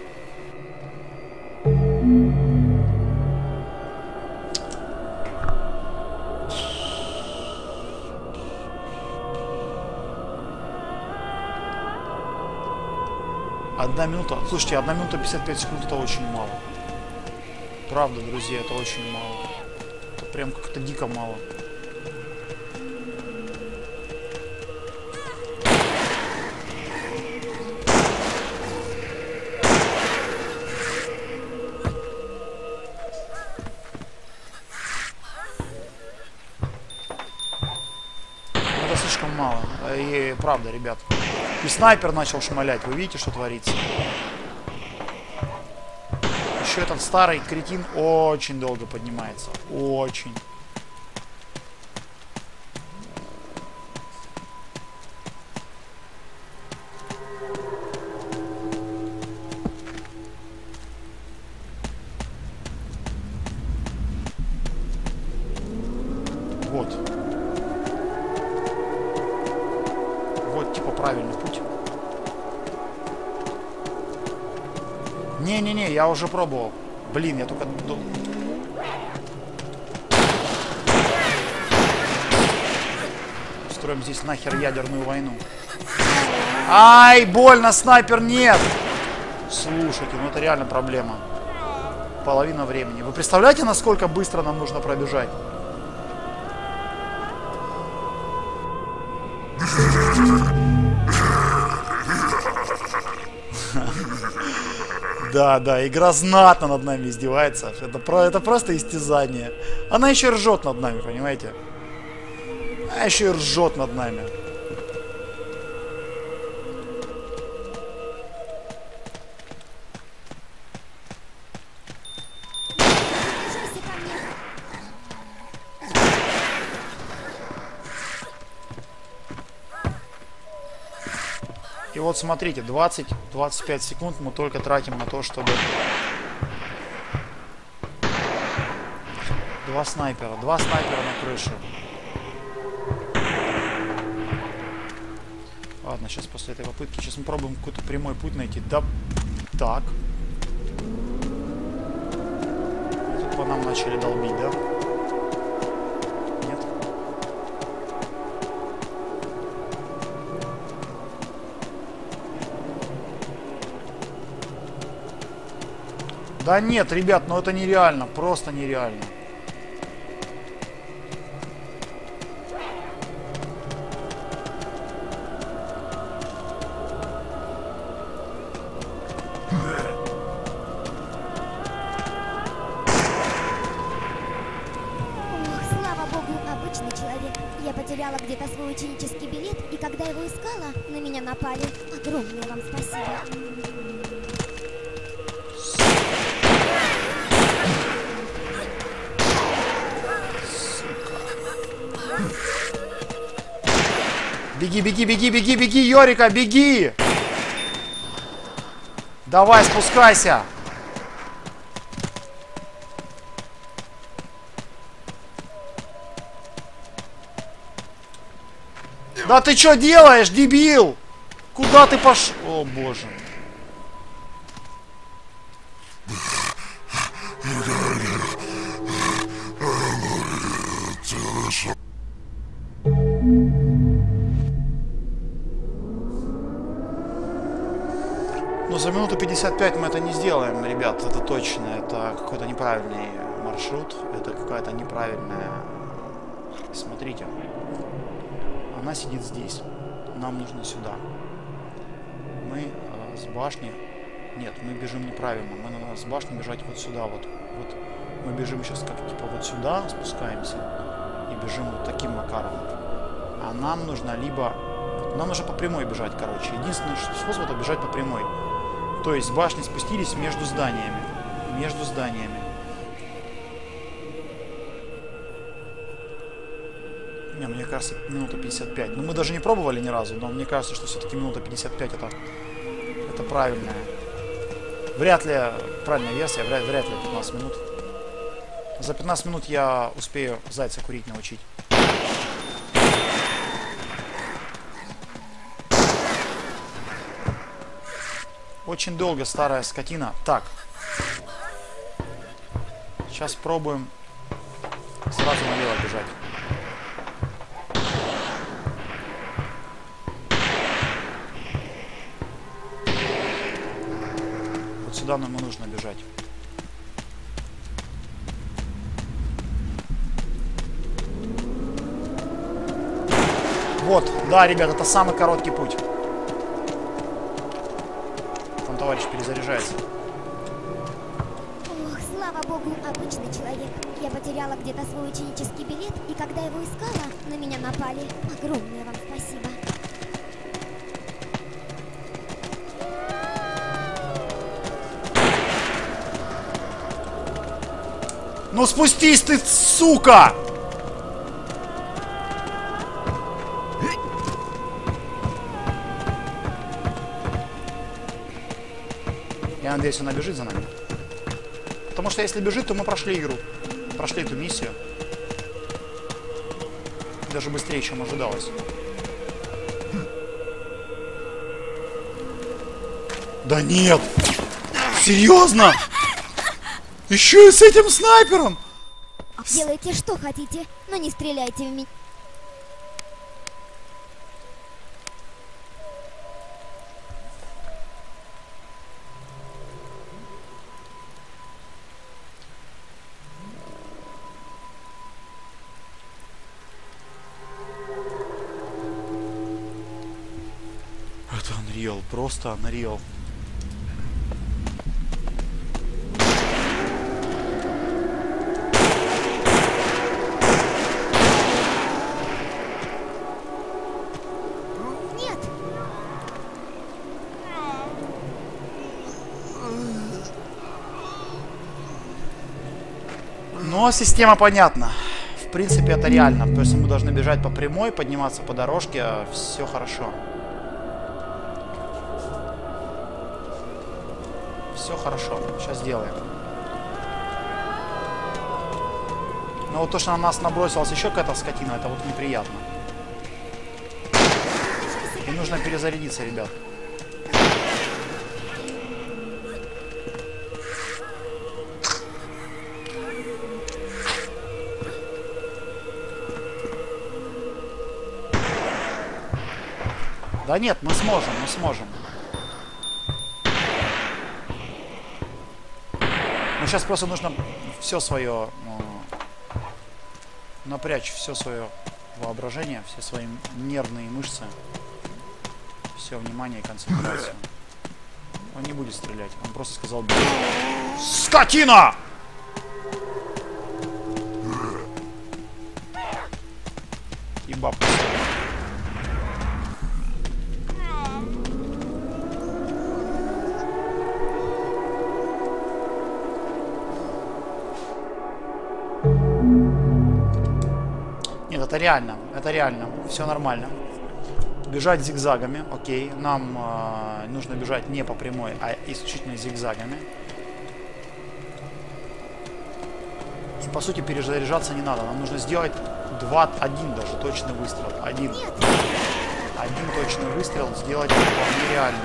Одна минута. Слушайте, одна минута пятьдесят пять секунд это очень мало. Правда, друзья, это очень мало. Это прям как-то дико мало. Это слишком мало. И правда, ребят. И снайпер начал шмалять. Вы видите, что творится? Еще этот старый кретин очень долго поднимается. Очень. Вот. Вот, типа, правильный путь. Не-не-не, я уже пробовал. Блин, я только... Строим здесь нахер ядерную войну. Ай, больно, снайпер, нет! Слушайте, ну это реально проблема. Половина времени. Вы представляете, насколько быстро нам нужно пробежать? Да, да, игра знатно над нами издевается. Это, про, это просто истязание. Она еще ржет над нами, понимаете? Она еще и ржет над нами. И вот смотрите, двадцать-двадцать пять секунд мы только тратим на то, чтобы... Два снайпера. Два снайпера на крыше. Ладно, сейчас после этой попытки... Сейчас мы пробуем какой-то прямой путь найти. Да... Так. Тут по нам начали долбить, да? Нет? Да нет, ребят, ну это нереально. Просто нереально. Потеряла где-то свой ученический билет, и когда его искала, на меня напали. Огромное вам спасибо. Беги, беги, беги, беги, беги, Йорика, беги! Давай, спускайся! Да ты что делаешь, дебил? Куда ты пошел? О, боже. Ну, за минуту пятьдесят пять мы это не сделаем, ребят, это точно. Это какой-то неправильный маршрут. Это какая-то неправильная... Смотрите. Она сидит здесь. Нам нужно сюда. Мы э, с башни... Нет, мы бежим неправильно. Мы надо с башни бежать вот сюда вот. Вот мы бежим сейчас как типа вот сюда, спускаемся. И бежим вот таким макаром. А нам нужно либо... Нам нужно по прямой бежать, короче. Единственный способ это бежать по прямой. То есть с башни спустились между зданиями. Между зданиями. Не, мне кажется, минута пятьдесят пять. Ну, мы даже не пробовали ни разу, но мне кажется, что все-таки минута пятьдесят пять это, это правильная. Вряд ли правильная версия, вряд, вряд ли пятнадцать минут. За пятнадцать минут я успею зайца курить научить. Очень долго, старая скотина. Так. Сейчас пробуем сразу налево бежать. Вот сюда нам и нужно бежать. Вот, да, ребят, это самый короткий путь. Там товарищ перезаряжается. Ох, слава богу, обычный человек. Я потеряла где-то свой ученический билет, и когда его искала, на меня напали. Огромное вам спасибо. Ну спустись ты, сука! Я надеюсь, она бежит за нами. Потому что если бежит, то мы прошли игру. Прошли эту миссию. Даже быстрее, чем ожидалось. Да нет! Серьезно? Еще и с этим снайпером! Делайте что хотите, но не стреляйте в меня. Это Unreal, просто Unreal. Нет! Но система понятна. В принципе, это реально. То есть мы должны бежать по прямой, подниматься по дорожке, все хорошо. Все хорошо. Сейчас сделаем. Но вот то, что на нас набросилась еще какая-то скотина, это вот неприятно. И нужно перезарядиться, ребят. Да нет, мы сможем, мы сможем. Ну, сейчас просто нужно все свое... Ну, напрячь все свое воображение, все свои нервные мышцы. Все внимание и концентрацию. Он не будет стрелять, он просто сказал... Скотина! И бабка. Нет, это реально, это реально, все нормально. Бежать зигзагами, окей. Нам э, нужно бежать не по прямой, а исключительно зигзагами. И по сути перезаряжаться не надо. Нам нужно сделать два, один даже точный выстрел. Один. Нет! один точный выстрел сделать вполне реально.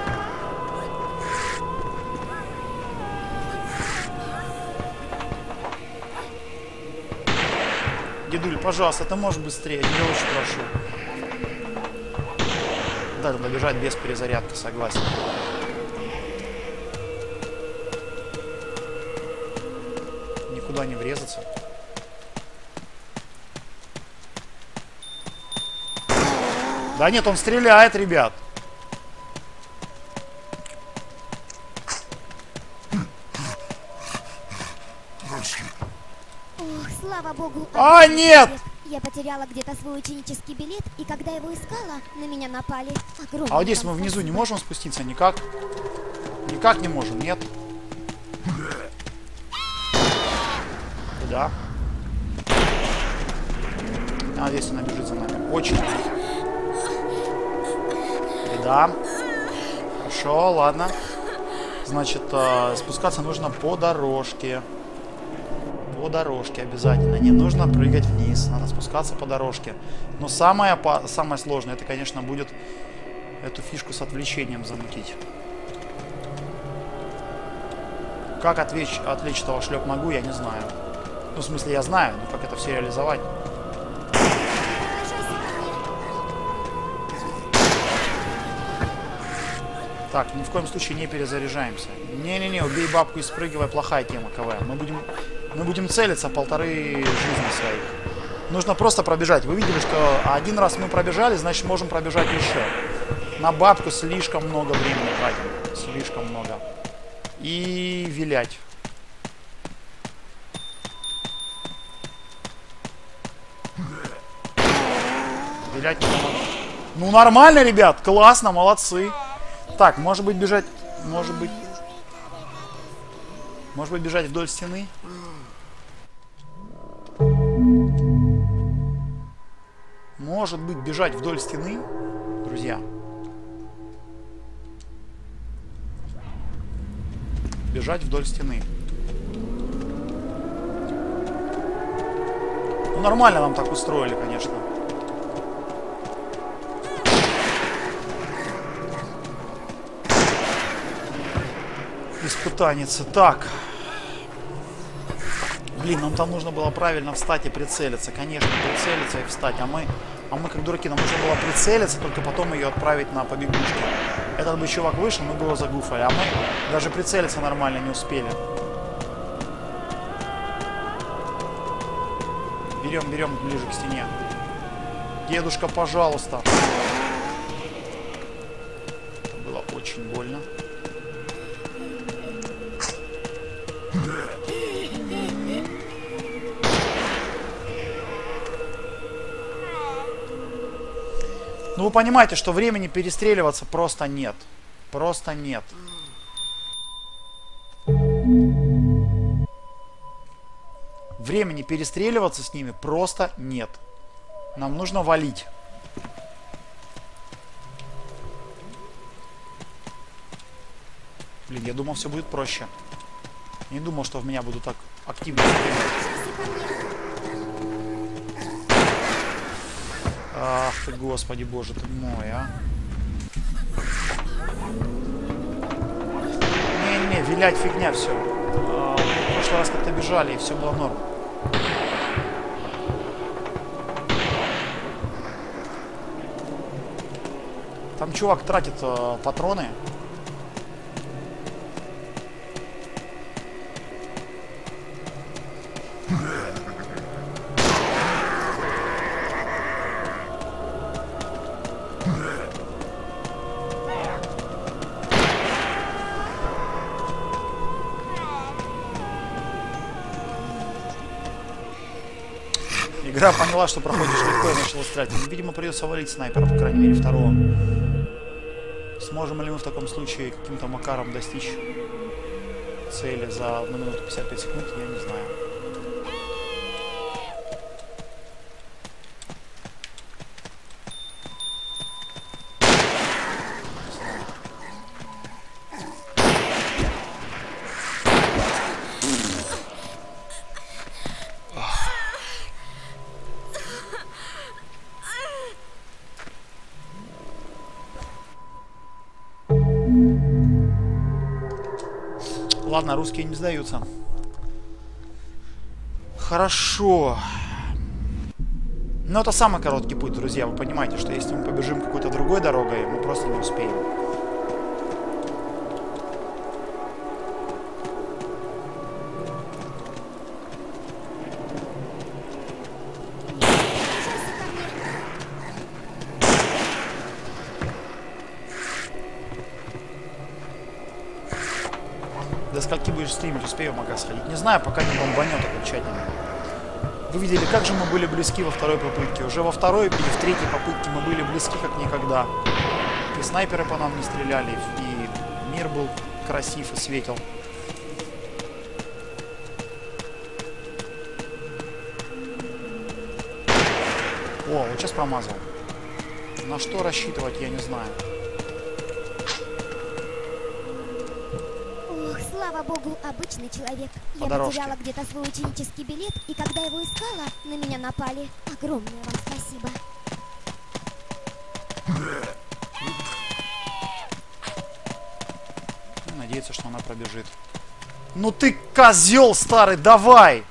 Дедуль, пожалуйста, ты можешь быстрее? Я тебя очень прошу. Да, надо бежать без перезарядки, согласен. Никуда не врезаться. Да нет, он стреляет, ребят. Ох, слава богу. А, нет! Я потеряла где-то свой ученический билет, и когда его искала, на меня напали. Огромное А вот здесь вам мы внизу не спасибо. можем спуститься? Никак? Никак не можем, нет? Куда? А, здесь она бежит за нами. Очень. Да. Хорошо, ладно. Значит, э, спускаться нужно по дорожке. По дорожке обязательно. Не нужно прыгать вниз. Надо спускаться по дорожке. Но самое, самое сложное, это, конечно, будет эту фишку с отвлечением замутить. Как отвлечь, отвлечь этого шлеп-ногу, я не знаю. Ну, в смысле, я знаю, но как это все реализовать? Так, ни в коем случае не перезаряжаемся. Не-не-не, убей бабку и спрыгивай, плохая тема КВ. Мы будем, мы будем целиться полторы жизни своих. Нужно просто пробежать. Вы видели, что один раз мы пробежали, значит можем пробежать еще. На бабку слишком много времени тратим. Слишком много. И вилять. Вилять не надо. Ну нормально, ребят, классно, молодцы. Так, может быть бежать, может быть, может быть бежать вдоль стены. Может быть бежать вдоль стены, друзья. Бежать вдоль стены. Ну нормально нам так устроили, конечно. Испытанница. Так. Блин, нам там нужно было правильно встать и прицелиться. Конечно, прицелиться и встать. А мы, а мы как дураки, нам нужно было прицелиться, только потом ее отправить на побегушки. Этот бы чувак вышел, мы бы его загуфали. А мы даже прицелиться нормально не успели. Берем, берем ближе к стене. Дедушка, пожалуйста. Это было очень больно. Ну, вы понимаете, что времени перестреливаться просто нет. Просто нет. Времени перестреливаться с ними просто нет. Нам нужно валить. Блин, я думал, все будет проще. Не думал, что в меня будут так активно стрелять. Ах ты, господи, боже ты мой, а. Не-не-не, вилять фигня, все. А, в прошлый раз как-то бежали, и все было норм. Там чувак тратит а, патроны. Игра поняла, что проходишь легко и начала стрелять. Видимо, придется валить снайпера, по крайней мере, второго. Сможем ли мы в таком случае каким-то макаром достичь цели за одну минуту пятьдесят пять секунд, я не знаю. Ладно, русские не сдаются. Хорошо. Но это самый короткий путь, друзья. Вы понимаете, что если мы побежим какой-то другой дорогой, мы просто не успеем. До скольки будешь стримить, успею в магаз сходить? Не знаю, пока не бомбанет окончательно. Вы видели, как же мы были близки во второй попытке. Уже во второй или в третьей попытке мы были близки как никогда. И снайперы по нам не стреляли, и мир был красив и светел. О, вот сейчас промазал. На что рассчитывать, я не знаю. Слава богу, обычный человек. По Я дорожке. потеряла где-то свой ученический билет, и когда его искала, на меня напали. Огромное вам спасибо. Надеяться, что она пробежит. Ну ты козел старый, давай!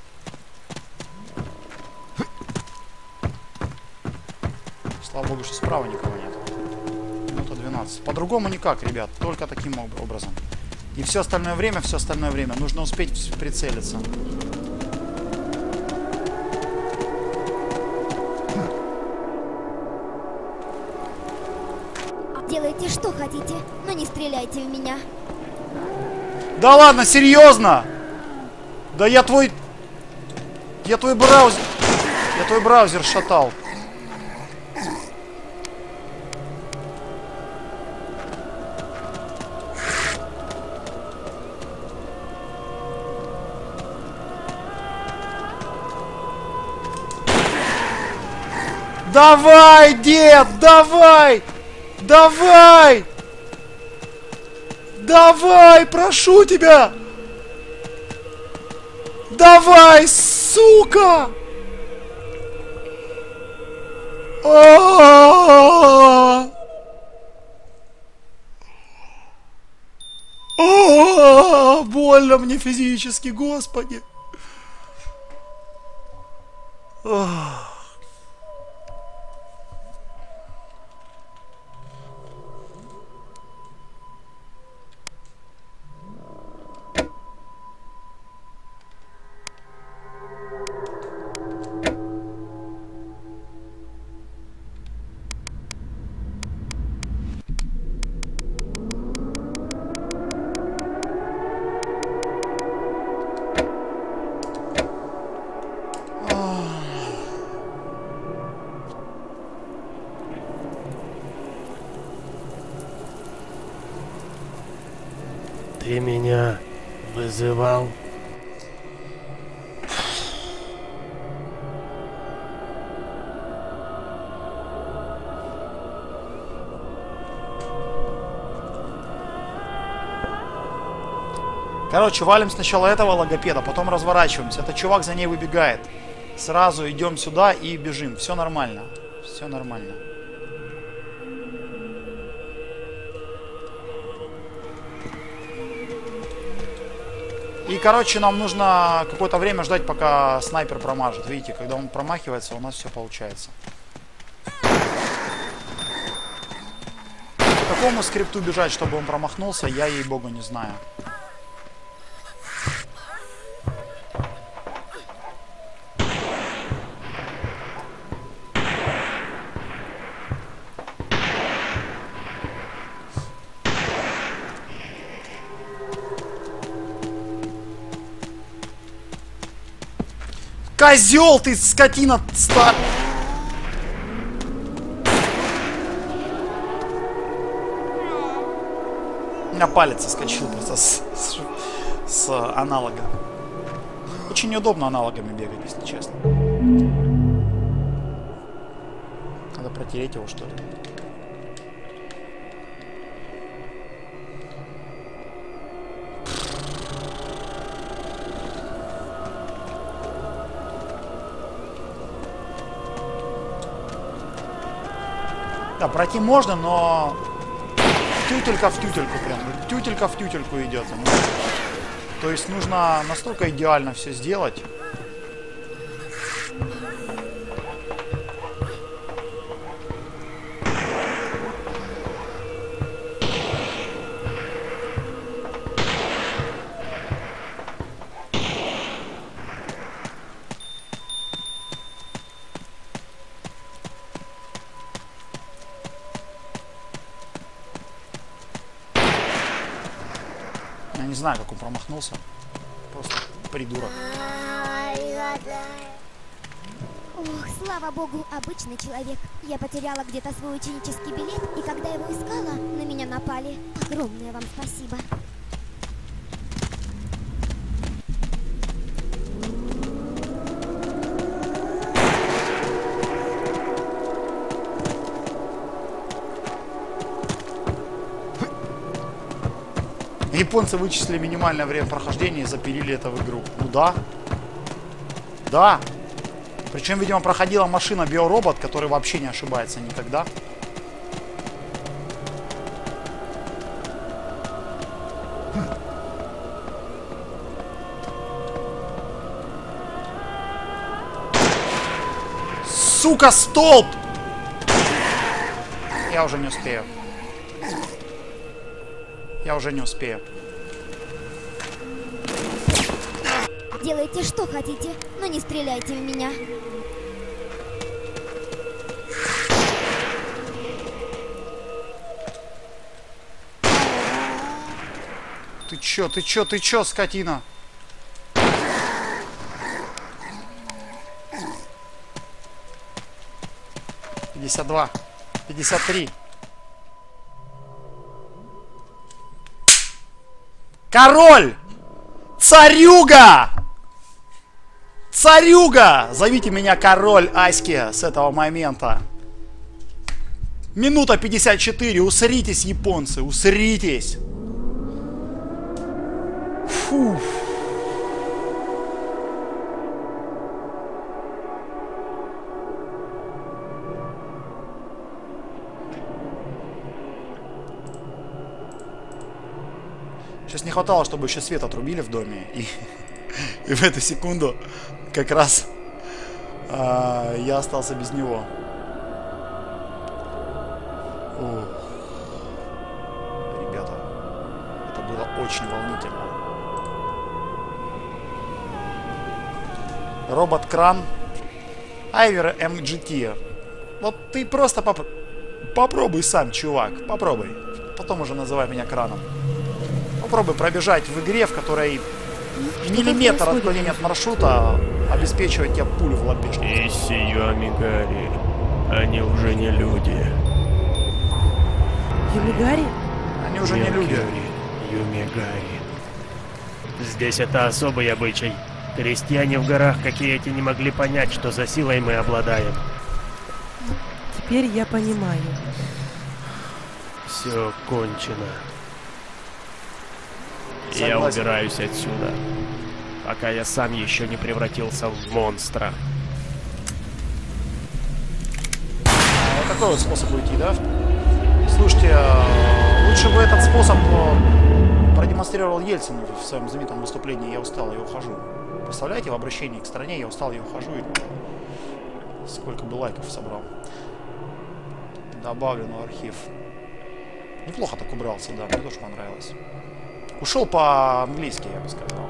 Слава богу, что справа никого нет. Минута двенадцать. По-другому никак, ребят. Только таким образом. И все остальное время, все остальное время. Нужно успеть прицелиться. Делайте что хотите, но не стреляйте в меня. Да ладно, серьезно? Да я твой... Я твой браузер... Я твой браузер шатал. Давай, дед, давай! Давай! Давай, прошу тебя! Давай, сука! А-а-а! А-а-а! Больно мне физически, господи! Ах. Ты меня вызывал? Короче, валим сначала этого логопеда, потом разворачиваемся. Этот чувак за ней выбегает. Сразу идем сюда и бежим. Все нормально. Все нормально. И, короче, нам нужно какое-то время ждать, пока снайпер промажет. Видите, когда он промахивается, у нас все получается. По какому скрипту бежать, чтобы он промахнулся, я, ей-богу, не знаю. Козел ты, скотина, ста... У меня палец соскочил просто с, с, с аналога. Очень неудобно аналогами бегать, если честно. Надо протереть его, что ли. Да, пройти можно, но тютелька в тютельку прям. Тютелька в тютельку идет. То есть нужно настолько идеально все сделать. Я не знаю, как он промахнулся. Просто придурок. Ох, слава богу, обычный человек. Я потеряла где-то свой ученический билет, и когда его искала, на меня напали. Огромное вам спасибо. Японцы вычислили минимальное время прохождения и запилили это в игру. Ну да. Да. Причем, видимо, проходила машина биоробот, который вообще не ошибается никогда. Сука, столб! Я уже не успею. Я уже не успею. Делайте что хотите, но не стреляйте в меня. Ты чё, ты чё, ты чё, скотина? пятьдесят два. пятьдесят три. Король! Царюга! Царюга! Зовите меня король Аськи с этого момента. Минута пятьдесят четыре. Усритесь, японцы, усритесь. Фу. Сейчас не хватало, чтобы еще свет отрубили в доме. И, и в эту секунду как раз а, я остался без него. О. Ребята, это было очень волнительно. Робот-кран. Айвер эм джи ти. Вот ты просто поп попробуй сам, чувак. Попробуй. Потом уже называй меня краном. Попробуй пробежать в игре, в которой миллиметр отклонения от маршрута обеспечивает тебе пулю в лобешник. Исси Юмигари. Они уже не люди. Юмигари? Они уже не люди. Юмигари. Здесь это особый обычай. Крестьяне в горах, какие эти, не могли понять, что за силой мы обладаем. Теперь я понимаю. Все кончено. Согласен. Я убираюсь отсюда, пока я сам еще не превратился в монстра. Вот такой вот способ уйти, да? Слушайте, лучше бы этот способ продемонстрировал Ельцин в своем знаменитом выступлении «Я устал, я ухожу». Представляете, в обращении к стране «Я устал, я ухожу» и сколько бы лайков собрал. Добавлен в архив. Неплохо так убрался, да, мне тоже понравилось. Ушел по-английски, я бы сказал.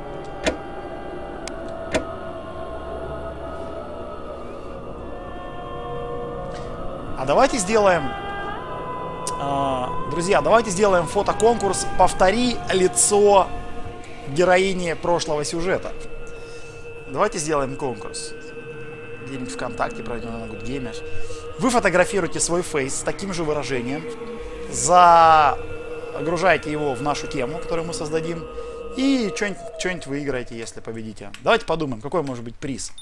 А давайте сделаем... Э, друзья, давайте сделаем фотоконкурс «Повтори лицо героини прошлого сюжета». Давайте сделаем конкурс. Где-нибудь ВКонтакте пройдем на Good Gamers. Вы фотографируете свой фейс с таким же выражением. Загружаете его в нашу тему, которую мы создадим. И что-нибудь выиграете, если победите. Давайте подумаем, какой может быть приз.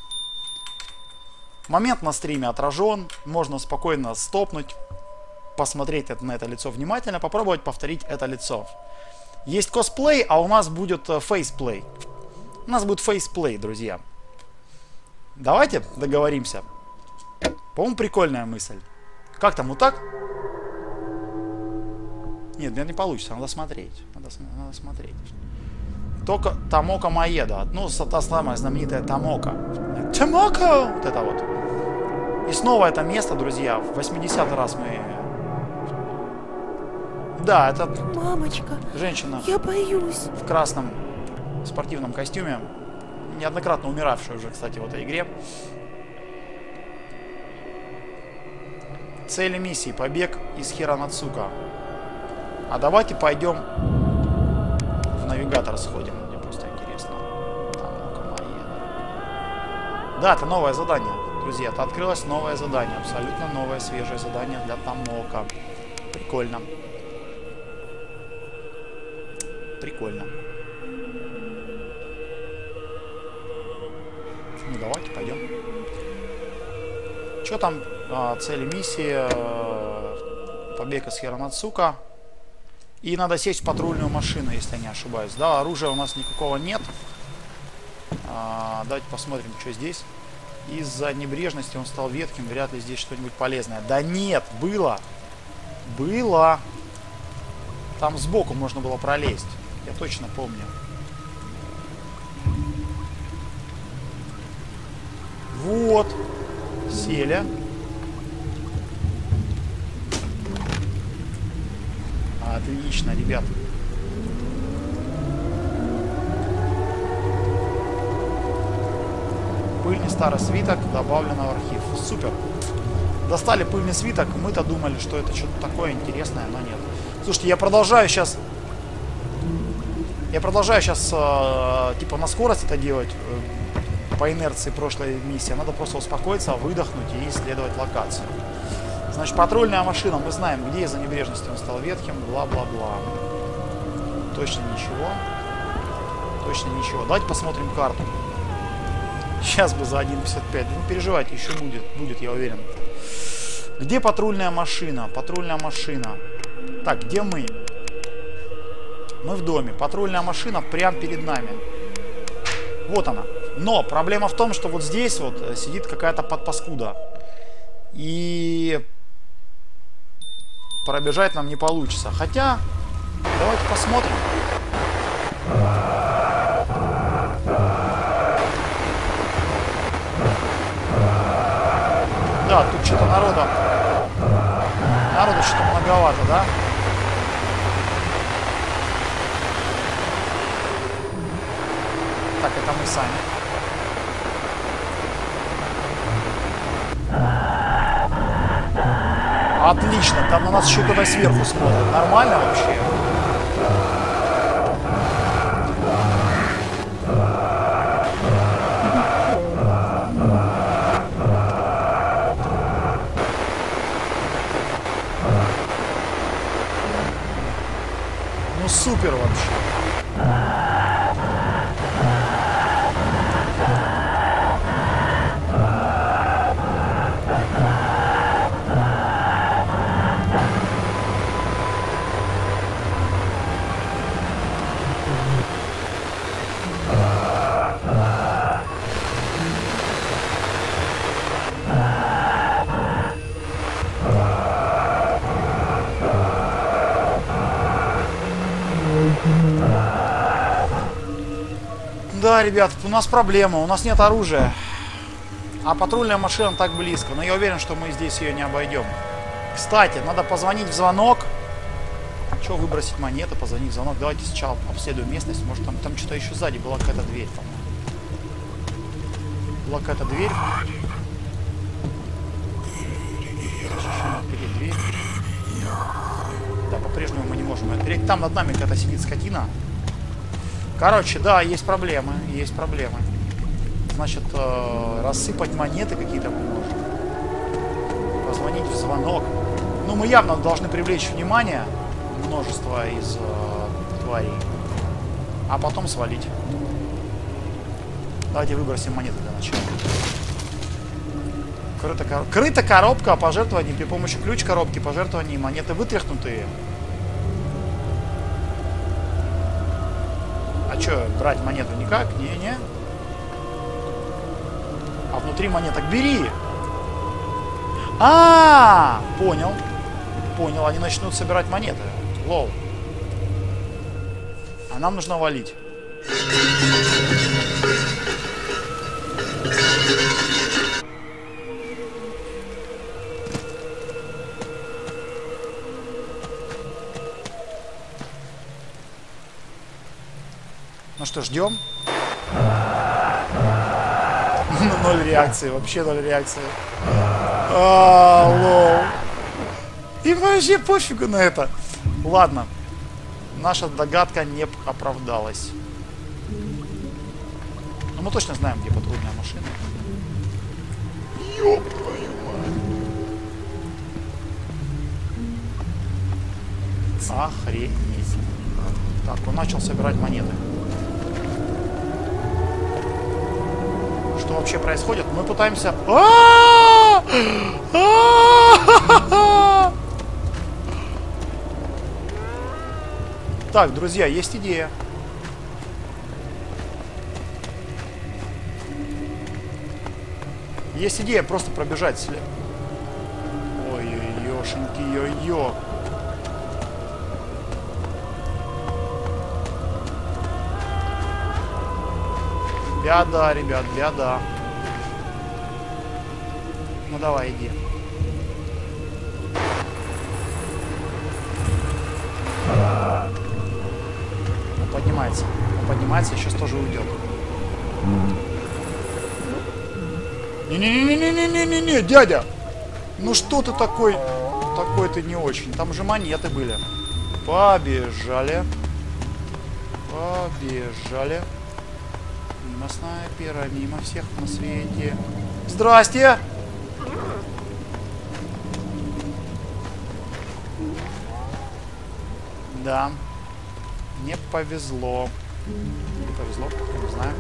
Момент на стриме отражен. Можно спокойно стопнуть, посмотреть на это лицо внимательно, попробовать повторить это лицо. Есть косплей, а у нас будет фейсплей. У нас будет фейсплей, друзья. Давайте договоримся. По-моему, прикольная мысль. Как там, вот так? Нет, мне не получится, надо смотреть. Надо, надо смотреть. Только Томока Маеда. Ну, та самая знаменитая Томока. Томока! Вот это вот. И снова это место, друзья. В восьмидесятый раз мы... Да, это... Мамочка, женщина. Я боюсь. В красном спортивном костюме. Неоднократно умиравшая уже, кстати, в этой игре. Цели миссии. Побег из Хиронацука. А давайте пойдем в навигатор сходим. Мне просто интересно. Да, это новое задание. Друзья, это открылось новое задание. Абсолютно новое, свежее задание для Томока. Прикольно. Прикольно. Ну, давайте, пойдем. Что там? А, цели миссии. А, побег из Хиронацука. И надо сесть в патрульную машину, если я не ошибаюсь. Да, оружия у нас никакого нет. А, давайте посмотрим, что здесь. Из-за небрежности он стал ветхим. Вряд ли здесь что-нибудь полезное. Да нет, было. Было. Там сбоку можно было пролезть. Я точно помню. Вот. Сели. Отлично, ребят. Пыльный старый свиток добавлено в архив. Супер. Достали пыльный свиток. Мы-то думали, что это что-то такое интересное, но нет. Слушайте, я продолжаю сейчас... Я продолжаю сейчас, э, типа, на скорость это делать. Э, по инерции прошлой миссии. Надо просто успокоиться, выдохнуть и исследовать локацию. Значит, патрульная машина. Мы знаем, где из-за небрежности он стал ветхим. Бла-бла-бла. Точно ничего. Точно ничего. Давайте посмотрим карту. Сейчас бы за один пятьдесят пять. Не переживайте, еще будет, будет, я уверен. Где патрульная машина? Патрульная машина. Так, где мы? Мы в доме. Патрульная машина прямо перед нами. Вот она. Но проблема в том, что вот здесь вот сидит какая-то подпаскуда. И пробежать нам не получится. Хотя, давайте посмотрим. Да, тут что-то народа. Народу что-то многовато, да? Так, это мы сами. Отлично, там на нас еще кто-то сверху смотрит. Нормально вообще? Ну супер вообще. Да, ребят, у нас проблема, у нас нет оружия. А патрульная машина так близко. Но я уверен, что мы здесь ее не обойдем. Кстати, надо позвонить в звонок. Че, выбросить монеты, позвонить в звонок. Давайте сначала обследуем местность. Может, там, там что-то еще сзади была какая-то дверь, по-моему. Была какая-то дверь. Перед дверь. Да, по-прежнему мы не можем отпереть. Там над нами какая-то сидит скотина. Короче, да, есть проблемы, есть проблемы. Значит, э, рассыпать монеты какие-то мы можем. Позвонить в звонок. Ну, мы явно должны привлечь внимание множества из э, тварей. А потом свалить. Давайте выбросим монеты для начала. Крыта, кор... Крыта коробка пожертвований при помощи ключ коробки пожертвований. Монеты вытряхнутые. А что, брать монету никак? Не-не. А внутри монеток бери. А, -а, а, понял. Понял, они начнут собирать монеты. Лол. А нам нужно валить. Ну что, ждем? Ноль реакции, вообще ноль реакции. А, лол. Им вообще пофигу на это. Ладно. Наша догадка не оправдалась. Но мы точно знаем, где патрульная машина. Ёп твою мать. Охренеть. Так, он начал собирать монеты. Что вообще происходит? Мы пытаемся... Так, друзья, есть идея. Есть идея просто пробежать след. Ой-ой-ой, ёшеньки, ё-ё. Беда, ребят, беда. Ну давай, иди. Он поднимается. Он поднимается и сейчас тоже уйдет. Не-не-не-не-не-не-не-не, дядя! Ну что ты такой? Такой ты не очень. Там же монеты были. Побежали. Побежали. Мимо снайпера, мимо всех на свете. Здрасте! Да. Не повезло. Не повезло, не знаю.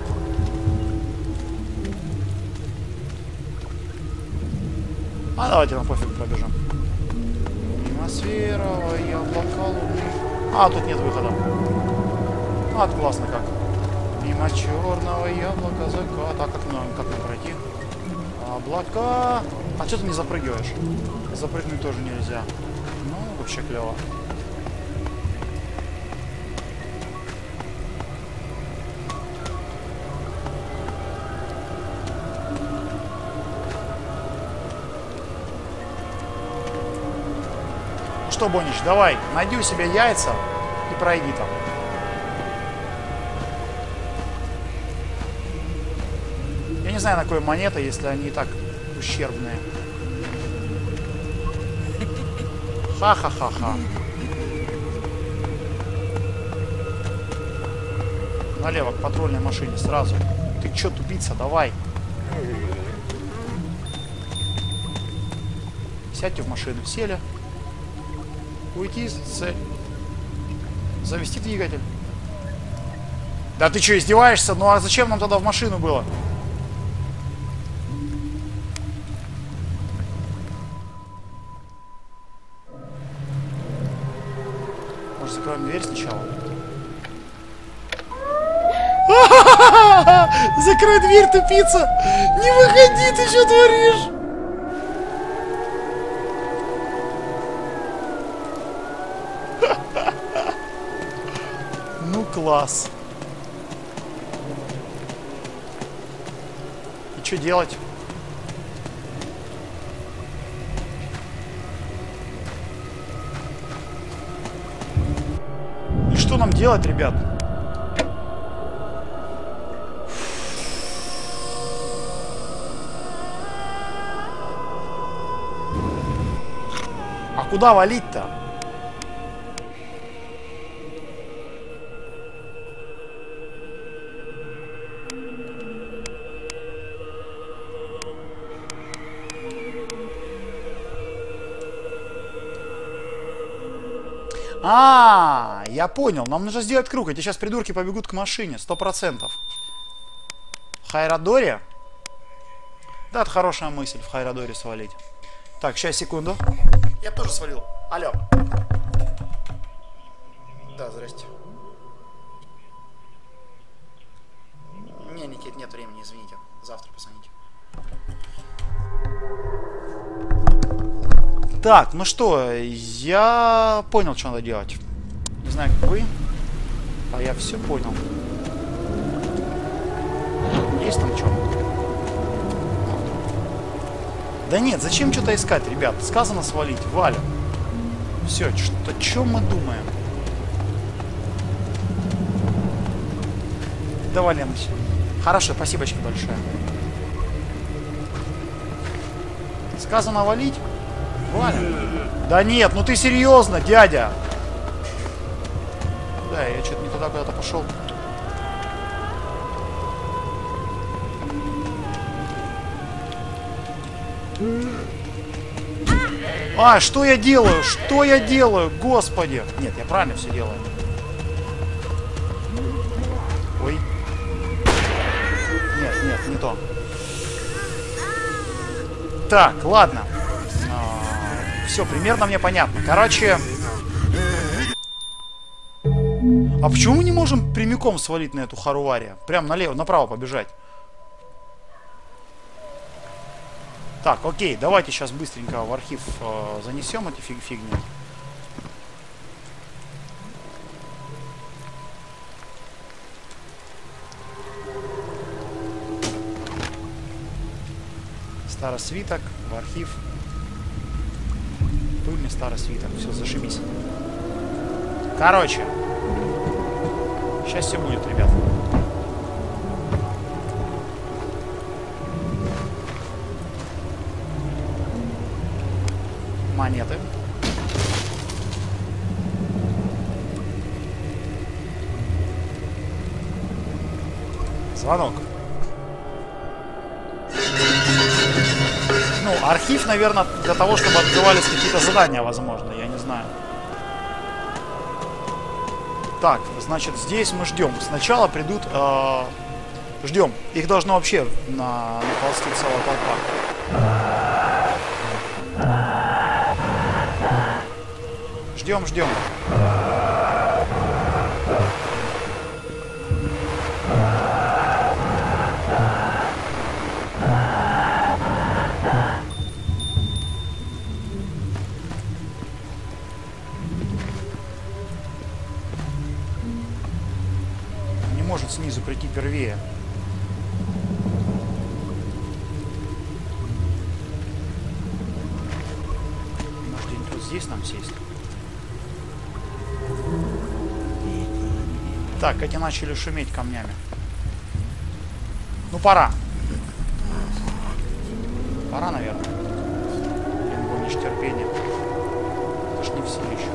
А давайте на пофиг пробежим. Мимо сферова, яблоко луны. А, тут нет выхода. А, тут классно как. Мимо черного яблока заката. А как нам, как нам пройти? Облака. А что ты не запрыгиваешь? Запрыгнуть тоже нельзя. Ну, вообще клево. Ну что, Бонич, давай, найди у себя яйца и пройди там. Я не знаю, на какой монета, если они и так ущербные. Ха-ха-ха-ха. Налево к патрульной машине сразу. Ты чё, тупица, давай. Сядьте в машину, сели. Уйти, цель. Завести двигатель. Да ты что, издеваешься? Ну а зачем нам тогда в машину было? Может, закроем дверь сначала? Закрой дверь, тупица! Не выходи, ты что творишь? Ну класс. И что делать? И что нам делать, ребят? А куда валить-то? А, я понял. Нам нужно сделать круг. Эти сейчас придурки побегут к машине. Сто процентов. В Хайрадоре? Да, это хорошая мысль. В Хайрадоре свалить. Так, сейчас, секунду. Я тоже свалил. Алло. Да, здрасте. Не, Никит, нет времени, извините. Завтра позвоните. Так, ну что, я понял, что надо делать. Не знаю, как вы, а я все понял. есть там что? Да нет, зачем что-то искать, ребят? Сказано свалить, валим. Все, что, о чем мы думаем? Давай, Леныч. Хорошо, спасибочки большое. Сказано валить? Валим. Да нет, ну ты серьезно, дядя? Да, я что-то не туда куда-то пошел. А, что я делаю? Что я делаю? Господи! Нет, я правильно все делаю. Ой. Нет, нет, не то. Так, ладно. А, все, примерно мне понятно. Короче... А почему мы не можем прямиком свалить на эту Харувари? Прям налево, направо побежать. Так, окей, давайте сейчас быстренько в архив э, занесем эти фиг фигни. Старый свиток, в архив. Пыльный старый свиток, все, зашибись. Короче, сейчас все будет, ребят. Монеты. Звонок. Ну, архив, наверное, для того, чтобы открывались какие-то задания, возможно, я не знаю. Так, значит, здесь мы ждем. Сначала придут... Э, ждем. Их должно вообще на, наползти целая толпа. Ждем, ждем. Не может снизу прийти первее. Может, где-нибудь вот здесь нам сесть? Так, эти начали шуметь камнями. Ну, пора. Пора, наверное. Блин, гонишь терпение. Это ж не все еще.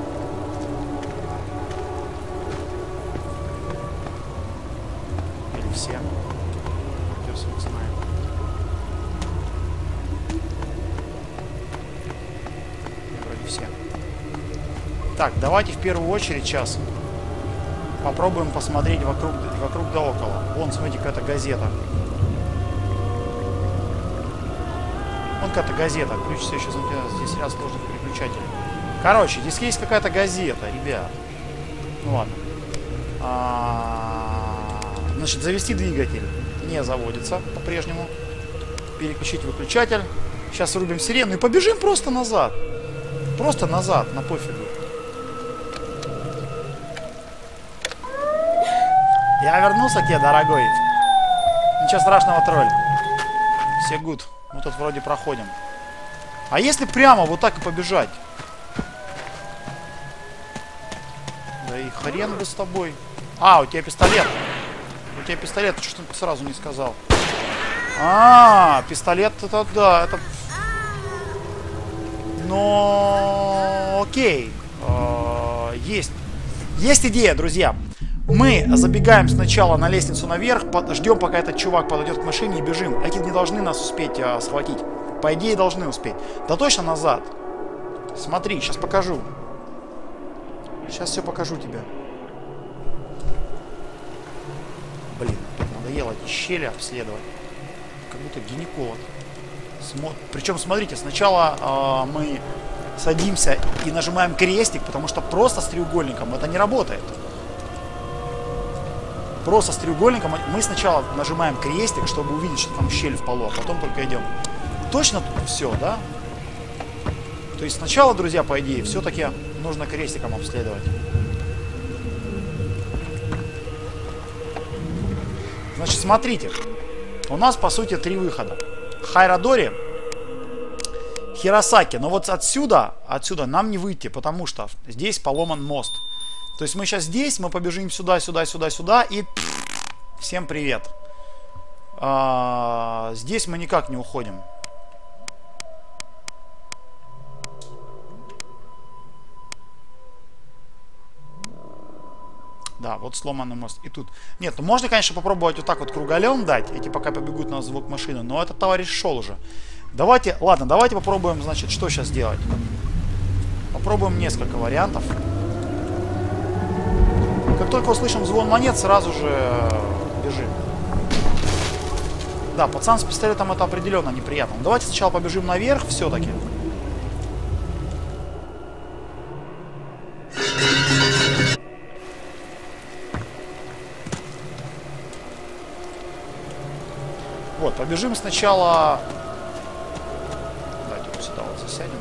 Или все. Пес их знает. Вроде все. Так, давайте в первую очередь сейчас попробуем посмотреть вокруг, вокруг да около. Вон, смотрите, какая-то газета. Вон какая-то газета. Ключ все еще замкнен. Здесь ряд сложных переключателей. Короче, здесь есть какая-то газета, ребят. Ну ладно. А, значит, завести двигатель. Не заводится по-прежнему. Переключить выключатель. Сейчас врубим сирену и побежим просто назад. Просто назад, на пофигу. Я вернулся к тебе, дорогой. Ничего страшного, тролль. Все гуд. Мы тут вроде проходим. А если прямо вот так и побежать? Да и хрен бы с тобой. А, у тебя пистолет. У тебя пистолет. Что ты сразу не сказал? А, пистолет это да, это... Но... Окей. Есть. Есть идея, друзья. Мы забегаем сначала на лестницу наверх, под, ждем, пока этот чувак подойдет к машине и бежим. Эти не должны нас успеть а, схватить. По идее, должны успеть. Да точно назад. Смотри, сейчас покажу. Сейчас все покажу тебе. Блин, надоело эти щели обследовать. Как будто гинеколог. Смо... Причем, смотрите, сначала э, мы садимся и нажимаем крестик, потому что просто с треугольником это не работает. Просто с треугольником мы сначала нажимаем крестик, чтобы увидеть, что там щель в полу, а потом только идем. Точно тут все, да? То есть сначала, друзья, по идее, все-таки нужно крестиком обследовать. Значит, смотрите. У нас, по сути, три выхода. Хайрадори, Хиросаки. Но вот отсюда, отсюда нам не выйти, потому что здесь поломан мост. То есть мы сейчас здесь, мы побежим сюда, сюда, сюда, сюда и... Всем привет. А, здесь мы никак не уходим. Да, вот сломанный мост. И тут. Нет, ну можно, конечно, попробовать вот так вот круголем дать. Эти пока побегут на звук машины. Но этот товарищ шел уже. Давайте, ладно, давайте попробуем, значит, что сейчас делать. Попробуем несколько вариантов. Как только услышим звон монет, сразу же бежим. Да, пацан с пистолетом это определенно неприятно. Давайте сначала побежим наверх все-таки. Вот, побежим сначала... Давайте вот сюда вот засядем.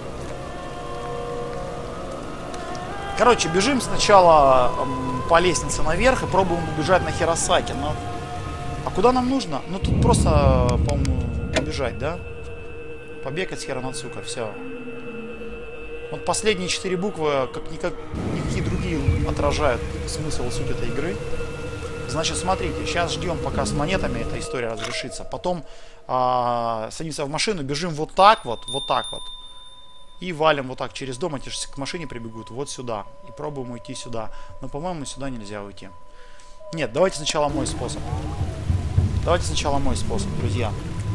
Короче, бежим сначала эм, по лестнице наверх и пробуем убежать на Хиросаки. Но... А куда нам нужно? Ну тут просто, по-моему, убежать, да? Побегать с Хиронацука, все. Вот последние четыре буквы, как никак, никакие другие, отражают смысл и суть этой игры. Значит, смотрите, сейчас ждем, пока с монетами эта история разрешится. Потом а, садимся в машину, бежим вот так вот, вот так вот. И валим вот так через дом, эти же к машине прибегут вот сюда. И пробуем уйти сюда. Но, по-моему, сюда нельзя уйти. Нет, давайте сначала мой способ. Давайте сначала мой способ, друзья.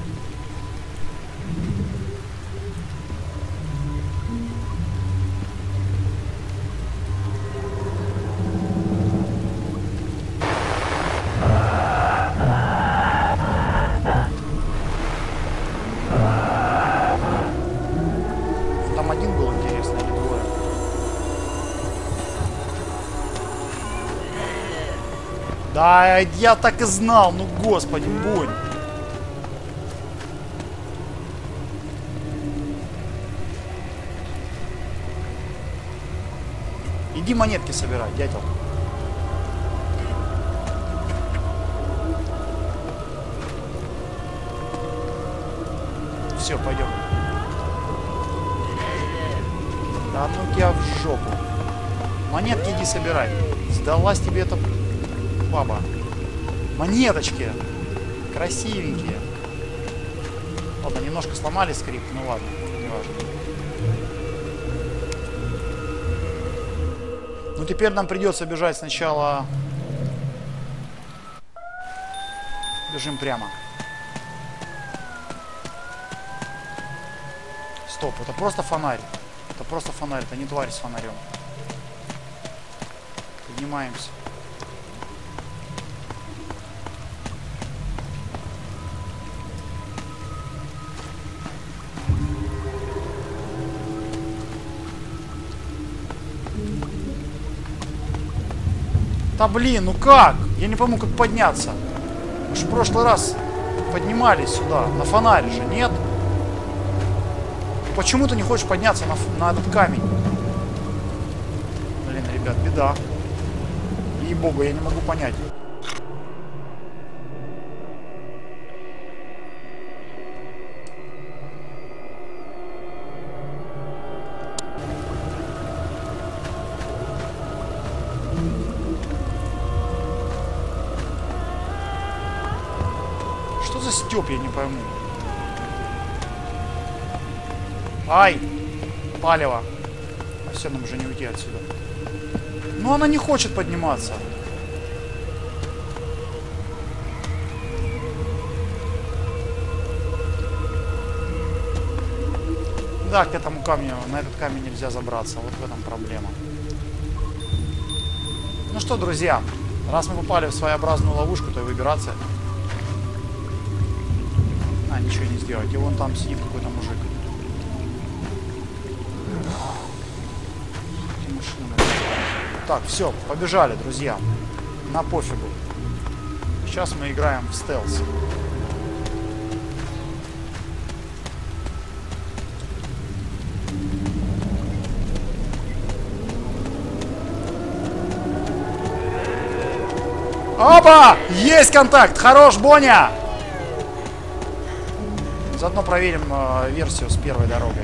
Там один был, интересно, или двое? Да, я так и знал, ну господи, Бонь. Иди монетки собирай, дятел. Все, пойдем. Да ну тебя в жопу. Монетки иди собирай. Сдалась тебе эта баба. Монеточки. Красивенькие. Ладно, немножко сломали скрипт, ну ладно, не важно. Ну теперь нам придется бежать сначала. Бежим прямо. Стоп, это просто фонарь. Это просто фонарь, это не тварь с фонарем. Поднимаемся. Да блин, ну как? Я не пойму, как подняться. Мы же в прошлый раз поднимались сюда, на фонарь же, нет? Почему ты не хочешь подняться на, на этот камень? Блин, ребят, беда. Ей-богу, я не могу понять. Что за стёб, я не пойму. Ай! Палево. А все, нам уже не уйти отсюда. Но она не хочет подниматься. Да, к этому камню, на этот камень нельзя забраться. Вот в этом проблема. Ну что, друзья, раз мы попали в своеобразную ловушку, то и выбираться. А, ничего не сделать. И вон там сидит какой-то мужик. Так, все, побежали, друзья. На пофигу. Сейчас мы играем в стелс. Опа! Есть контакт! Хорош, Боня! Заодно проверим э, версию с первой дорогой.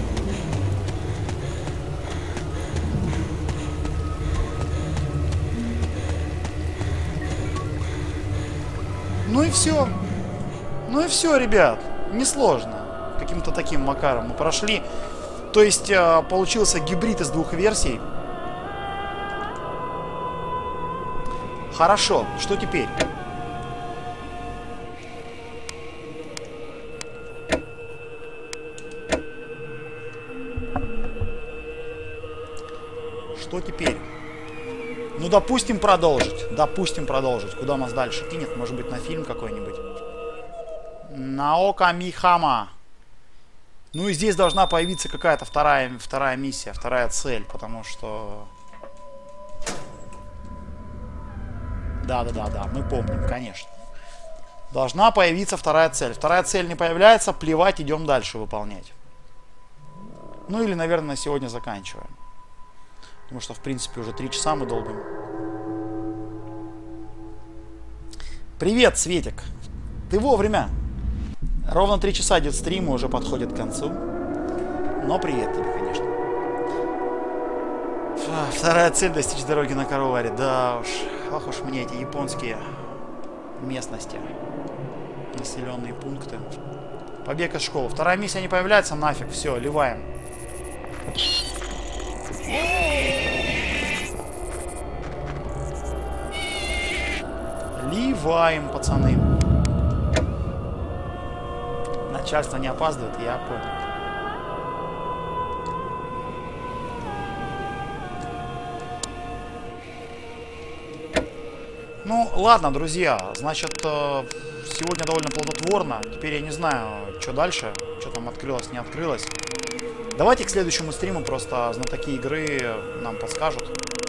Ну и все. Ну и все, ребят. Несложно. Каким-то таким макаром мы прошли. То есть э, получился гибрид из двух версий. Хорошо. Что теперь? Что теперь? Ну, допустим, продолжить. Допустим, продолжить. Куда нас дальше кинет? Может быть, на фильм какой-нибудь? Наока Михама. Ну и здесь должна появиться какая-то вторая, вторая миссия, вторая цель, потому что... Да-да-да-да, мы помним, конечно. Должна появиться вторая цель. Вторая цель не появляется, плевать, идем дальше выполнять. Ну или, наверное, на сегодня заканчиваем. Потому что, в принципе, уже три часа мы долбим. Привет, Светик. Ты вовремя. Ровно три часа идет стрим, и уже подходит к концу. Но привет тебе, конечно. Вторая цель — достичь дороги на Каруваре. Да уж. Ох уж мне эти японские местности. Населенные пункты. Побег из школы. Вторая миссия не появляется, нафиг. Все, ливаем. Ливаем, пацаны. Начальство не опаздывает, я понял. Ну, ладно, друзья. Значит, сегодня довольно плодотворно. Теперь я не знаю, что дальше. Что там открылось, не открылось. Давайте к следующему стриму просто знатоки игры нам подскажут.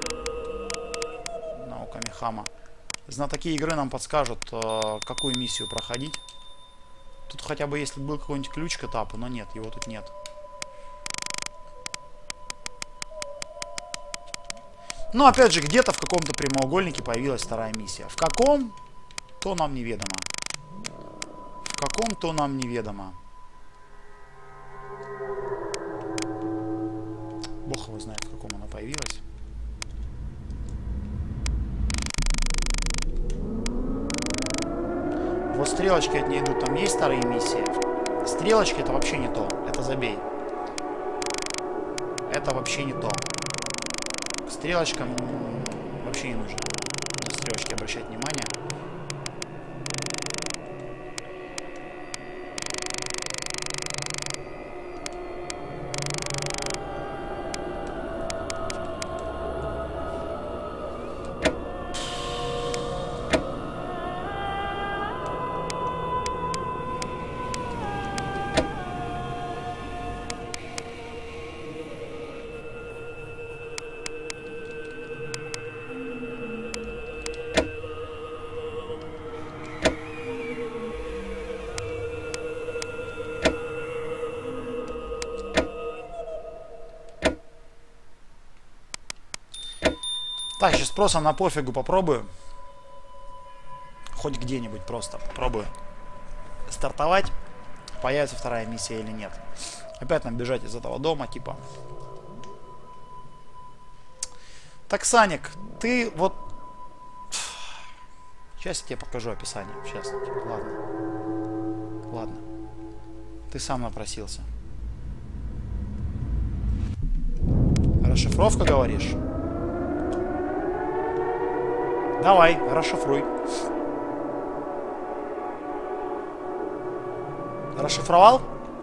Наока Михама. Знатоки игры нам подскажут, какую миссию проходить. Тут хотя бы если был какой-нибудь ключ к этапу, но нет, его тут нет. Но опять же, где-то в каком-то прямоугольнике появилась вторая миссия. В каком? То нам неведомо. В каком? То нам неведомо. Бог его знает, в каком она появилась. Вот стрелочки от нее идут, там есть старые миссии. Стрелочки — это вообще не то. Это забей. Это вообще не то. К стрелочкам вообще не нужно на стрелочки обращать внимание. Так, сейчас просто на пофигу попробую. Хоть где-нибудь просто попробую стартовать. Появится вторая миссия или нет. Опять нам бежать из этого дома, типа. Так, Саник, ты вот... Сейчас я тебе покажу описание. Сейчас, типа, ладно. Ладно. Ты сам напросился. Расшифровка, говоришь? Давай, расшифруй. Расшифровал?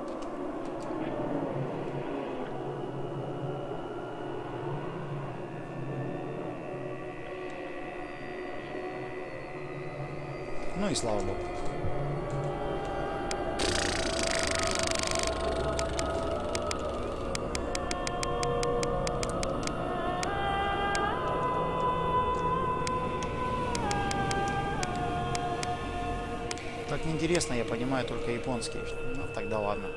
Ну и слава богу. Так неинтересно, я понимаю только японский. Ну, тогда ладно.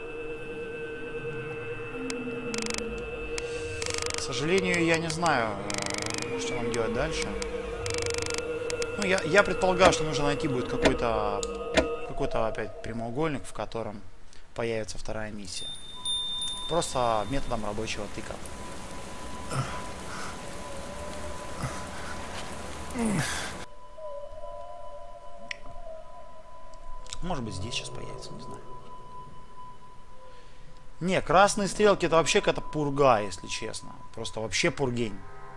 К сожалению, я не знаю, что нам делать дальше. Ну, я, я предполагаю, что нужно найти будет какой-то какой-то опять прямоугольник, в котором появится вторая миссия. Просто методом рабочего тыка. Может быть, здесь сейчас появится, не знаю. Не, красные стрелки это вообще какая-то пурга, если честно. Просто вообще пургень.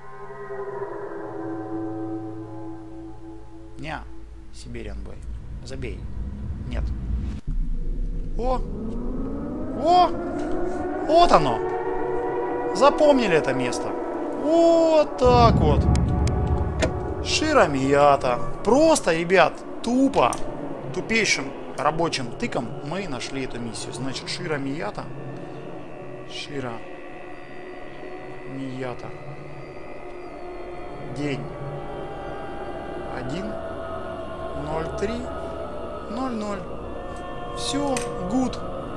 Не, Сибириан бой. Забей. Нет. О! О! Вот оно! Запомнили это место. Вот так вот. Широ Мията. Просто, ребят, тупо, тупейшим рабочим тыком мы нашли эту миссию. Значит, Широ Мията. Широ Мията. День. один. ноль три. ноль ноль. Все, good.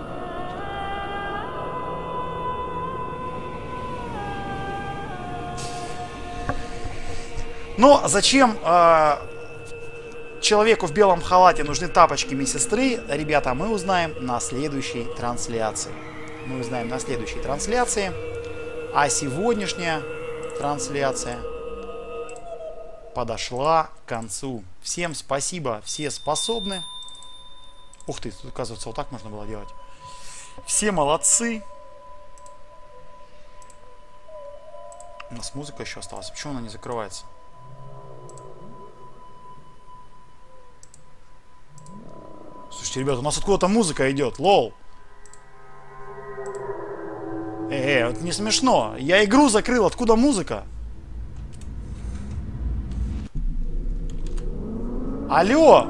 Но зачем э, человеку в белом халате нужны тапочки медсестры, ребята, мы узнаем на следующей трансляции. Мы узнаем на следующей трансляции. А сегодняшняя трансляция подошла к концу. Всем спасибо, все способны. Ух ты, тут, оказывается, вот так можно было делать. Все молодцы. У нас музыка еще осталась. Почему она не закрывается? Слушайте, ребята, у нас откуда-то музыка идет. Лол. Э, э, это не смешно. Я игру закрыл. Откуда музыка? Алло.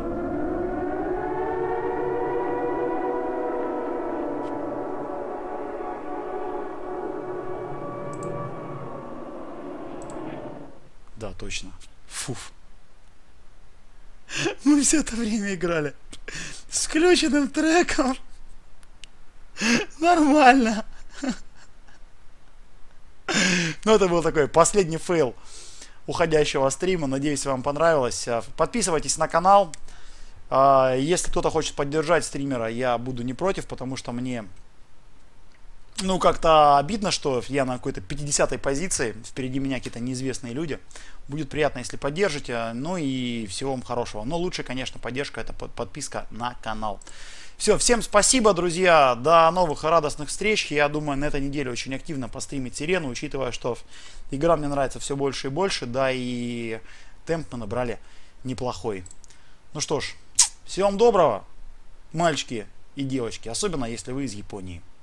Да, точно. Фуф. Мы все это время играли с включенным треком. Нормально. Ну, это был такой последний фейл уходящего стрима. Надеюсь, вам понравилось. Подписывайтесь на канал. Если кто-то хочет поддержать стримера, я буду не против, потому что мне, ну, как-то обидно, что я на какой-то пятидесятой позиции. Впереди меня какие-то неизвестные люди. Будет приятно, если поддержите. Ну и всего вам хорошего. Но лучше, конечно, поддержка — это подписка на канал. Все, всем спасибо, друзья. До новых радостных встреч. Я думаю, на этой неделе очень активно постримить Сирену, учитывая, что игра мне нравится все больше и больше. Да и темп мы набрали неплохой. Ну что ж, всего вам доброго, мальчики и девочки. Особенно, если вы из Японии.